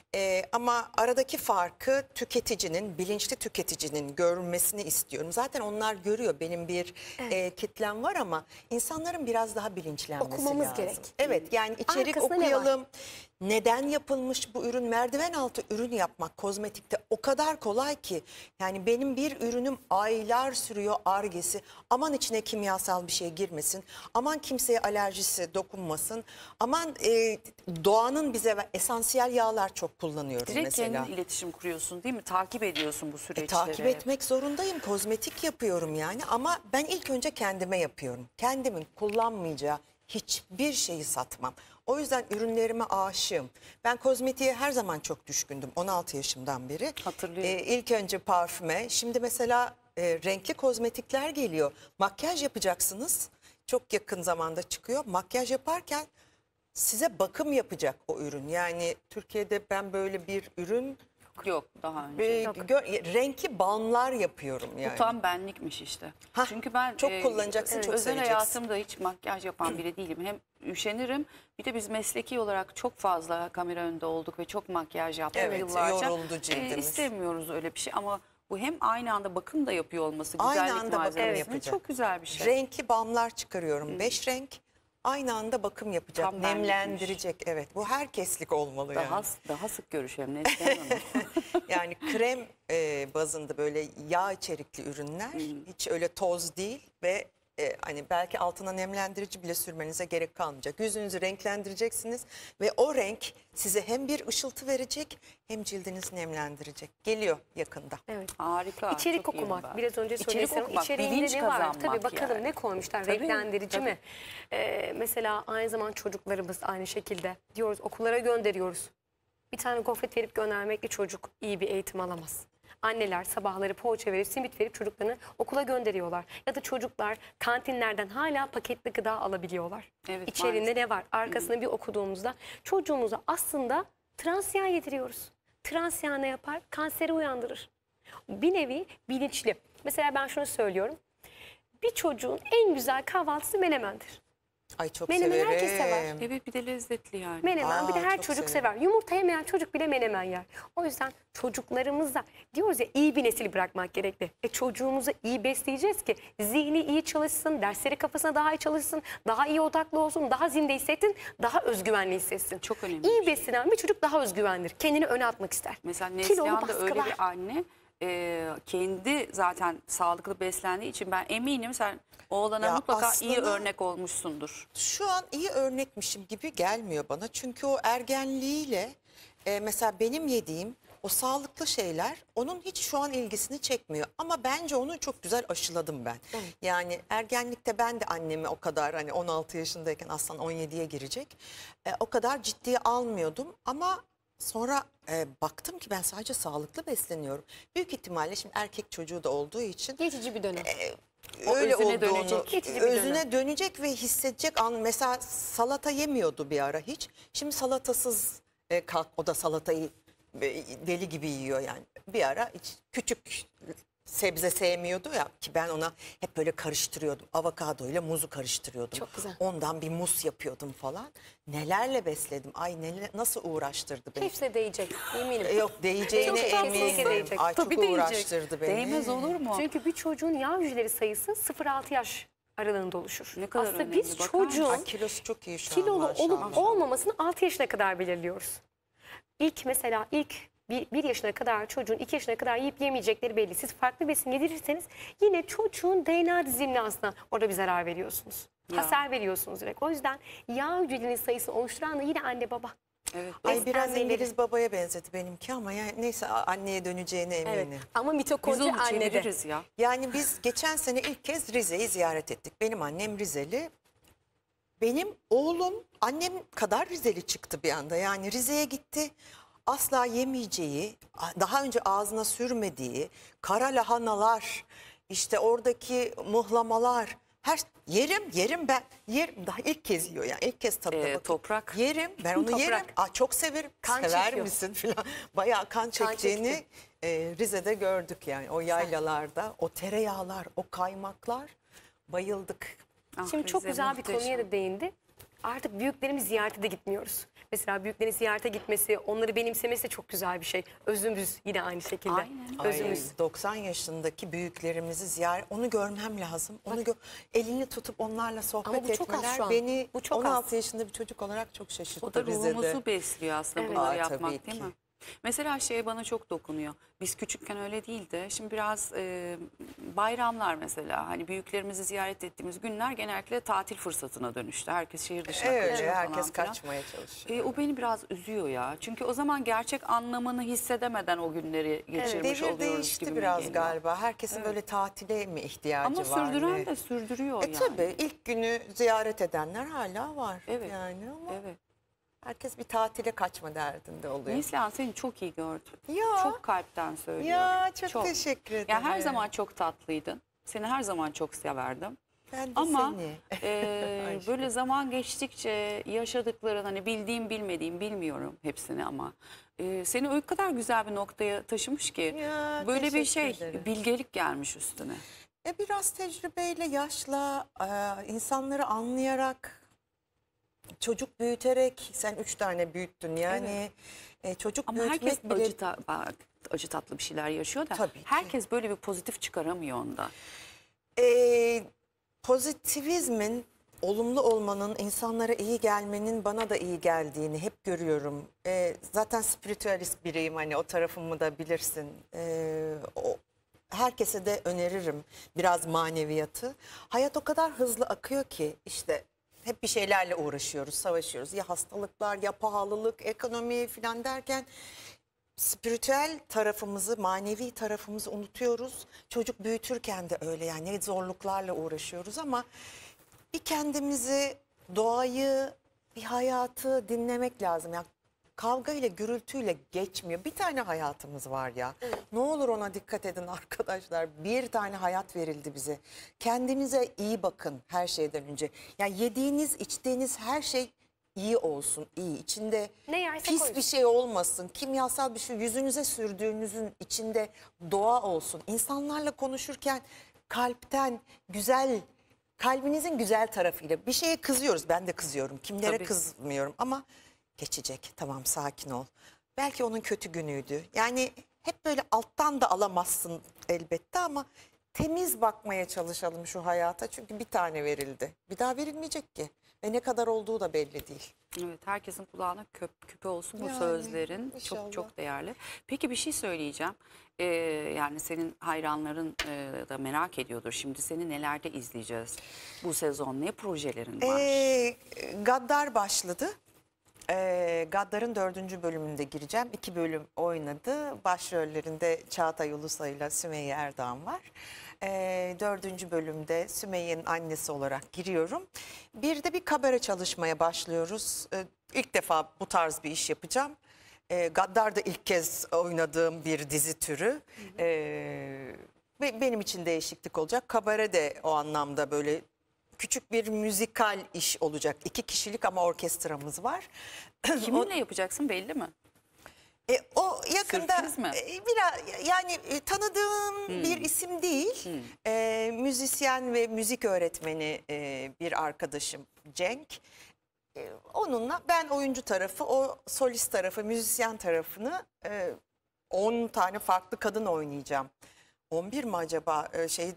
Ama aradaki farkı tüketicinin, bilinçli tüketicinin görmesini istiyorum. Zaten onlar görüyor, benim bir kitlem var ama insanların biraz daha bilinçlenmesi Okumamız lazım. gerek. Evet, yani içerik Arkasında ne var? okuyalım. Neden yapılmış bu ürün? Merdiven altı ürün yapmak kozmetikte o kadar kolay ki. Yani benim bir ürünüm aylar sürüyor Ar-Ge'si. Aman içine kimyasal bir şey girmesin. Aman kimseye alerjisi dokunmasın. Aman doğanın bize esansiyel yağlar çok kullanıyoruz Direkt mesela. kendin iletişim kuruyorsun değil mi? Takip ediyorsun bu süreçleri. Takip etmek zorundayım. Kozmetik yapıyorum yani ama ben ilk önce kendime yapıyorum. Kendimin kullanmayacağı hiçbir şeyi satmam. O yüzden ürünlerime aşığım. Ben kozmetiğe her zaman çok düşkündüm 16 yaşımdan beri. Hatırlıyorum. İlk önce parfüme. Şimdi mesela renkli kozmetikler geliyor. Makyaj yapacaksınız. Çok yakın zamanda çıkıyor. Makyaj yaparken size bakım yapacak o ürün. Yani Türkiye'de ben böyle bir ürün yok daha önce. Renkli balmlar yapıyorum yani. Bu tam benlikmiş işte. Çünkü ben çok kullanacaksın, çok özel seveceksin. hayatımda hiç makyaj yapan biri değilim. Hem üşenirim, bir de biz mesleki olarak çok fazla kamera önünde olduk ve çok makyaj yaptık Evet, yıllarca. yoruldu cildimiz. İstemiyoruz öyle bir şey ama bu hem aynı anda bakım da yapıyor olması, Aynı güzellik anda bakım malzemesi yapacak. çok güzel bir şey. Renkli balmlar çıkarıyorum. 5 renk. Aynı anda bakım yapacak, Tam benlikmiş. nemlendirecek. Evet, bu herkeslik olmalı yani. Daha sık görüşelim Neslihan Hanım. Yani krem bazında böyle yağ içerikli ürünler, hiç öyle toz değil ve hani belki altına nemlendirici bile sürmenize gerek kalmayacak. Yüzünüzü renklendireceksiniz ve o renk size hem bir ışıltı verecek hem cildinizi nemlendirecek. Geliyor yakında. Evet. Harika. İçerik çok iyiyim okumak. ben. Biraz önce İçerik söylesem okumak, içeriğinde bilinç ne var? kazanmak Tabii bakalım yani. ne koymuşlar? Tabii, Renklendirici tabii. mi? Mesela aynı zamanda çocuklarımız aynı şekilde diyoruz okullara gönderiyoruz. Bir tane gofret verip göndermekle çocuk iyi bir eğitim alamaz. Anneler sabahları poğaça verip simit verip çocuklarını okula gönderiyorlar. Ya da çocuklar kantinlerden hala paketli gıda alabiliyorlar. Evet, İçerinde maalesef. ne var? Arkasını bir okuduğumuzda çocuğumuza aslında trans yağ yediriyoruz. Trans yağ ne yapar? Kanseri uyandırır. Bir nevi bilinçli. Mesela ben şunu söylüyorum. Bir çocuğun en güzel kahvaltısı menemendir. Ay çok Menemen severim. herkes sever. Evet, bir de lezzetli yani. Menemen bir de her çok çocuk severim. sever. Yumurta yemeyen çocuk bile menemen yer. O yüzden çocuklarımıza diyoruz ya iyi bir nesil bırakmak gerekli. Çocuğumuzu iyi besleyeceğiz ki zihni iyi çalışsın, dersleri kafasına daha iyi çalışsın, daha iyi odaklı olsun, daha zinde hissetsin, daha özgüvenli hissetsin. Çok önemli. İyi beslenen bir çocuk daha özgüvenlidir. Kendini öne atmak ister. Mesela Kilolu Neslihan da öyle baskılar. bir anne. Kendi zaten sağlıklı beslendiği için ben eminim sen oğlana Ya mutlaka iyi aslında- örnek olmuşsundur. Şu an iyi örnekmişim gibi gelmiyor bana. Çünkü o ergenliğiyle mesela benim yediğim o sağlıklı şeyler onun hiç şu an ilgisini çekmiyor. Ama bence onu çok güzel aşıladım ben. Yani ergenlikte ben de annemi o kadar hani 16 yaşındayken Aslan 17'ye girecek. O kadar ciddiye almıyordum ama Sonra baktım ki ben sadece sağlıklı besleniyorum. Büyük ihtimalle şimdi erkek çocuğu da olduğu için geçici bir dönem. Öyle özüne olduğunu, dönecek. Geçici bir özüne dönem. dönecek ve hissedecek an. Mesela salata yemiyordu bir ara hiç. Şimdi salatasız kalk, o da salatayı deli gibi yiyor yani. Bir ara hiç küçük sebze sevmiyordu ya, ki ben ona hep böyle karıştırıyordum. Avokado ile muzu karıştırıyordum. Çok güzel. Ondan bir mus yapıyordum falan. Nelerle besledim. Ay nasıl uğraştırdı beni. Hepsi de değecek eminim. Yok, değeceğine Çok kesinlikle eminim. değecek. Ay çok Tabii değecek. uğraştırdı beni. Değmez olur mu? Çünkü bir çocuğun yağ hücreleri sayısı 0-6 yaş aralığında oluşur. Ne kadar Aslında önemli, biz bakar çocuğun Ay, kilosu çok iyi şu an, kilolu maşallah. olup olmamasını 6 yaşına kadar belirliyoruz. Mesela ilk 1 yaşına kadar çocuğun 2 yaşına kadar yiyip yemeyecekleri belli. Siz farklı besin yedirirseniz yine çocuğun DNA dizilimine aslında orada bir zarar veriyorsunuz. Hasar veriyorsunuz direkt. O yüzden yağ hücrelerinin sayısını oluşturan da yine anne baba. Evet. Ay biraz Beslenmeleri. İngiliz babaya benzedi benimki ama yani neyse, anneye döneceğine eminim. Evet. Ama Biz mitokondri onu annede. çeviririz ya. Yani biz geçen sene ilk kez Rize'yi ziyaret ettik. Benim annem Rizeli. Benim oğlum annem kadar Rizeli çıktı bir anda. Yani Rize'ye gitti. Asla yemeyeceği, daha önce ağzına sürmediği kara lahanalar, işte oradaki muhlamalar, yerim ben. Yerim, daha ilk kez yiyor yani, ilk kez tadına bakıyor. Toprak. Yerim, ben onu Toprak. yerim. Çok severim. Kan Sever çekiyor. misin falan. Bayağı kan çektiğini çekti. Rize'de gördük yani. O yaylalarda, o tereyağlar, o kaymaklar, bayıldık. Şimdi çok Rize güzel bir muhteşem. konuya da değindi. Artık büyüklerimizi ziyarete de gitmiyoruz. Mesela büyüklerin ziyarete gitmesi, onları benimsemesi de çok güzel bir şey. Özümüz yine aynı şekilde. Aynen. Özümüz. Ay, 90 yaşındaki büyüklerimizi ziyaret, onu görmem lazım. Onu elini tutup onlarla sohbet Ama bu çok az etmeler şu an. beni Bu çok 16 az. yaşında bir çocuk olarak çok şaşırttı O da Rize'de. ruhumuzu besliyor aslında Evet. bunları Aa, yapmak, tabii değil ki. mi? Mesela şey bana çok dokunuyor. Biz küçükken öyle değildi. Şimdi biraz bayramlar mesela, hani büyüklerimizi ziyaret ettiğimiz günler genellikle tatil fırsatına dönüştü. Herkes şehir dışına Öyle, kaçıyor falan herkes filan. kaçmaya çalışıyor. O beni biraz üzüyor ya. Çünkü o zaman gerçek anlamını hissedemeden o günleri geçirmiş Devir oluyoruz değişti gibi biraz geliyor. galiba. Herkesin böyle tatile mi ihtiyacı Ama var? sürdüren ne? de sürdürüyor yani. Tabii ilk günü ziyaret edenler hala var. Evet. Yani ama Evet. herkes bir tatile kaçma derdinde oluyor. Neslihan, seni çok iyi gördüm. Ya. Çok kalpten söylüyorum. Ya çok teşekkür ederim. Ya her zaman çok tatlıydın. Seni her zaman çok severdim. Ben de Ama seni. böyle zaman geçtikçe yaşadıkların, hani bildiğim bilmediğim, bilmiyorum hepsini ama seni o kadar güzel bir noktaya taşımış ki Ya, böyle bir teşekkür şey, ederim. bilgelik gelmiş üstüne. Biraz tecrübeyle, yaşla, insanları anlayarak, çocuk büyüterek, sen 3 tane büyüttün yani. Çocuk Ama büyütmek herkes bile... acı tatlı bir şeyler yaşıyor da Tabii ki. herkes böyle bir pozitif çıkaramıyor ondan. Pozitivizmin, olumlu olmanın, insanlara iyi gelmenin bana da iyi geldiğini hep görüyorum. Zaten spiritüalist biriyim, hani o tarafımı da bilirsin. Herkese de öneririm biraz maneviyatı. Hayat o kadar hızlı akıyor ki işte hep bir şeylerle uğraşıyoruz, savaşıyoruz. Ya hastalıklar, ya pahalılık, ekonomi falan derken spiritüel tarafımızı, manevi tarafımızı unutuyoruz. Çocuk büyütürken de öyle yani, ne zorluklarla uğraşıyoruz ama bir kendimizi, doğayı, bir hayatı dinlemek lazım. Yani kavga ile, gürültüyle geçmiyor. Bir tane hayatımız var ya. Ne olur ona dikkat edin arkadaşlar. Bir tane hayat verildi bize. Kendinize iyi bakın her şeyden önce. Yani yediğiniz, içtiğiniz her şey iyi olsun, iyi. İçinde Ne yerse pis koysun. bir şey olmasın. Kimyasal bir şey yüzünüze sürdüğünüzün içinde doğa olsun. İnsanlarla konuşurken kalpten güzel, kalbinizin güzel tarafıyla bir şeye kızıyoruz. Ben de kızıyorum. Kimlere Tabii. kızmıyorum ama geçecek. Tamam, sakin ol. Belki onun kötü günüydü. Yani hep böyle alttan da alamazsın elbette ama temiz bakmaya çalışalım şu hayata. Çünkü bir tane verildi. Bir daha verilmeyecek ki. Ve ne kadar olduğu da belli değil. Evet, herkesin kulağına küpe olsun bu Yani, sözlerin. inşallah. Çok çok değerli. Peki bir şey söyleyeceğim. Yani senin hayranların da merak ediyordur. Şimdi seni nelerde izleyeceğiz bu sezon? Ne projelerin var? Gaddar başladı. Gaddar'ın 4. bölümünde gireceğim. 2 bölüm oynadı. Başrollerinde Çağatay Ulusoy ile Sümeyye Erdoğan var. 4. bölümde Sümeyye'nin annesi olarak giriyorum. Bir de bir kabare çalışmaya başlıyoruz. İlk defa bu tarz bir iş yapacağım. Gaddar da ilk kez oynadığım bir dizi türü. Ve benim için değişiklik olacak. Kabare de o anlamda böyle küçük bir müzikal iş olacak. 2 kişilik ama orkestramız var. Kiminle yapacaksın belli mi? O yakında Sürpriz mi? biraz yani tanıdığım bir isim değil. Müzisyen ve müzik öğretmeni bir arkadaşım Cenk. Onunla ben oyuncu tarafı, o solist tarafı, müzisyen tarafını 10 tane farklı kadın oynayacağım. 11 mi acaba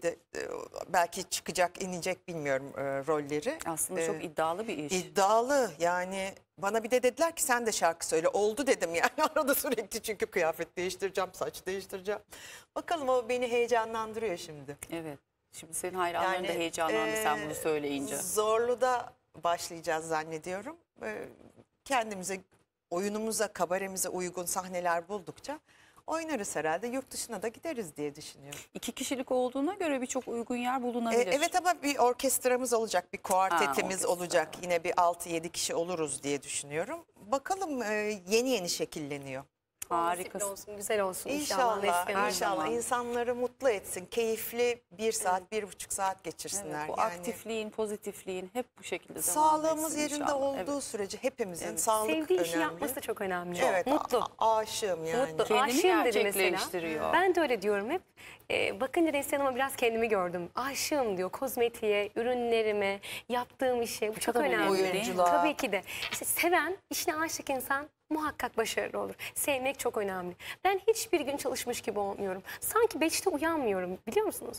belki çıkacak inecek bilmiyorum rolleri. Aslında çok iddialı bir iş. İddialı yani bana bir de dediler ki sen de şarkı söyle. Oldu dedim yani arada sürekli çünkü kıyafet değiştireceğim, saç değiştireceğim. Bakalım o beni heyecanlandırıyor şimdi. Evet. Şimdi senin hayranların da heyecanlandı sen bunu söyleyince. Zorlu'da başlayacağız zannediyorum. Kendimize, oyunumuza, kabaremize uygun sahneler buldukça oynarız herhalde. Yurt dışına da gideriz diye düşünüyorum. 2 kişilik olduğuna göre birçok uygun yer bulunabilir. Evet ama bir orkestramız olacak, bir kuartetimiz olacak. Yine bir 6-7 kişi oluruz diye düşünüyorum. Bakalım yeni şekilleniyor. Harikasın. Olsun, güzel olsun İnşallah, inşallah insanları mutlu etsin. Keyifli 1 saat, 1,5 saat geçirsinler. Evet, bu yani aktifliğin, pozitifliğin hep bu şekilde devam sağlığımız etsin yerinde inşallah. olduğu sürece hepimizin sağlık Sevdiği önemli. işi yapması da çok önemli. Evet, Mutlu. Aşığım yani. Mutlu. Kendini Aşığım dedi gerçekleştiriyor. mesela. Ben de öyle diyorum hep. Bakınca Neslihan'ıma biraz kendimi gördüm. Aşığım diyor kozmetiğe, ürünlerime, yaptığım işe. Bu çok kadar önemli. oyunculuğa. Tabii ki de. İşte seven, işine aşık insan muhakkak başarılı olur. Sevmek çok önemli. Ben hiçbir gün çalışmış gibi olmuyorum. Sanki 5'te uyanmıyorum biliyor musunuz?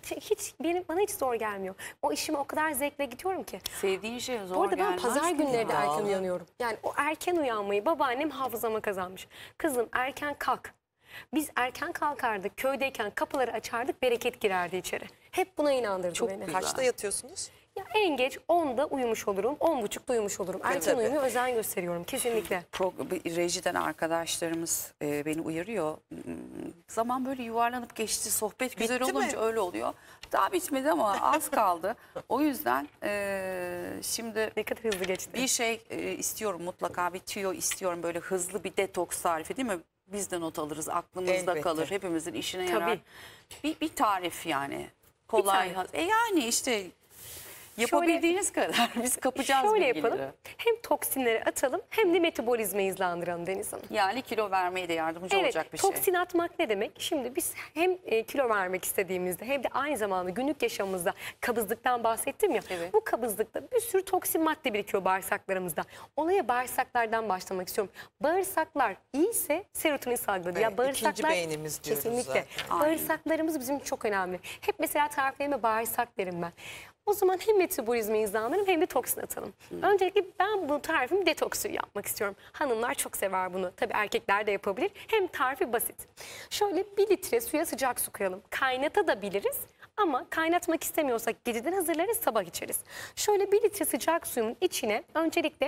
Bana hiç zor gelmiyor. O işime o kadar zevkle gidiyorum ki. Sevdiğin şey zor Bu arada ben gelmez pazar mi günleri de ya? erken uyanıyorum. Yani o erken uyanmayı babaannem hafızama kazanmış. Kızım erken kalk. Biz erken kalkardık. Köydeyken kapıları açardık, bereket girerdi içeri. Hep buna inandırdı beni. Kaçta yatıyorsunuz? Ya en geç 10'da uyumuş olurum, 10.30'da uyumuş olurum. Erken tabii. uyumaya özen gösteriyorum kesinlikle. Rejiden arkadaşlarımız beni uyarıyor. Zaman böyle yuvarlanıp geçti. Sohbet güzel Bitti olunca mi? öyle oluyor. Daha bitmedi ama az kaldı. O yüzden şimdi ne kadar hızlı geçti. Bir şey istiyorum mutlaka, bir tüyo istiyorum. Böyle hızlı bir detoks tarifi değil mi? Biz de not alırız, aklımızda Elbette. kalır. Hepimizin işine Tabii. yarar. Bir tarif yani. Kolay. Yani işte yapabildiğiniz kadar biz kapacağız Şöyle bilgileri. yapalım. Hem toksinleri atalım hem de metabolizmayı hızlandıralım Deniz Hanım. Yani kilo vermeye de yardımcı olacak bir şey. Toksin atmak ne demek? Şimdi biz hem kilo vermek istediğimizde hem de aynı zamanda günlük yaşamımızda kabızlıktan bahsettim ya. Evet. Bu kabızlıkta bir sürü toksin madde birikiyor bağırsaklarımızda. Olaya bağırsaklardan başlamak istiyorum. Bağırsaklar iyiyse serotonin salgıladı. Evet, Ya bağırsaklar ikinci beynimiz diyoruz kesinlikle. zaten. Bağırsaklarımız bizim çok önemli. Hep mesela tariflerime bağırsak derim ben. O zaman hem metabolizmayı hızlandıralım hem de toksin atalım. Öncelikle ben bu tarifimi detoks yapmak istiyorum. Hanımlar çok sever bunu. Tabii erkekler de yapabilir. Hem tarifi basit. Şöyle 1 litre suya sıcak su koyalım. Kaynatabiliriz ama kaynatmak istemiyorsak geceden hazırlarız, sabah içeriz. Şöyle 1 litre sıcak suyun içine öncelikle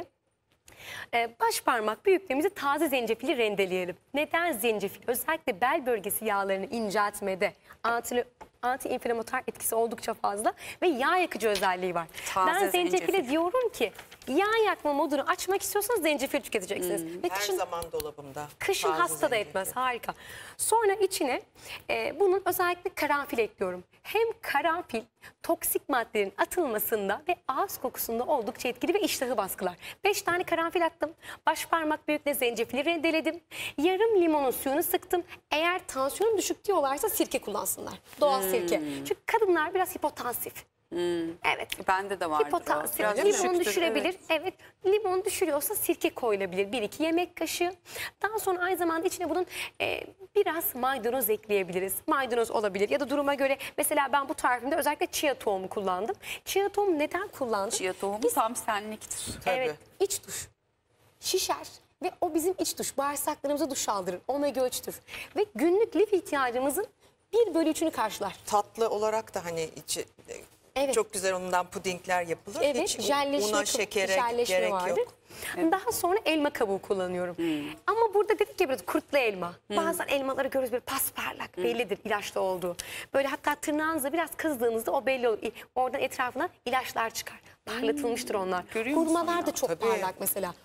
baş parmak büyüklüğümüzde taze zencefili rendeleyelim. Neden zencefil? Özellikle bel bölgesi yağlarını inceltmede anti-inflamatuar etkisi oldukça fazla ve yağ yakıcı özelliği var. Ben zencefile diyorum ki yağ yakma modunu açmak istiyorsanız zencefil tüketeceksiniz. Ve Her zaman dolabımda. Kışın taze hasta da zencefil. etmez. Harika. Sonra içine bunun özellikle karanfil ekliyorum. Hem karanfil toksik maddelerin atılmasında ve ağız kokusunda oldukça etkili ve iştahı baskılar. 5 tane karanfil attım. Baş parmak büyüklüğünde zencefili rendeledim. Yarım limonun suyunu sıktım. Eğer tansiyonum düşük diyorlarsa sirke kullansınlar. Doğal sirke. Çünkü kadınlar biraz hipotansif. Evet. Bende de vardır Hipotansif. o. Biraz Limon düşüktür, düşürebilir. Evet. Limon düşürüyorsa sirke koyulabilir. 1-2 yemek kaşığı. Daha sonra aynı zamanda içine bunun biraz maydanoz ekleyebiliriz. Maydanoz olabilir ya da duruma göre. Mesela ben bu tarifimde özellikle chia tohumu kullandım. Chia tohumu neden kullandım? Chia tohumu tam senliktir. Evet. İç duş. Şişer. Ve o bizim iç duş. Bağırsaklarımıza duş aldırır. Omega 3'tür. Ve günlük lif ihtiyacımızın 1/3'ünü karşılar. Tatlı olarak da hani içi çok güzel ondan pudingler yapılır. Evet, Hiç jelleşme, una, şekere gerek vardır. yok. Daha sonra elma kabuğu kullanıyorum. Ama burada dedik ya biraz kurtlu elma. Bazen elmaları görürüz böyle pasparlak bellidir ilaçlı olduğu. Böyle hatta tırnağınızla biraz kızdığınızda o belli olur. Oradan etrafına ilaçlar çıkar. Parlatılmıştır onlar. Hurmalar da çok parlak mesela.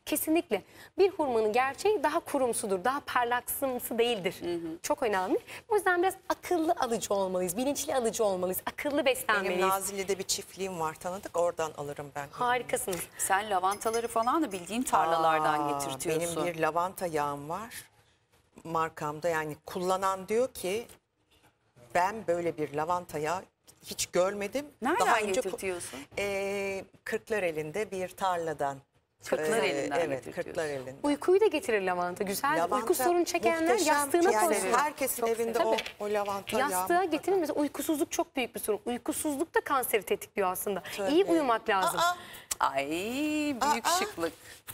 Kesinlikle. Bir hurmanın gerçeği daha kurumsudur, daha parlaksımsı değildir. Çok önemli. O yüzden biraz akıllı alıcı olmalıyız, bilinçli alıcı olmalıyız, akıllı beslenmeliyiz. Benim Nazilli'de bir çiftliğim var, tanıdık, oradan alırım ben. Harikasınız. Sen lavantaları falan da bildiğin tarlalardan getirtiyorsun. Benim bir lavanta yağım var markamda, yani kullanan diyor ki ben böyle bir lavanta yağı hiç görmedim. Nereden getirtiyorsun? Kırklareli'nde bir tarladan. Kırklareli'nden evet, getirtiyorsun. Kırklareli'nden. Uykuyu da getirir lavanta. Güzel. Lavanta uyku sorunu çekenler muhteşem, yastığına yani koysun. herkesin evinde o lavanta yağı. Yastığa getirin. Mesela uykusuzluk çok büyük bir sorun. Uykusuzluk da kanseri tetikliyor aslında. İyi uyumak lazım. Ay büyük şıklık.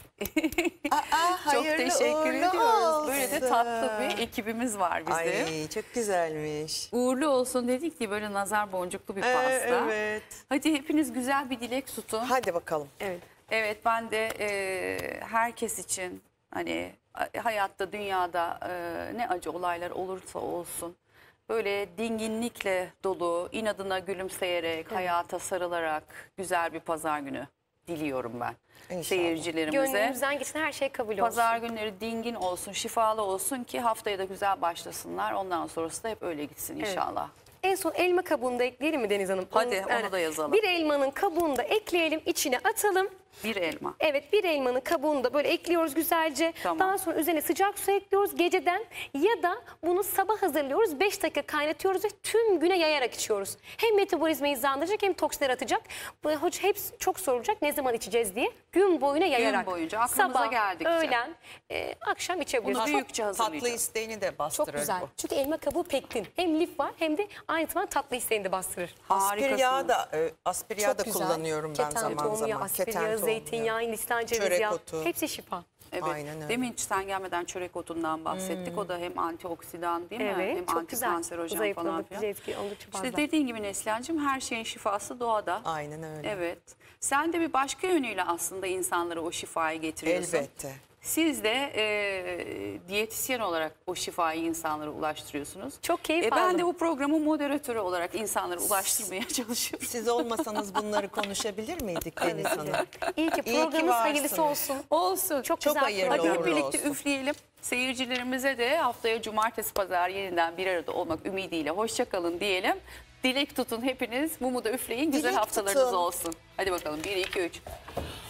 Çok hayırlı teşekkür uğurlu ediyoruz. Böyle de olsun. tatlı bir ekibimiz var bizim. Ay çok güzelmiş. Uğurlu olsun dedik ki böyle nazar boncuklu bir pasta. Evet. Hadi hepiniz güzel bir dilek tutun. Hadi bakalım. Evet. Evet, ben de herkes için hani hayatta, dünyada ne acı olaylar olursa olsun böyle dinginlikle dolu, inadına gülümseyerek, hayata sarılarak güzel bir pazar günü diliyorum ben. İnşallah. Seyircilerimize. Gönlümüzden geçen her şey kabul olsun. Pazar günleri dingin olsun, şifalı olsun ki haftaya da güzel başlasınlar. Ondan sonrası da hep öyle gitsin inşallah. En son elma kabuğunu da ekleyelim mi Deniz Hanım? Hadi onu da yazalım. Bir elmanın kabuğunu da ekleyelim, içine atalım. Bir elma. Evet, bir elmanın kabuğunu da böyle ekliyoruz güzelce. Tamam. Daha sonra üzerine sıcak su ekliyoruz geceden ya da bunu sabah hazırlıyoruz. 5 dakika kaynatıyoruz ve tüm güne yayarak içiyoruz. Hem metabolizmayı hızlandıracak hem toksinleri atacak. Hoca hepsi çok sorulacak ne zaman içeceğiz diye. Gün boyuna yayarak. Gün boyunca aklımıza sabah, geldikçe. öğlen, akşam içebiliriz. Bunu Çok büyükçe hazırlayacağız. Tatlı isteğini de bastırır çok güzel. bu. Çünkü elma kabuğu pektin. Hem lif var hem de aynı zamanda tatlı isteğini de bastırır. Aspir yağı da, aspir yağı da Çok güzel. kullanıyorum ben Keten zaman tohumu yağı, zaman. aspir Keten yağı, tohumu zeytinyağı, Hindistan cevizi çörek yağı. otu. Hepsi şifa. Evet. Aynen öyle. Demin hiç sen gelmeden çörek otundan bahsettik. O da hem antioksidan değil mi? Evet, Hem çok güzel. antikanserojen falan Zayıfladıkça filan. etki oldukça fazla. İşte dediğin gibi Neslihan'cığım her şeyin şifası doğada. Aynen öyle. Evet. Sen de bir başka yönüyle aslında insanlara o şifayı getiriyorsun. Elbette. Siz de diyetisyen olarak o şifayı insanlara ulaştırıyorsunuz. Çok keyif aldım. Ben de bu programın moderatörü olarak insanlara ulaştırmaya çalışıyorum. Siz olmasanız bunları konuşabilir miydik Deniz Hanım? İyi ki programımız hayırlısı olsun. Olsun. Çok Çok güzel hayırlı Hadi program. hep uğurlu birlikte olsun. üfleyelim. Seyircilerimize de haftaya cumartesi pazar yeniden bir arada olmak ümidiyle hoşça kalın diyelim. Dilek tutun hepiniz. Mumu da üfleyin. Güzel Dilek haftalarınız tutun. olsun. Hadi bakalım 1, 2, 3.